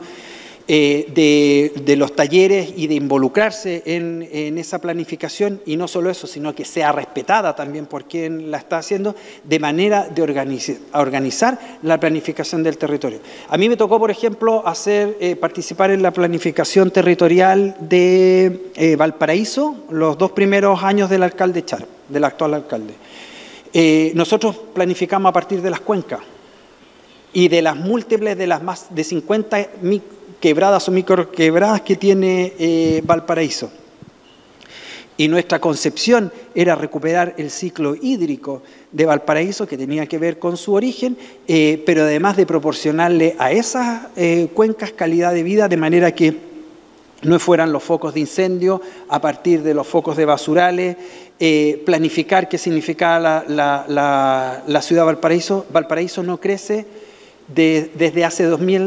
de los talleres y de involucrarse en esa planificación, y no solo eso, sino que sea respetada también por quien la está haciendo, de manera de organizar la planificación del territorio. A mí me tocó, por ejemplo, participar en la planificación territorial de Valparaíso, los 2 primeros años del alcalde Char, del actual alcalde. Nosotros planificamos a partir de las cuencas y de las múltiples, de las más de 50 quebradas o microquebradas que tiene Valparaíso. Y nuestra concepción era recuperar el ciclo hídrico de Valparaíso, que tenía que ver con su origen, pero además de proporcionarle a esas cuencas calidad de vida, de manera que no fueran los focos de incendio a partir de los focos de basurales, planificar qué significaba la ciudad de Valparaíso. Valparaíso no crece desde hace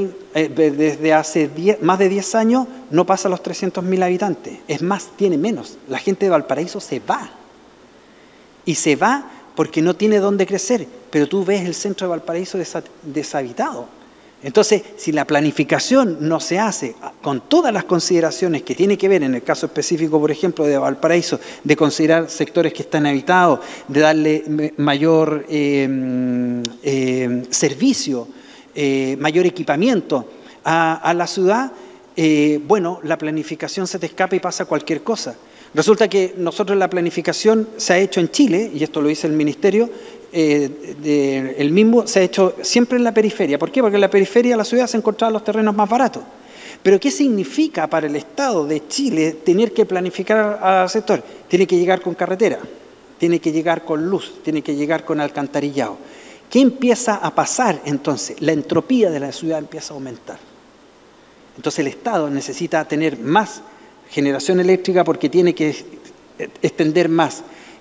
más de 10 años, no pasa los 300.000 habitantes. Es más, tiene menos. La gente de Valparaíso se va. Y se va porque no tiene dónde crecer. Pero tú ves el centro de Valparaíso deshabitado. Entonces, si la planificación no se hace con todas las consideraciones que tiene que ver, en el caso específico, por ejemplo, de Valparaíso, de considerar sectores que están habitados, de darle mayor servicio, mayor equipamiento a la ciudad, bueno, la planificación se te escapa y pasa cualquier cosa. Resulta que nosotros la planificación se ha hecho en Chile, y esto lo dice el Ministerio, el mismo se ha hecho siempre en la periferia. ¿Por qué? Porque en la periferia de la ciudad se encontraban los terrenos más baratos. Pero ¿qué significa para el Estado de Chile tener que planificar al sector? Tiene que llegar con carretera, tiene que llegar con luz, tiene que llegar con alcantarillado. ¿Qué empieza a pasar entonces? La entropía de la ciudad empieza a aumentar. Entonces el Estado necesita tener más generación eléctrica porque tiene que extender más.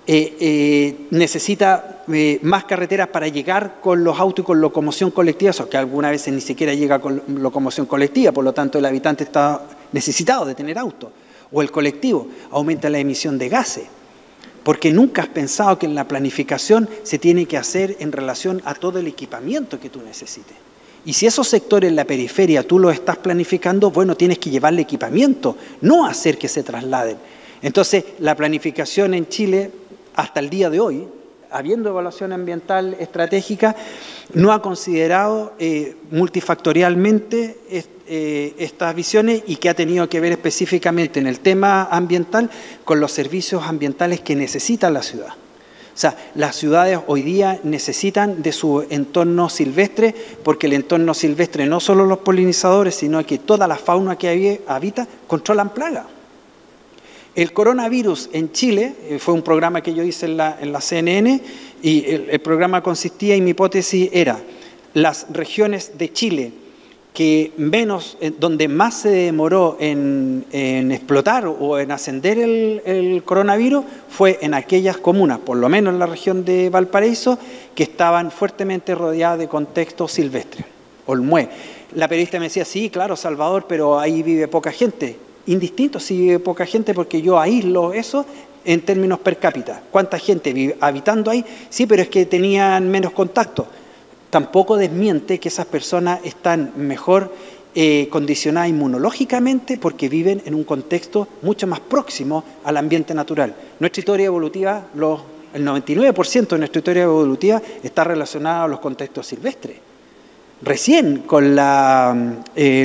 Necesita más carreteras para llegar con los autos y con locomoción colectiva, eso que algunas veces ni siquiera llega con locomoción colectiva, por lo tanto el habitante está necesitado de tener auto. O el colectivo, aumenta la emisión de gases, porque nunca has pensado que en la planificación se tiene que hacer en relación a todo el equipamiento que tú necesites. Y si esos sectores en la periferia tú los estás planificando, bueno, tienes que llevarle equipamiento, no hacer que se trasladen. Entonces, la planificación en Chile, hasta el día de hoy, habiendo evaluación ambiental estratégica, no ha considerado multifactorialmente estas visiones y que ha tenido que ver específicamente en el tema ambiental con los servicios ambientales que necesita la ciudad. O sea, las ciudades hoy día necesitan de su entorno silvestre, porque el entorno silvestre no solo los polinizadores, sino que toda la fauna que habita controlan plagas. El coronavirus en Chile, fue un programa que yo hice en la CNN, y el programa consistía, y mi hipótesis era, las regiones de Chile que donde más se demoró en explotar o en ascender el coronavirus fue en aquellas comunas, por lo menos en la región de Valparaíso, que estaban fuertemente rodeadas de contexto silvestre. Olmué. La periodista me decía, sí, claro, Salvador, pero ahí vive poca gente. Indistinto si vive poca gente, porque yo aíslo eso en términos per cápita. ¿Cuánta gente vive habitando ahí? Sí, pero es que tenían menos contacto. Tampoco desmiente que esas personas están mejor condicionadas inmunológicamente porque viven en un contexto mucho más próximo al ambiente natural. Nuestra historia evolutiva, el 99% de nuestra historia evolutiva está relacionada a los contextos silvestres. Recién con la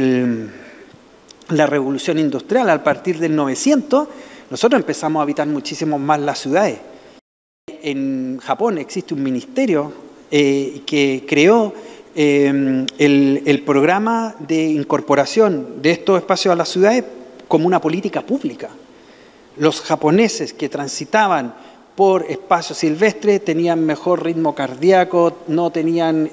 revolución industrial, a partir del 900, nosotros empezamos a habitar muchísimo más las ciudades. En Japón existe un ministerio que creó el programa de incorporación de estos espacios a las ciudades como una política pública. Los japoneses que transitaban por espacios silvestres tenían mejor ritmo cardíaco, tenían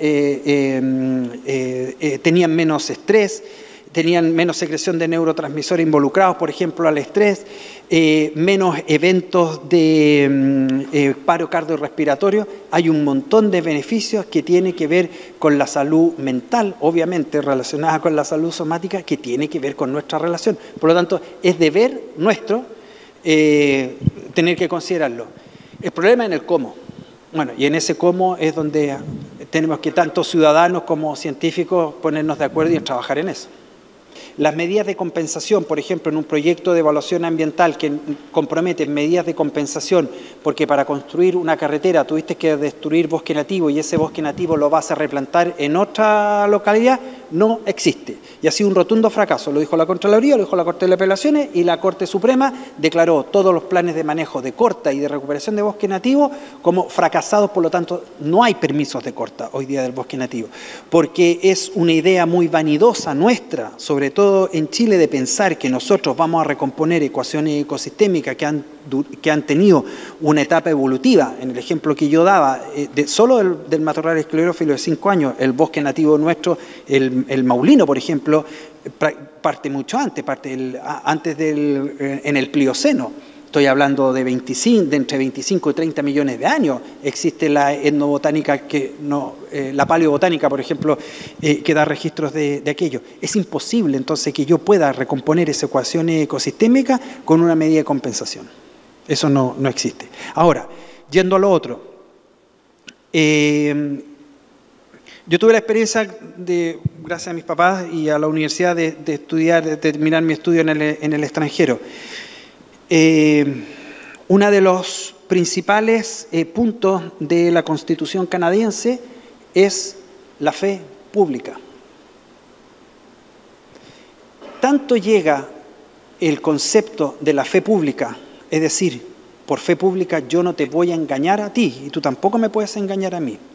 menos estrés, tenían menos secreción de neurotransmisores involucrados, por ejemplo, al estrés, menos eventos de paro cardiorrespiratorio. Hay un montón de beneficios que tienen que ver con la salud mental, obviamente relacionada con la salud somática, que tiene que ver con nuestra relación. Por lo tanto, es deber nuestro tener que considerarlo. El problema es en el cómo. Bueno, y en ese cómo es donde tenemos que tanto ciudadanos como científicos ponernos de acuerdo y trabajar en eso. Las medidas de compensación, por ejemplo, en un proyecto de evaluación ambiental que compromete medidas de compensación, porque para construir una carretera tuviste que destruir bosque nativo y ese bosque nativo lo vas a replantar en otra localidad, no existe. Y ha sido un rotundo fracaso, lo dijo la Contraloría, lo dijo la Corte de Apelaciones, y la Corte Suprema declaró todos los planes de manejo de corta y de recuperación de bosque nativo como fracasados. Por lo tanto, no hay permisos de corta hoy día del bosque nativo, porque es una idea muy vanidosa nuestra, sobre todo en Chile, de pensar que nosotros vamos a recomponer ecuaciones ecosistémicas que han tenido una etapa evolutiva. En el ejemplo que yo daba, solo del matorral esclerófilo de 5 años, el bosque nativo nuestro, el maulino, por ejemplo, parte mucho antes, en el Plioceno. Estoy hablando de entre 25 y 30 millones de años. Existe la etnobotánica, la paleobotánica, por ejemplo, que da registros de aquello. Es imposible, entonces, que yo pueda recomponer esa ecuación ecosistémica con una medida de compensación. Eso no existe. Ahora, yendo a lo otro. Yo tuve la experiencia, gracias a mis papás y a la universidad, de estudiar, de terminar mi estudio en el extranjero. Uno de los principales puntos de la Constitución canadiense es la fe pública. Tanto llega el concepto de la fe pública, es decir, por fe pública yo no te voy a engañar a ti y tú tampoco me puedes engañar a mí,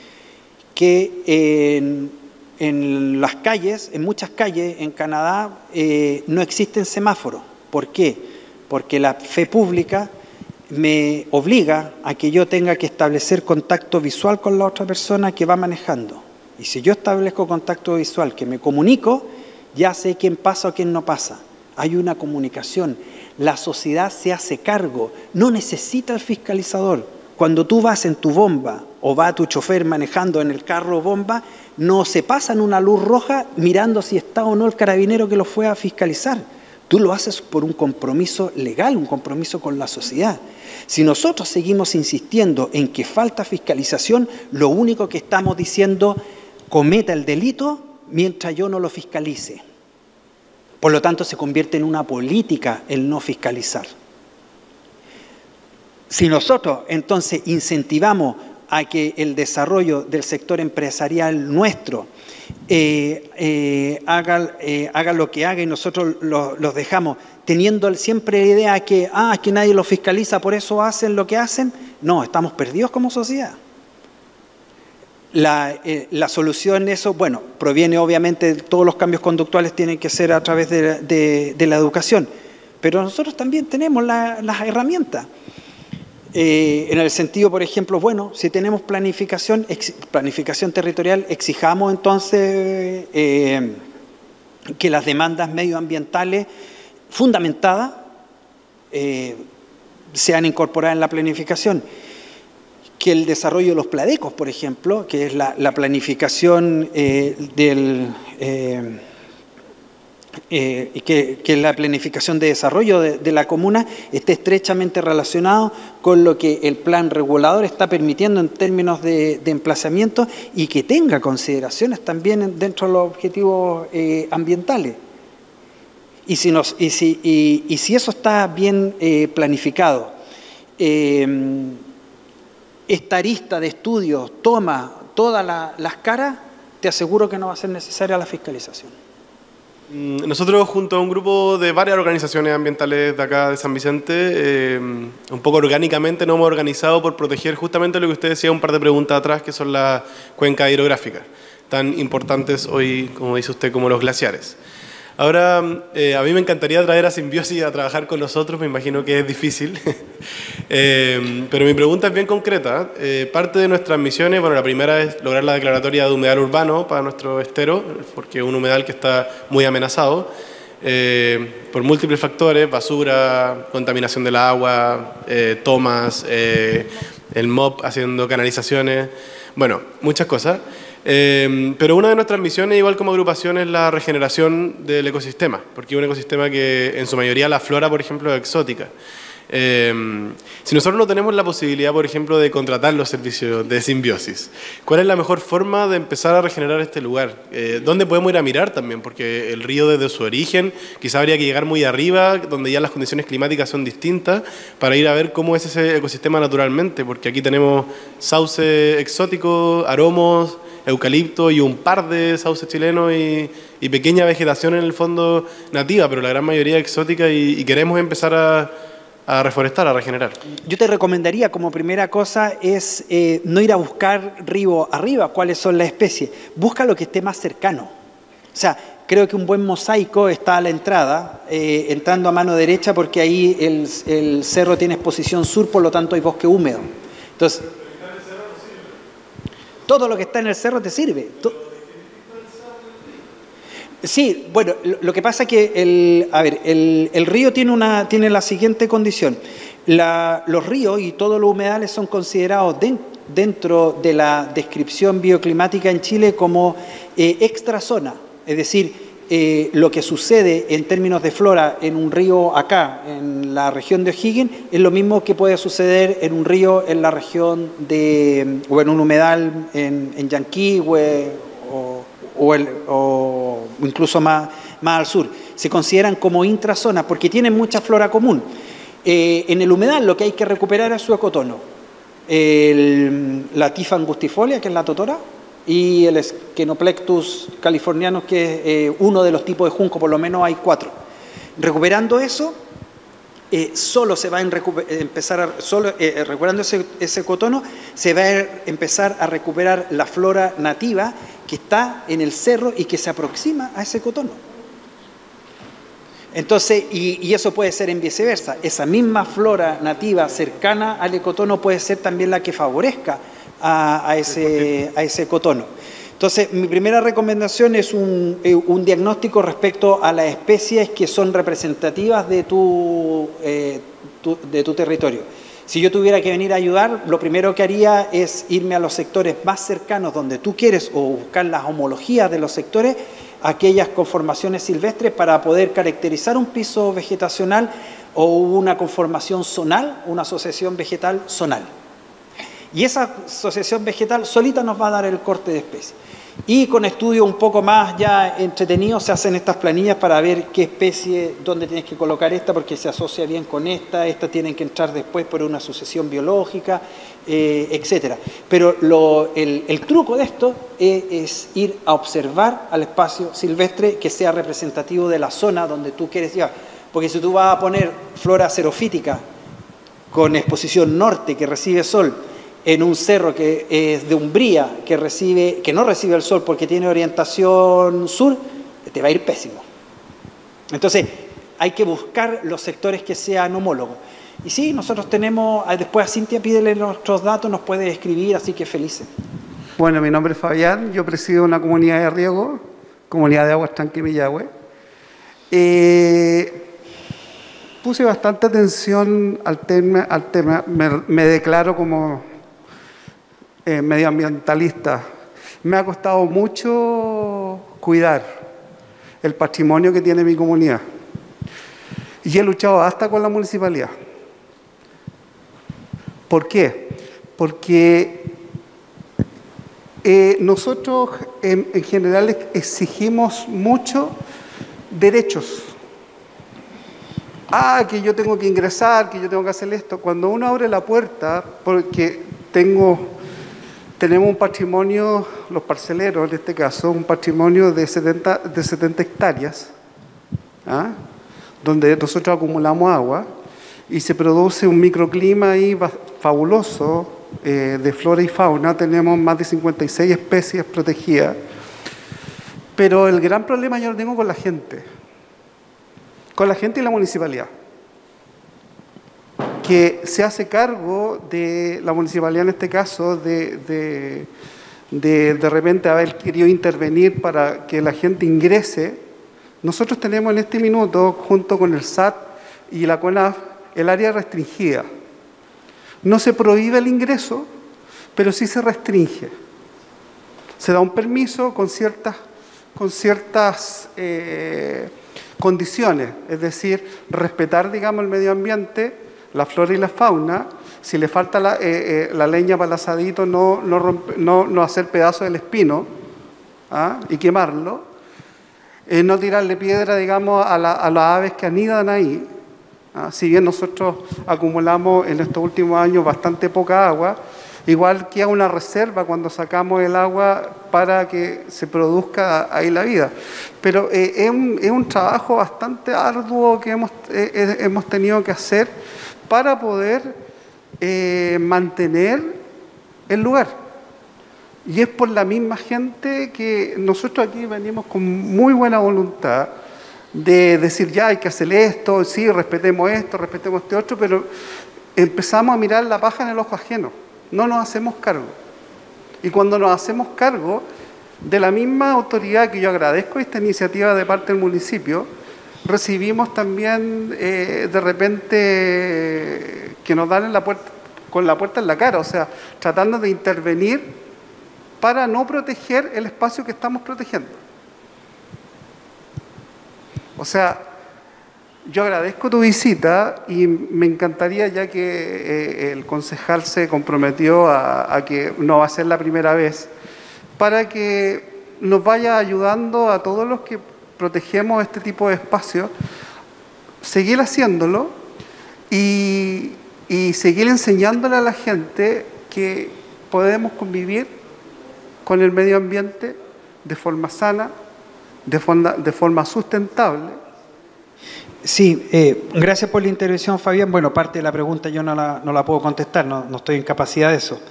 que en las calles, en muchas calles en Canadá, no existen semáforos. ¿Por qué? Porque la fe pública me obliga a que yo tenga que establecer contacto visual con la otra persona que va manejando. Y si yo establezco contacto visual, que me comunico, ya sé quién pasa o quién no pasa. Hay una comunicación. La sociedad se hace cargo, no necesita el fiscalizador. Cuando tú vas en tu bomba o va tu chofer manejando en el carro bomba, no se pasan una luz roja mirando si está o no el carabinero que lo fue a fiscalizar. Tú lo haces por un compromiso legal, un compromiso con la sociedad. Si nosotros seguimos insistiendo en que falta fiscalización, lo único que estamos diciendo, cometa el delito mientras yo no lo fiscalice. Por lo tanto, se convierte en una política el no fiscalizar. Si nosotros entonces incentivamos a que el desarrollo del sector empresarial nuestro haga lo que haga y nosotros los dejamos teniendo siempre la idea que nadie lo fiscaliza, por eso hacen lo que hacen, no, estamos perdidos como sociedad. La solución en eso, bueno, proviene obviamente, todos los cambios conductuales tienen que ser a través de la educación, pero nosotros también tenemos las herramientas. En el sentido, por ejemplo, bueno, si tenemos planificación territorial, exijamos entonces que las demandas medioambientales fundamentadas sean incorporadas en la planificación. Que el desarrollo de los pladecos, por ejemplo, que es la planificación que la planificación de desarrollo de la comuna esté estrechamente relacionado con lo que el plan regulador está permitiendo en términos de emplazamiento y que tenga consideraciones también dentro de los objetivos ambientales. Y si eso está bien planificado, esta arista de estudios toma todas las caras, te aseguro que no va a ser necesaria la fiscalización. Nosotros, junto a un grupo de varias organizaciones ambientales de acá de San Vicente, un poco orgánicamente nos hemos organizado por proteger justamente lo que usted decía un par de preguntas atrás, que son las cuencas hidrográficas, tan importantes hoy, como dice usted, como los glaciares. Ahora, a mí me encantaría traer a Simbiosis a trabajar con nosotros, me imagino que es difícil, pero mi pregunta es bien concreta. Parte de nuestras misiones, bueno, la primera es lograr la declaratoria de humedal urbano para nuestro estero, porque es un humedal que está muy amenazado por múltiples factores: basura, contaminación del agua, tomas, el MOP haciendo canalizaciones, bueno, muchas cosas. Pero una de nuestras misiones, igual como agrupación, es la regeneración del ecosistema, porque es un ecosistema que en su mayoría la flora, por ejemplo, es exótica. Si nosotros no tenemos la posibilidad, por ejemplo, de contratar los servicios de Simbiosis, ¿cuál es la mejor forma de empezar a regenerar este lugar? ¿Dónde podemos ir a mirar también? Porque el río, desde su origen, quizá habría que llegar muy arriba, donde ya las condiciones climáticas son distintas, para ir a ver cómo es ese ecosistema naturalmente, porque aquí tenemos sauce exótico, aromos, eucalipto y un par de sauces chilenos y pequeña vegetación en el fondo nativa, pero la gran mayoría exótica, y queremos empezar a reforestar, a regenerar. Yo te recomendaría, como primera cosa, es no ir a buscar río arriba cuáles son las especies, busca lo que esté más cercano. O sea, creo que un buen mosaico está a la entrada, entrando a mano derecha, porque ahí el cerro tiene exposición sur, por lo tanto hay bosque húmedo. Entonces, todo lo que está en el cerro te sirve. Sí, bueno, lo que pasa es que el río tiene la siguiente condición. Los ríos y todos los humedales son considerados dentro de la descripción bioclimática en Chile como extrazona. Es decir, lo que sucede en términos de flora en un río acá, en la región de O'Higgins, es lo mismo que puede suceder en un río en la región de, o en un humedal en Yanquihue o incluso más al sur. Se consideran como intrazonas porque tienen mucha flora común. En el humedal lo que hay que recuperar es su ecotono. La tifa angustifolia, que es la totora, y el Schenoplectus californianus, que es uno de los tipos de junco, por lo menos hay 4. Recuperando eso, solo se va a empezar recuperando ese ecotono, se va a empezar a recuperar la flora nativa que está en el cerro y que se aproxima a ese ecotono. Entonces, y eso puede ser en viceversa, esa misma flora nativa cercana al ecotono puede ser también la que favorezca a ese ecotono. Entonces, mi primera recomendación es un diagnóstico respecto a las especies que son representativas de tu territorio. Si yo tuviera que venir a ayudar, lo primero que haría es irme a los sectores más cercanos donde tú quieres o buscar las homologías de los sectores, aquellas conformaciones silvestres para poder caracterizar un piso vegetacional o una conformación zonal, una asociación vegetal zonal. Y esa asociación vegetal solita nos va a dar el corte de especie. Y con estudios un poco más ya entretenidos se hacen estas planillas para ver qué especie, dónde tienes que colocar esta porque se asocia bien con esta tienen que entrar después por una asociación biológica, etc. Pero el truco de esto es ir a observar al espacio silvestre que sea representativo de la zona donde tú quieres llevar. Porque si tú vas a poner flora xerofítica con exposición norte que recibe sol, en un cerro que es de umbría, que no recibe el sol porque tiene orientación sur, te va a ir pésimo. Entonces, hay que buscar los sectores que sean homólogos. Y sí, nosotros tenemos, después a Cintia pídele nuestros datos, nos puede escribir, así que felices. Bueno, mi nombre es Fabián, yo presido una comunidad de riego, comunidad de Aguas Tranquimillahue. Puse bastante atención al tema, me declaro como medioambientalista. Me ha costado mucho cuidar el patrimonio que tiene mi comunidad y he luchado hasta con la municipalidad. ¿Por qué? Porque nosotros en general exigimos mucho derechos. Que yo tengo que ingresar, que yo tengo que hacer esto. Cuando uno abre la puerta, porque tenemos un patrimonio, los parceleros en este caso, un patrimonio de 70 hectáreas, donde nosotros acumulamos agua y se produce un microclima ahí fabuloso de flora y fauna. Tenemos más de 56 especies protegidas, pero el gran problema yo lo tengo con la gente y la municipalidad, que se hace cargo de la municipalidad en este caso de repente haber querido intervenir para que la gente ingrese. Nosotros tenemos en este minuto, junto con el SAT y la CONAF, el área restringida. No se prohíbe el ingreso, pero sí se restringe. Se da un permiso con ciertas condiciones, es decir, respetar, digamos, el medio ambiente, la flora y la fauna. Si le falta la leña para el asadito, no hacer pedazos del espino y quemarlo, no tirarle piedra, digamos, a las aves que anidan ahí. Si bien nosotros acumulamos en estos últimos años bastante poca agua, igual queda una reserva cuando sacamos el agua para que se produzca ahí la vida. Pero es un trabajo bastante arduo que hemos tenido que hacer para poder mantener el lugar. Y es por la misma gente que nosotros aquí venimos con muy buena voluntad de decir, ya hay que hacer esto, sí, respetemos esto, respetemos este otro, pero empezamos a mirar la paja en el ojo ajeno. No nos hacemos cargo. Y cuando nos hacemos cargo de la misma autoridad, que yo agradezco esta iniciativa de parte del municipio, recibimos también de repente que nos dan con la puerta en la cara, o sea, tratando de intervenir para no proteger el espacio que estamos protegiendo. O sea, yo agradezco tu visita y me encantaría, ya que el concejal se comprometió a que no va a ser la primera vez, para que nos vaya ayudando a todos los que protegemos este tipo de espacios, seguir haciéndolo y seguir enseñándole a la gente que podemos convivir con el medio ambiente de forma sana, de forma sustentable. Sí, gracias por la intervención, Fabián. Bueno, parte de la pregunta yo no la puedo contestar, no estoy en capacidad de eso.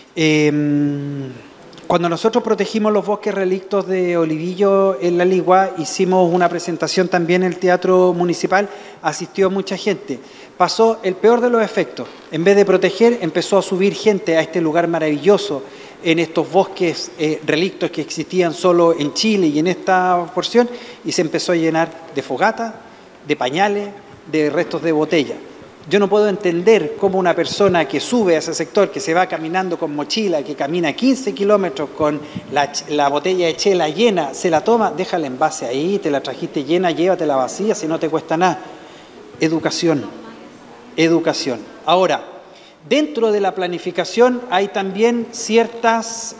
Cuando nosotros protegimos los bosques relictos de Olivillo en La Ligua, hicimos una presentación también en el Teatro Municipal, asistió mucha gente. Pasó el peor de los efectos. En vez de proteger, empezó a subir gente a este lugar maravilloso, en estos bosques relictos que existían solo en Chile y en esta porción, y se empezó a llenar de fogatas, de pañales, de restos de botella. Yo no puedo entender cómo una persona que sube a ese sector, que se va caminando con mochila, que camina 15 kilómetros con la botella de chela llena, se la toma, deja el envase ahí, te la trajiste llena, llévatela vacía, si no te cuesta nada. Educación, educación. Ahora, dentro de la planificación hay también ciertas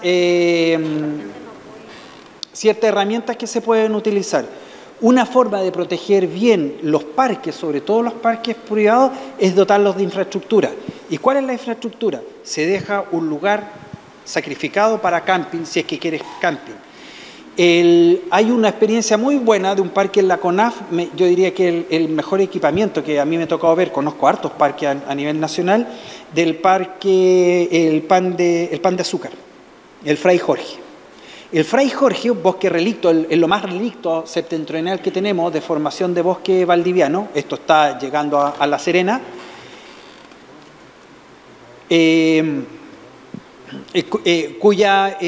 herramientas que se pueden utilizar. Una forma de proteger bien los parques, sobre todo los parques privados, es dotarlos de infraestructura. ¿Y cuál es la infraestructura? Se deja un lugar sacrificado para camping, si es que quieres camping. Hay una experiencia muy buena de un parque en la CONAF, yo diría que el mejor equipamiento que a mí me ha tocado ver, conozco hartos parques a nivel nacional, del parque el pan de Azúcar, el Fray Jorge. El Fray Jorge, un bosque relicto, lo más relicto septentrional que tenemos de formación de bosque valdiviano, esto está llegando a La Serena, cuya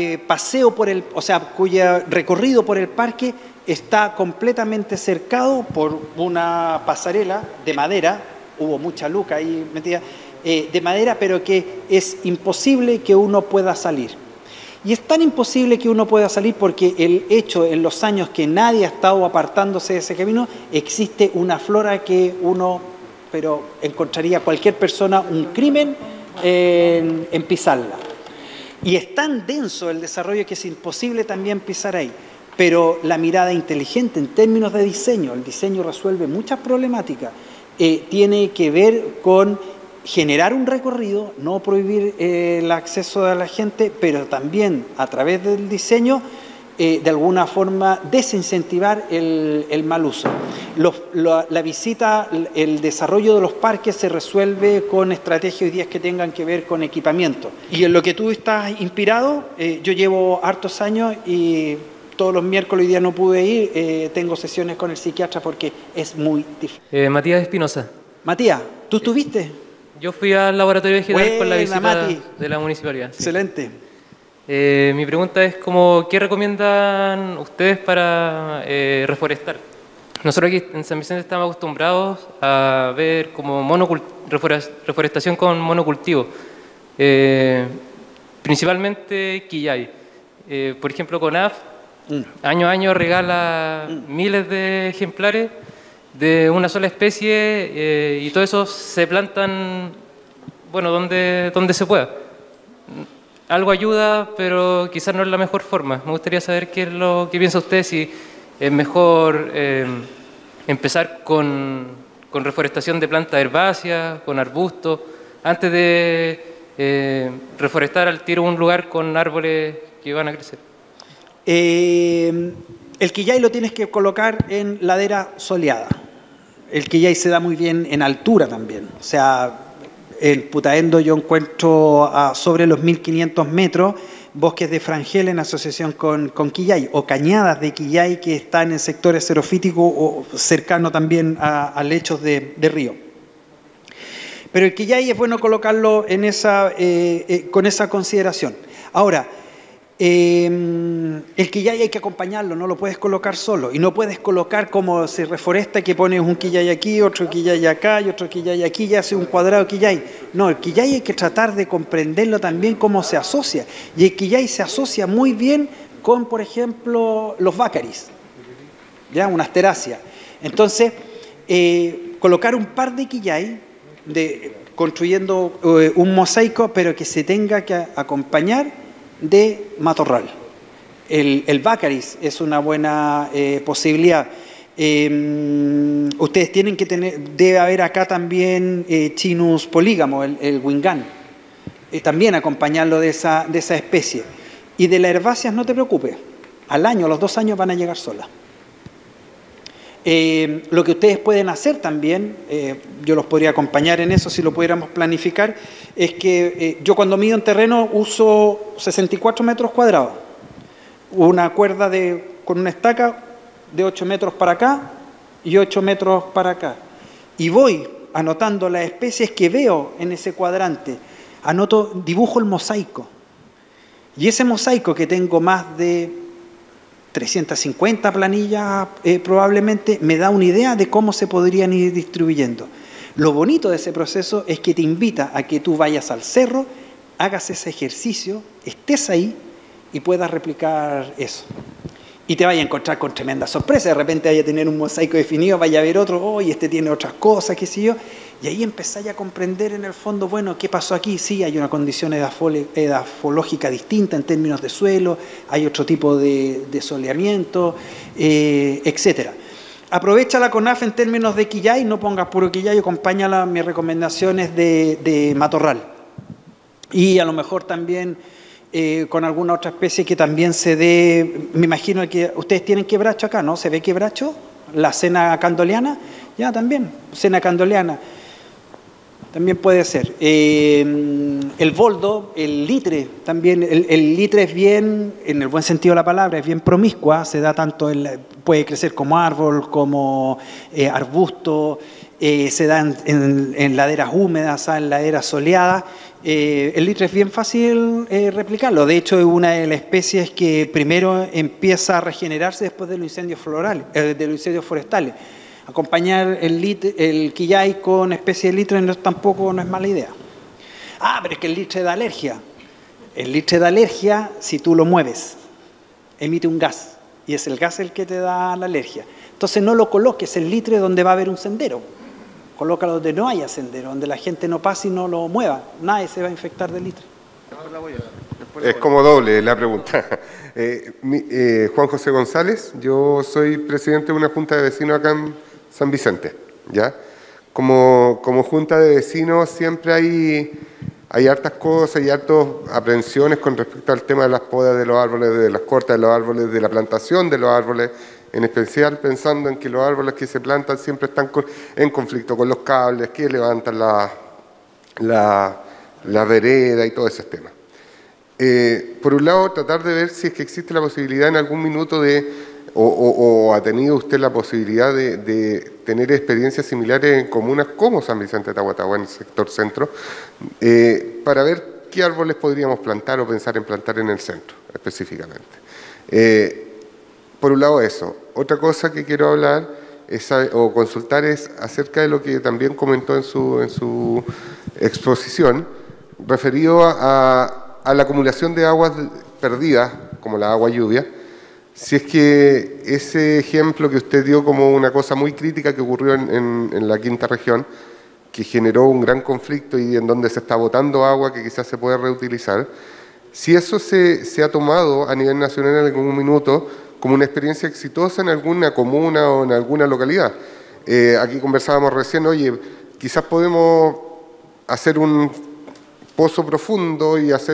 cuya recorrido por el parque está completamente cercado por una pasarela de madera, hubo mucha luca ahí metida, de madera, pero que es imposible que uno pueda salir. Y es tan imposible que uno pueda salir porque el hecho en los años que nadie ha estado apartándose de ese camino, existe una flora que encontraría cualquier persona un crimen en pisarla. Y es tan denso el desarrollo que es imposible también pisar ahí. Pero la mirada inteligente en términos de diseño, el diseño resuelve muchas problemáticas, tiene que ver con generar un recorrido, no prohibir el acceso de la gente, pero también a través del diseño, de alguna forma, desincentivar el mal uso. La visita, el desarrollo de los parques se resuelve con estrategias hoy día que tengan que ver con equipamiento. Y en lo que tú estás inspirado, yo llevo hartos años y todos los miércoles, hoy día no pude ir, tengo sesiones con el psiquiatra porque es muy difícil. Matías Espinosa. Matías, ¿tú estuviste? Yo fui al laboratorio vegetal con la visita Mati. de la municipalidad. Sí. Excelente. Mi pregunta es ¿qué recomiendan ustedes para reforestar? Nosotros aquí en San Vicente estamos acostumbrados a ver como reforestación con monocultivo, principalmente quillay. Por ejemplo, CONAF año a año regala miles de ejemplares de una sola especie y todo eso se plantan, bueno, donde se pueda. Algo ayuda, pero quizás no es la mejor forma. Me gustaría saber qué es lo que piensa usted, si es mejor empezar con reforestación de plantas herbáceas, con arbustos, antes de reforestar al tiro un lugar con árboles que van a crecer. El quillay lo tienes que colocar en ladera soleada. El quillay se da muy bien en altura también. O sea, en Putaendo yo encuentro sobre los 1500 metros bosques de frangel en asociación con quillay o cañadas de quillay que están en sectores xerofíticos o cercano también a lechos de río. Pero el quillay es bueno colocarlo en con esa consideración. Ahora, el quillay hay que acompañarlo, no lo puedes colocar solo y no puedes colocar como se reforesta que pones un quillay aquí, otro quillay acá y otro quillay aquí y hace un cuadrado quillay. No, el quillay hay que tratar de comprenderlo también cómo se asocia y el quillay se asocia muy bien con, por ejemplo, los bácaris, ¿ya? Una asterácea. Entonces, colocar un par de quillay, construyendo un mosaico, pero que se tenga que acompañar de matorral. El bácaris es una buena posibilidad. Ustedes tienen que tener, debe haber acá también Chinus polígamo, el wingán, también acompañarlo de esa especie. Y de las herbáceas no te preocupes, al año, a los 2 años van a llegar solas. Lo que ustedes pueden hacer también, yo los podría acompañar en eso si lo pudiéramos planificar, es que yo cuando mido en terreno uso 64 metros cuadrados, una cuerda con una estaca de 8 metros para acá y 8 metros para acá. Y voy anotando las especies que veo en ese cuadrante, dibujo el mosaico. Y ese mosaico, que tengo más de 350 planillas probablemente, me da una idea de cómo se podrían ir distribuyendo. Lo bonito de ese proceso es que te invita a que tú vayas al cerro, hagas ese ejercicio, estés ahí y puedas replicar eso. Y te vaya a encontrar con tremenda sorpresa. De repente vaya a tener un mosaico definido, vaya a ver otro, este tiene otras cosas, qué sé yo. Y ahí empezáis a comprender en el fondo, bueno, ¿qué pasó aquí? Sí, hay una condición edafológica distinta en términos de suelo, hay otro tipo de soleamiento, etcétera. Aprovecha la CONAF en términos de quillay, no pongas puro quillay, acompáñala, mis recomendaciones de matorral. Y a lo mejor también con alguna otra especie que también se dé, me imagino que ustedes tienen quebracho acá, ¿no? ¿Se ve quebracho? La cena candoliana, ya también, cena candoliana, también puede ser. El boldo, el litre, también, el litre es bien, en el buen sentido de la palabra, es bien promiscua, se da tanto, puede crecer como árbol, como arbusto, se da en laderas húmedas, en laderas soleadas. El litre es bien fácil replicarlo. De hecho, es una de las especies que primero empieza a regenerarse después de los incendios forestales. Acompañar el quillay con especie de litre tampoco no es mala idea. Pero es que el litre da alergia. El litre da alergia si tú lo mueves. Emite un gas. Y es el gas el que te da la alergia. Entonces no lo coloques el litre donde va a haber un sendero. Colócalo donde no haya sendero, donde la gente no pase y no lo mueva. Nadie se va a infectar de litre. Es como doble la pregunta. Juan José González, yo soy presidente de una junta de vecinos acá en San Vicente, ¿ya? Como junta de vecinos siempre hay hartas cosas y hartas aprensiones con respecto al tema de las podas de los árboles, de las cortas de los árboles, de la plantación de los árboles, en especial pensando en que los árboles que se plantan siempre están en conflicto con los cables, que levantan la vereda y todo ese tema. Por un lado, tratar de ver si es que existe la posibilidad en algún minuto o ha tenido usted la posibilidad de tener experiencias similares en comunas como San Vicente de Tahuatahua, en el sector centro, para ver qué árboles podríamos plantar o pensar en plantar en el centro, específicamente. Por un lado eso. Otra cosa que quiero hablar o consultar es acerca de lo que también comentó en su exposición, referido a la acumulación de aguas perdidas, como la agua lluvia. Si es que ese ejemplo que usted dio como una cosa muy crítica que ocurrió en la quinta región, que generó un gran conflicto y en donde se está botando agua que quizás se puede reutilizar, si eso se ha tomado a nivel nacional en algún minuto como una experiencia exitosa en alguna comuna o en alguna localidad. Aquí conversábamos recién, oye, quizás podemos hacer un pozo profundo y hacer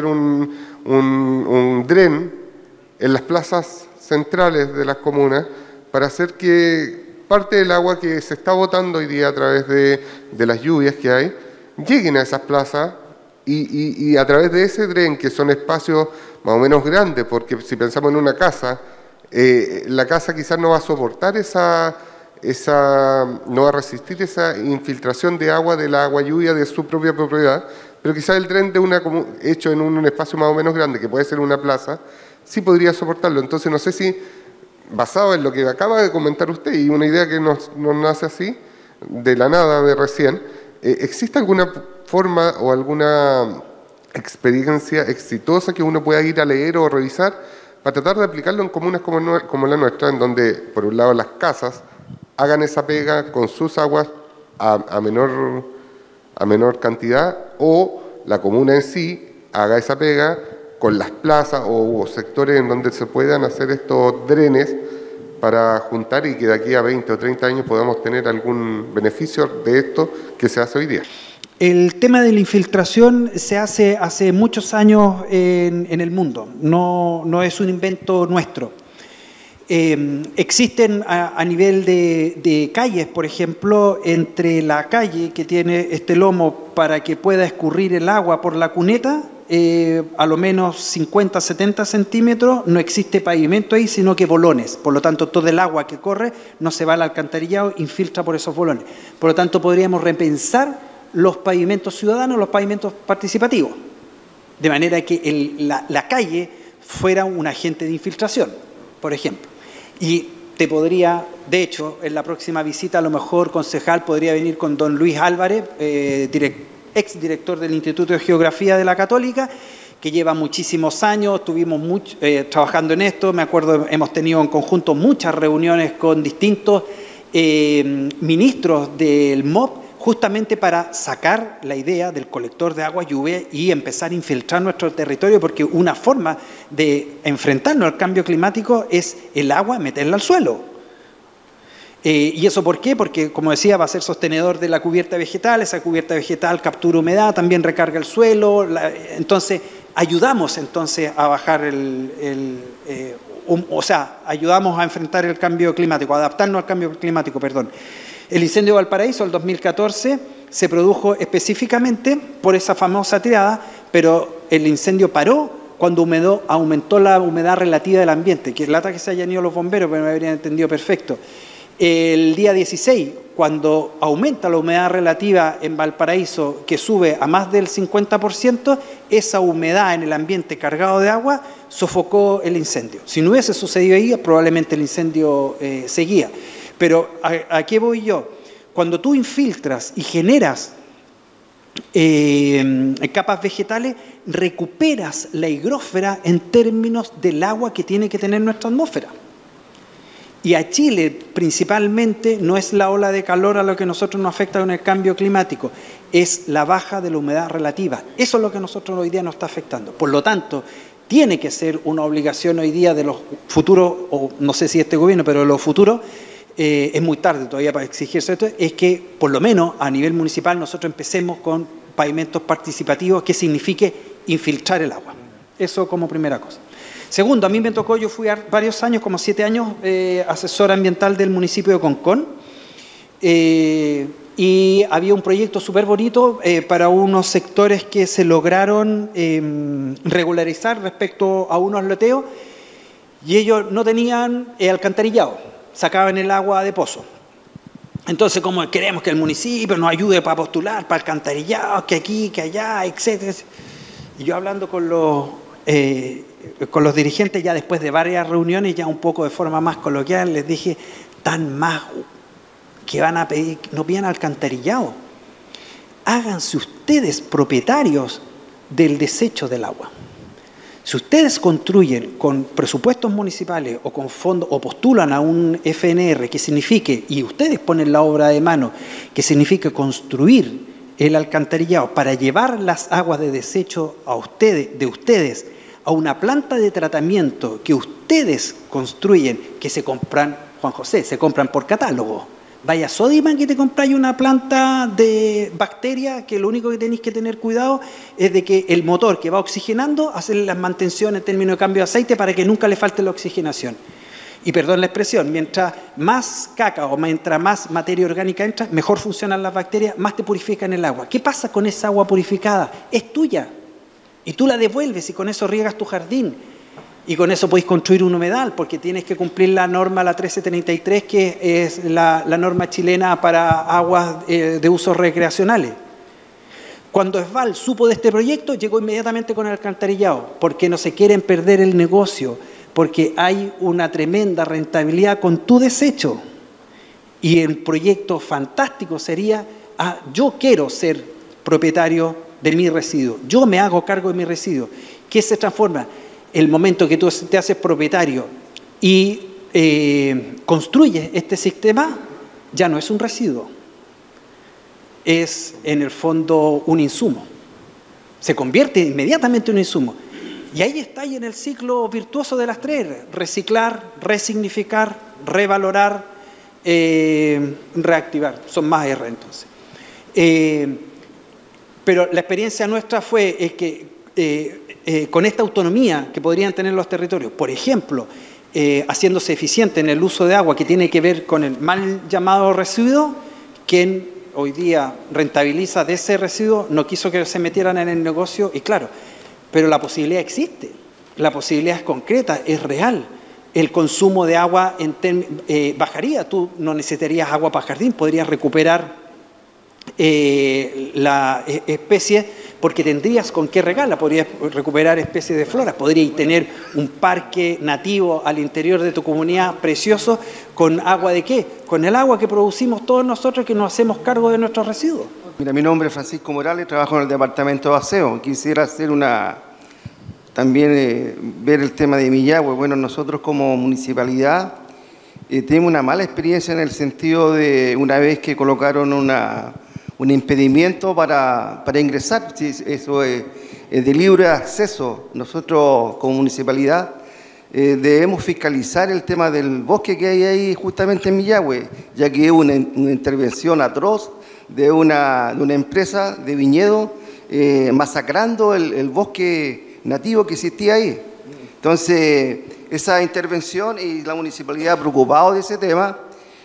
un dren en las plazas centrales de las comunas para hacer que parte del agua que se está botando hoy día a través de las lluvias que hay, lleguen a esas plazas y a través de ese dren, que son espacios más o menos grandes, porque si pensamos en una casa, la casa quizás no va a soportar no va a resistir esa infiltración de agua, de la agua lluvia de su propia propiedad, pero quizás el dren hecho en un espacio más o menos grande, que puede ser una plaza, sí podría soportarlo. Entonces no sé si, basado en lo que acaba de comentar usted y una idea que nos nace así, de la nada, de recién, ¿existe alguna forma o alguna experiencia exitosa que uno pueda ir a leer o revisar para tratar de aplicarlo en comunas como la nuestra, en donde, por un lado, las casas hagan esa pega con sus aguas a menor cantidad, o la comuna en sí haga esa pega con las plazas o sectores en donde se puedan hacer estos drenes para juntar y que de aquí a 20 o 30 años podamos tener algún beneficio de esto que se hace hoy día. El tema de la infiltración se hace hace muchos años en el mundo, no es un invento nuestro. Existen a nivel de calles, por ejemplo, entre la calle que tiene este lomo para que pueda escurrir el agua por la cuneta, a lo menos 50, 70 centímetros, no existe pavimento ahí, sino que bolones. Por lo tanto, todo el agua que corre no se va al alcantarillado, infiltra por esos bolones. Por lo tanto, podríamos repensar los pavimentos ciudadanos, los pavimentos participativos, de manera que la calle fuera un agente de infiltración, por ejemplo. Y te podría, de hecho, en la próxima visita, a lo mejor, concejal, podría venir con don Luis Álvarez, exdirector del Instituto de Geografía de la Católica, que lleva muchísimos años, estuvimos trabajando en esto. Me acuerdo, hemos tenido en conjunto muchas reuniones con distintos ministros del MOP, justamente para sacar la idea del colector de agua lluvia y empezar a infiltrar nuestro territorio, porque una forma de enfrentarnos al cambio climático es el agua, meterla al suelo. ¿Y eso por qué? Porque, como decía, va a ser sostenedor de la cubierta vegetal, esa cubierta vegetal captura humedad, también recarga el suelo, entonces ayudamos a bajar ayudamos a enfrentar el cambio climático, a adaptarnos al cambio climático, perdón. El incendio de Valparaíso, el 2014, se produjo específicamente por esa famosa tirada, pero el incendio paró cuando aumentó la humedad relativa del ambiente, que es lata que se hayan ido los bomberos, pero me habrían entendido perfecto. El día 16, cuando aumenta la humedad relativa en Valparaíso, que sube a más del 50%, esa humedad en el ambiente cargado de agua sofocó el incendio. Si no hubiese sucedido ahí, probablemente el incendio seguía. Pero ¿a qué voy yo? Cuando tú infiltras y generas capas vegetales, recuperas la higrósfera en términos del agua que tiene que tener nuestra atmósfera. Y a Chile, principalmente, no es la ola de calor a lo que a nosotros nos afecta con el cambio climático, es la baja de la humedad relativa. Eso es lo que a nosotros hoy día nos está afectando. Por lo tanto, tiene que ser una obligación hoy día de los futuros, o no sé si este gobierno, pero de los futuros, es muy tarde todavía para exigirse esto, es que por lo menos a nivel municipal nosotros empecemos con pavimentos participativos que signifique infiltrar el agua. Eso como primera cosa. Segundo, a mí me tocó, yo fui varios años, como 7 años, asesor ambiental del municipio de Concón, y había un proyecto súper bonito para unos sectores que se lograron regularizar respecto a unos loteos, y ellos no tenían alcantarillado, sacaban el agua de pozo. Entonces, como queremos que el municipio nos ayude para postular, para alcantarillado, que aquí, que allá, etcétera. Y yo hablando con los dirigentes ya después de varias reuniones, ya un poco de forma más coloquial, les dije, tan más que van a pedir, no pidan alcantarillado. Háganse ustedes propietarios del desecho del agua. Si ustedes construyen con presupuestos municipales o con fondos o postulan a un FNR que signifique, y ustedes ponen la obra de mano, que signifique construir el alcantarillado para llevar las aguas de desecho de ustedes a una planta de tratamiento que ustedes construyen, que se compran, Juan José, se compran por catálogo. Vaya a Sodimac que te compráis una planta de bacteria que lo único que tenéis que tener cuidado es de que el motor que va oxigenando, hacerle las mantenciones en términos de cambio de aceite para que nunca le falte la oxigenación. Y perdón la expresión, mientras más caca o mientras más materia orgánica entra, mejor funcionan las bacterias, más te purifican el agua. ¿Qué pasa con esa agua purificada? Es tuya. Y tú la devuelves y con eso riegas tu jardín. Y con eso podéis construir un humedal, porque tienes que cumplir la norma, la 1333, que es la norma chilena para aguas de usos recreacionales. Cuando Esval supo de este proyecto, llegó inmediatamente con el alcantarillado, porque no se quieren perder el negocio, porque hay una tremenda rentabilidad con tu desecho. Y el proyecto fantástico sería, yo quiero ser propietario de mi residuo, yo me hago cargo de mi residuo. ¿Qué se transforma? El momento que tú te haces propietario y construyes este sistema, ya no es un residuo, es en el fondo un insumo. Se convierte inmediatamente en un insumo. Y ahí está en el ciclo virtuoso de las tres: reciclar, resignificar, revalorar, reactivar. Son más R entonces. Pero la experiencia nuestra fue que con esta autonomía que podrían tener los territorios, por ejemplo, haciéndose eficiente en el uso de agua, que tiene que ver con el mal llamado residuo, quien hoy día rentabiliza de ese residuo no quiso que se metieran en el negocio, y claro, pero la posibilidad existe, la posibilidad es concreta, es real. El consumo de agua bajaría, tú no necesitarías agua para jardín, podrías recuperar la especie, porque tendrías con qué regarla, podrías recuperar especies de flora, podrías tener un parque nativo al interior de tu comunidad precioso, con agua ¿de qué? Con el agua que producimos todos nosotros, que nos hacemos cargo de nuestros residuos. Mira, mi nombre es Francisco Morales, trabajo en el departamento de aseo. Quisiera hacer ver el tema de Millahue. Bueno, nosotros como municipalidad tenemos una mala experiencia en el sentido de una vez que colocaron un impedimento para ingresar. Eso es de libre acceso. Nosotros como municipalidad debemos fiscalizar el tema del bosque que hay ahí justamente en Millahue, ya que es una intervención atroz de una empresa de viñedo masacrando el bosque nativo que existía ahí. Entonces, esa intervención, y la municipalidad preocupado de ese tema,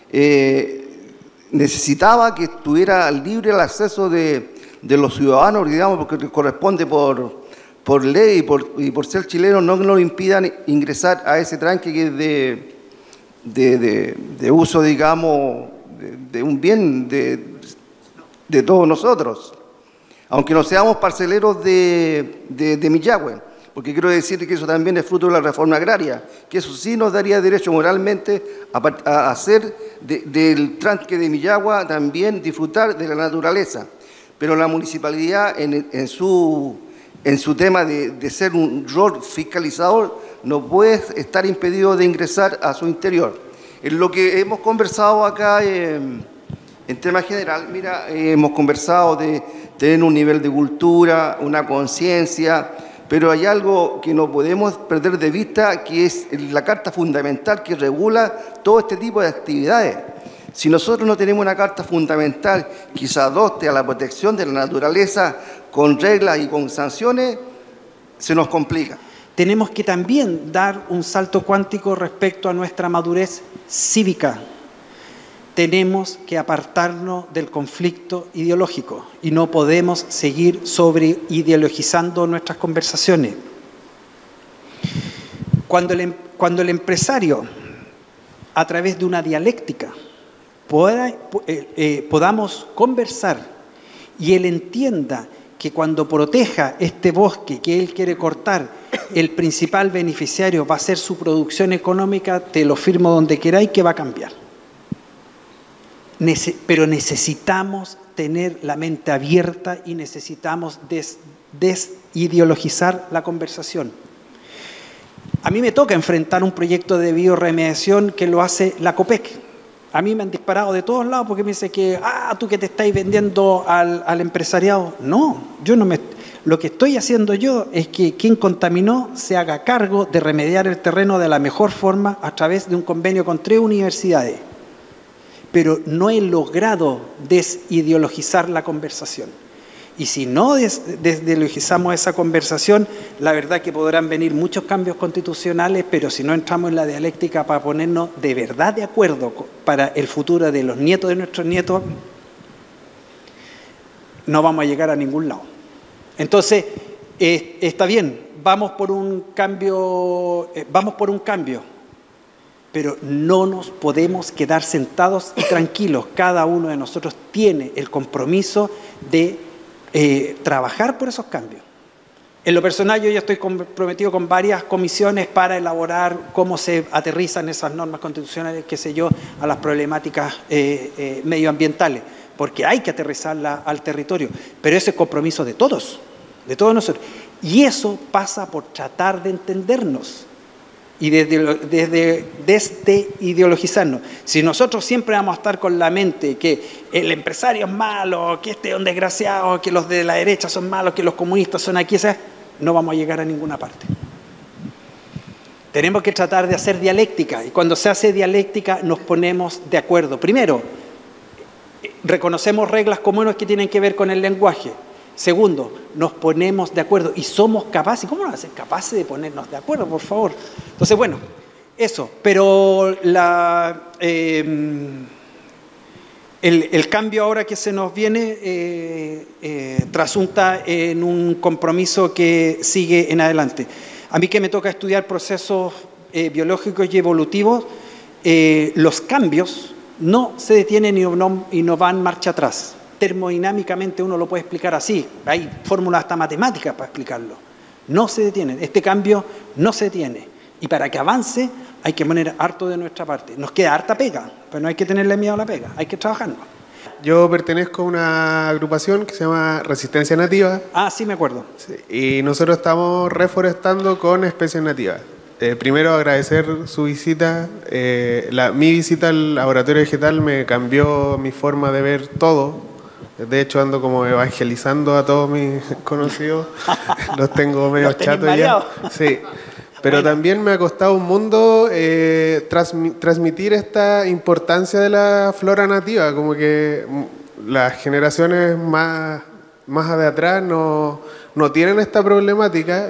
necesitaba que estuviera libre el acceso de los ciudadanos, digamos, porque corresponde por ley y por ser chileno, no nos impidan ingresar a ese tranque que es de uso, digamos, de un bien de todos nosotros, aunque no seamos parceleros de Millahue, porque quiero decir que eso también es fruto de la reforma agraria, que eso sí nos daría derecho moralmente a hacer del tranque de Millahue también disfrutar de la naturaleza. Pero la municipalidad en su tema de ser un rol fiscalizador no puede estar impedido de ingresar a su interior. En lo que hemos conversado acá en tema general, mira, hemos conversado de tener un nivel de cultura, una conciencia, pero hay algo que no podemos perder de vista, que es la Carta Fundamental que regula todo este tipo de actividades. Si nosotros no tenemos una Carta Fundamental que se adopte a la protección de la naturaleza con reglas y con sanciones, se nos complica. Tenemos que también dar un salto cuántico respecto a nuestra madurez cívica. Tenemos que apartarnos del conflicto ideológico y no podemos seguir sobreideologizando nuestras conversaciones. Cuando el empresario, a través de una dialéctica, podamos conversar y él entienda que cuando proteja este bosque que él quiere cortar, el principal beneficiario va a ser su producción económica, te lo firmo donde queráis que va a cambiar. Pero necesitamos tener la mente abierta y necesitamos desideologizar la conversación. A mí me toca enfrentar un proyecto de bioremediación que lo hace la COPEC. A mí me han disparado de todos lados porque me dice que, tú que te estáis vendiendo al empresariado. No, yo no me... Lo que estoy haciendo yo es que quien contaminó se haga cargo de remediar el terreno de la mejor forma a través de un convenio con 3 universidades. Pero no he logrado desideologizar la conversación. Y si no desideologizamos esa conversación, la verdad que podrán venir muchos cambios constitucionales, pero si no entramos en la dialéctica para ponernos de verdad de acuerdo para el futuro de los nietos de nuestros nietos, no vamos a llegar a ningún lado. Entonces, está bien, vamos por un cambio, pero no nos podemos quedar sentados y tranquilos. Cada uno de nosotros tiene el compromiso de trabajar por esos cambios. En lo personal, yo ya estoy comprometido con varias comisiones para elaborar cómo se aterrizan esas normas constitucionales, qué sé yo, a las problemáticas medioambientales, porque hay que aterrizarlas al territorio. Pero ese es compromiso de todos nosotros. Y eso pasa por tratar de entendernos. y desde ideologizarnos. Si nosotros siempre vamos a estar con la mente que el empresario es malo, que este es un desgraciado, que los de la derecha son malos, que los comunistas son aquí, no vamos a llegar a ninguna parte. Tenemos que tratar de hacer dialéctica, y cuando se hace dialéctica nos ponemos de acuerdo. Primero, reconocemos reglas comunes que tienen que ver con el lenguaje. Segundo, nos ponemos de acuerdo y somos capaces. ¿Cómo no vamos a ser capaces de ponernos de acuerdo, por favor? Entonces, bueno, eso. Pero el cambio ahora que se nos viene trasunta en un compromiso que sigue en adelante. A mí que me toca estudiar procesos biológicos y evolutivos, los cambios no se detienen y no van marcha atrás. Termodinámicamente uno lo puede explicar así, hay fórmulas hasta matemáticas para explicarlo. No se detienen, este cambio no se detiene. Y para que avance hay que poner harto de nuestra parte. Nos queda harta pega, pero no hay que tenerle miedo a la pega, hay que trabajarlo. Yo pertenezco a una agrupación que se llama Resistencia Nativa. Ah, sí, me acuerdo. Sí, y nosotros estamos reforestando con especies nativas. Primero agradecer su visita. Mi visita al laboratorio vegetal me cambió mi forma de ver todo. De hecho, ando como evangelizando a todos mis conocidos. Los tengo medio chatos ya. Sí. Pero bueno, también me ha costado un mundo transmitir esta importancia de la flora nativa. Como que las generaciones más de atrás no tienen esta problemática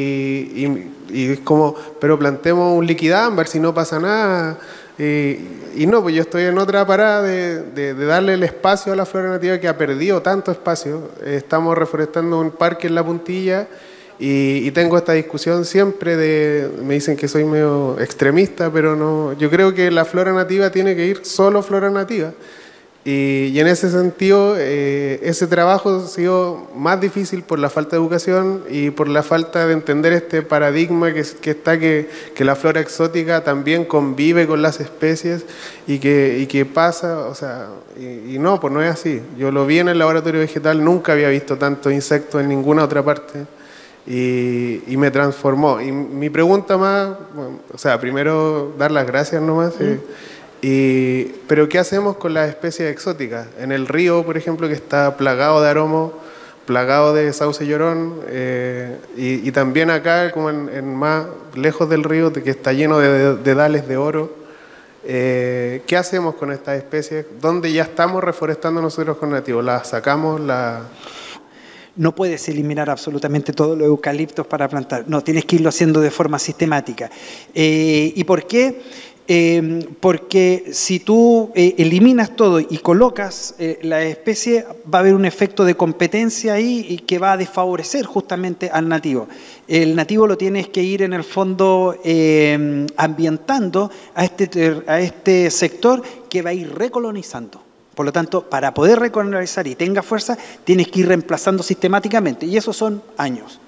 y es como, pero plantemos un liquidámbar si no pasa nada. Y no, pues yo estoy en otra parada de darle el espacio a la flora nativa que ha perdido tanto espacio. Estamos reforestando un parque en La Puntilla y tengo esta discusión siempre me dicen que soy medio extremista, pero no, yo creo que la flora nativa tiene que ir solo flora nativa. Y en ese sentido, ese trabajo ha sido más difícil por la falta de educación y por la falta de entender este paradigma que la flora exótica también convive con las especies y que pasa, o sea, y no, pues no es así. Yo lo vi en el laboratorio vegetal, nunca había visto tantos insectos en ninguna otra parte y me transformó. Y mi pregunta más, bueno, o sea, primero dar las gracias nomás. Pero ¿qué hacemos con las especies exóticas? En el río, por ejemplo, que está plagado de aromo, plagado de sauce llorón, y también acá, como en más lejos del río, que está lleno de dales de oro. ¿Qué hacemos con estas especies? ¿Dónde ya estamos reforestando nosotros con nativos? ¿Las sacamos? No puedes eliminar absolutamente todos los eucaliptos para plantar. No, tienes que irlo haciendo de forma sistemática. ¿Y por qué? Porque si tú eliminas todo y colocas la especie, va a haber un efecto de competencia ahí y que va a desfavorecer justamente al nativo. El nativo lo tienes que ir en el fondo ambientando a este sector que va a ir recolonizando. Por lo tanto, para poder recolonizar y tenga fuerza, tienes que ir reemplazando sistemáticamente y eso son años.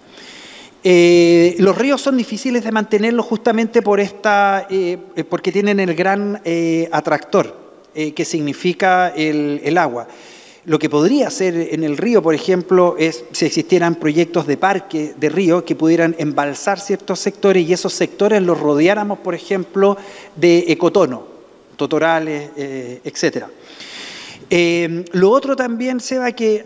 Los ríos son difíciles de mantenerlos justamente porque tienen el gran atractor que significa el agua. Lo que podría hacer en el río, por ejemplo, es si existieran proyectos de parque de río que pudieran embalsar ciertos sectores y esos sectores los rodeáramos, por ejemplo, de ecotono, totorales, etcétera. Lo otro también, Seba, que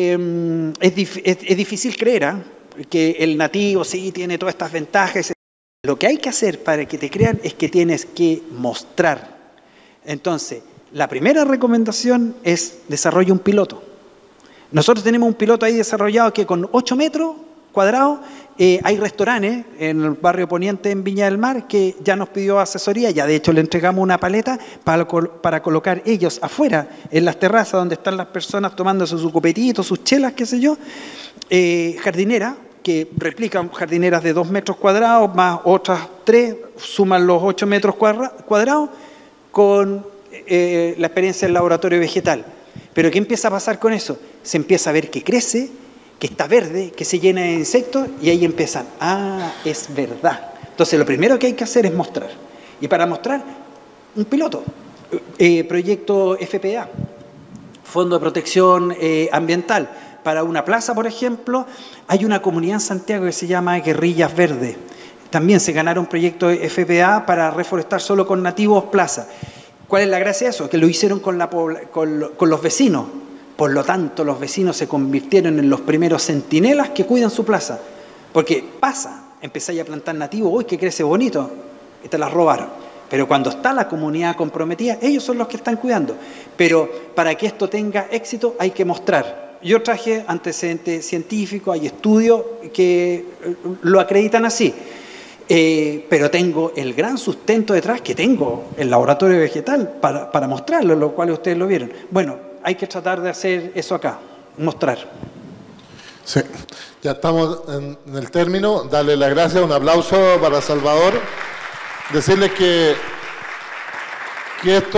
es difícil creer, que el nativo sí tiene todas estas ventajas. Lo que hay que hacer para que te crean es que tienes que mostrar. Entonces, la primera recomendación es desarrolla un piloto. Nosotros tenemos un piloto ahí desarrollado que con 8 metros cuadrados hay restaurantes en el barrio Poniente en Viña del Mar que ya nos pidió asesoría, ya de hecho le entregamos una paleta para colocar ellos afuera en las terrazas donde están las personas tomándose sus copetitos, sus chelas, qué sé yo, jardineras que replican jardineras de 2 metros cuadrados más otras 3, suman los 8 metros cuadrados con la experiencia del laboratorio vegetal. Pero ¿qué empieza a pasar con eso? Se empieza a ver que crece, que está verde, que se llena de insectos y ahí empiezan, es verdad. Entonces lo primero que hay que hacer es mostrar. Y para mostrar, un piloto, proyecto FPA, Fondo de Protección Ambiental. Para una plaza, por ejemplo, hay una comunidad en Santiago que se llama Guerrillas Verdes. También se ganaron proyectos de FPA para reforestar solo con nativos plaza. ¿Cuál es la gracia de eso? Que lo hicieron con los vecinos. Por lo tanto, los vecinos se convirtieron en los primeros centinelas que cuidan su plaza. Porque pasa, empezáis a plantar nativos, uy, que crece bonito, y te las robaron. Pero cuando está la comunidad comprometida, ellos son los que están cuidando. Pero para que esto tenga éxito hay que mostrar. Yo traje antecedentes científicos, hay estudios que lo acreditan así. Pero tengo el gran sustento detrás que tengo el laboratorio vegetal para mostrarlo, lo cual ustedes lo vieron. Bueno, hay que tratar de hacer eso acá, mostrar. Sí, ya estamos en el término. Darle las gracias, un aplauso para Salvador. Decirles que esto,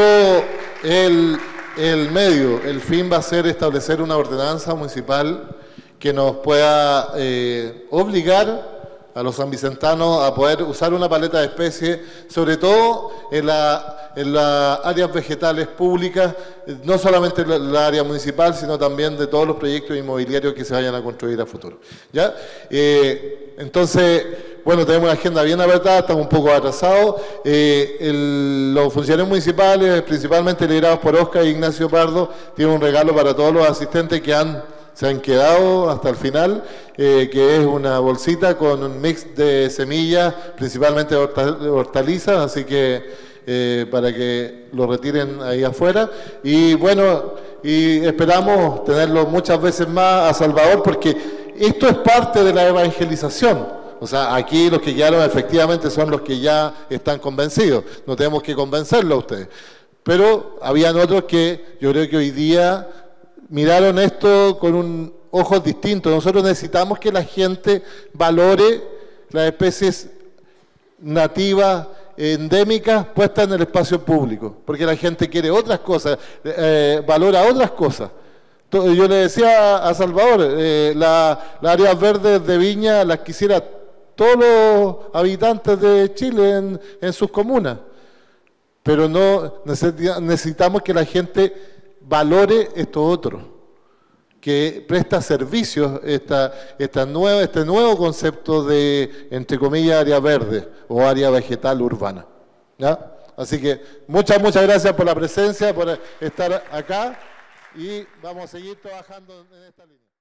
el medio, el fin va a ser establecer una ordenanza municipal que nos pueda obligar a los sanvicentanos a poder usar una paleta de especies, sobre todo en las áreas vegetales públicas, no solamente la área municipal, sino también de todos los proyectos inmobiliarios que se vayan a construir a futuro. ¿Ya? Entonces, bueno, tenemos una agenda bien apretada, estamos un poco atrasados. Los funcionarios municipales, principalmente liderados por Oscar e Ignacio Pardo, tienen un regalo para todos los asistentes que se han quedado hasta el final, que es una bolsita con un mix de semillas, principalmente de hortalizas, así que para que lo retiren ahí afuera. Y bueno, y esperamos tenerlo muchas veces más a Salvador, porque esto es parte de la evangelización. O sea, aquí los que quedaron efectivamente son los que ya están convencidos, no tenemos que convencerlo a ustedes. Pero habían otros que yo creo que hoy día miraron esto con ojos distintos. Nosotros necesitamos que la gente valore las especies nativas, endémicas, puestas en el espacio público, porque la gente quiere otras cosas, valora otras cosas. Yo le decía a Salvador, las áreas verdes de Viña las quisiera todos los habitantes de Chile en sus comunas, pero no necesitamos que la gente valore esto otro, que presta servicios, este nuevo concepto de, entre comillas, área verde o área vegetal urbana. ¿Ya? Así que muchas gracias por la presencia, por estar acá, y vamos a seguir trabajando en esta línea.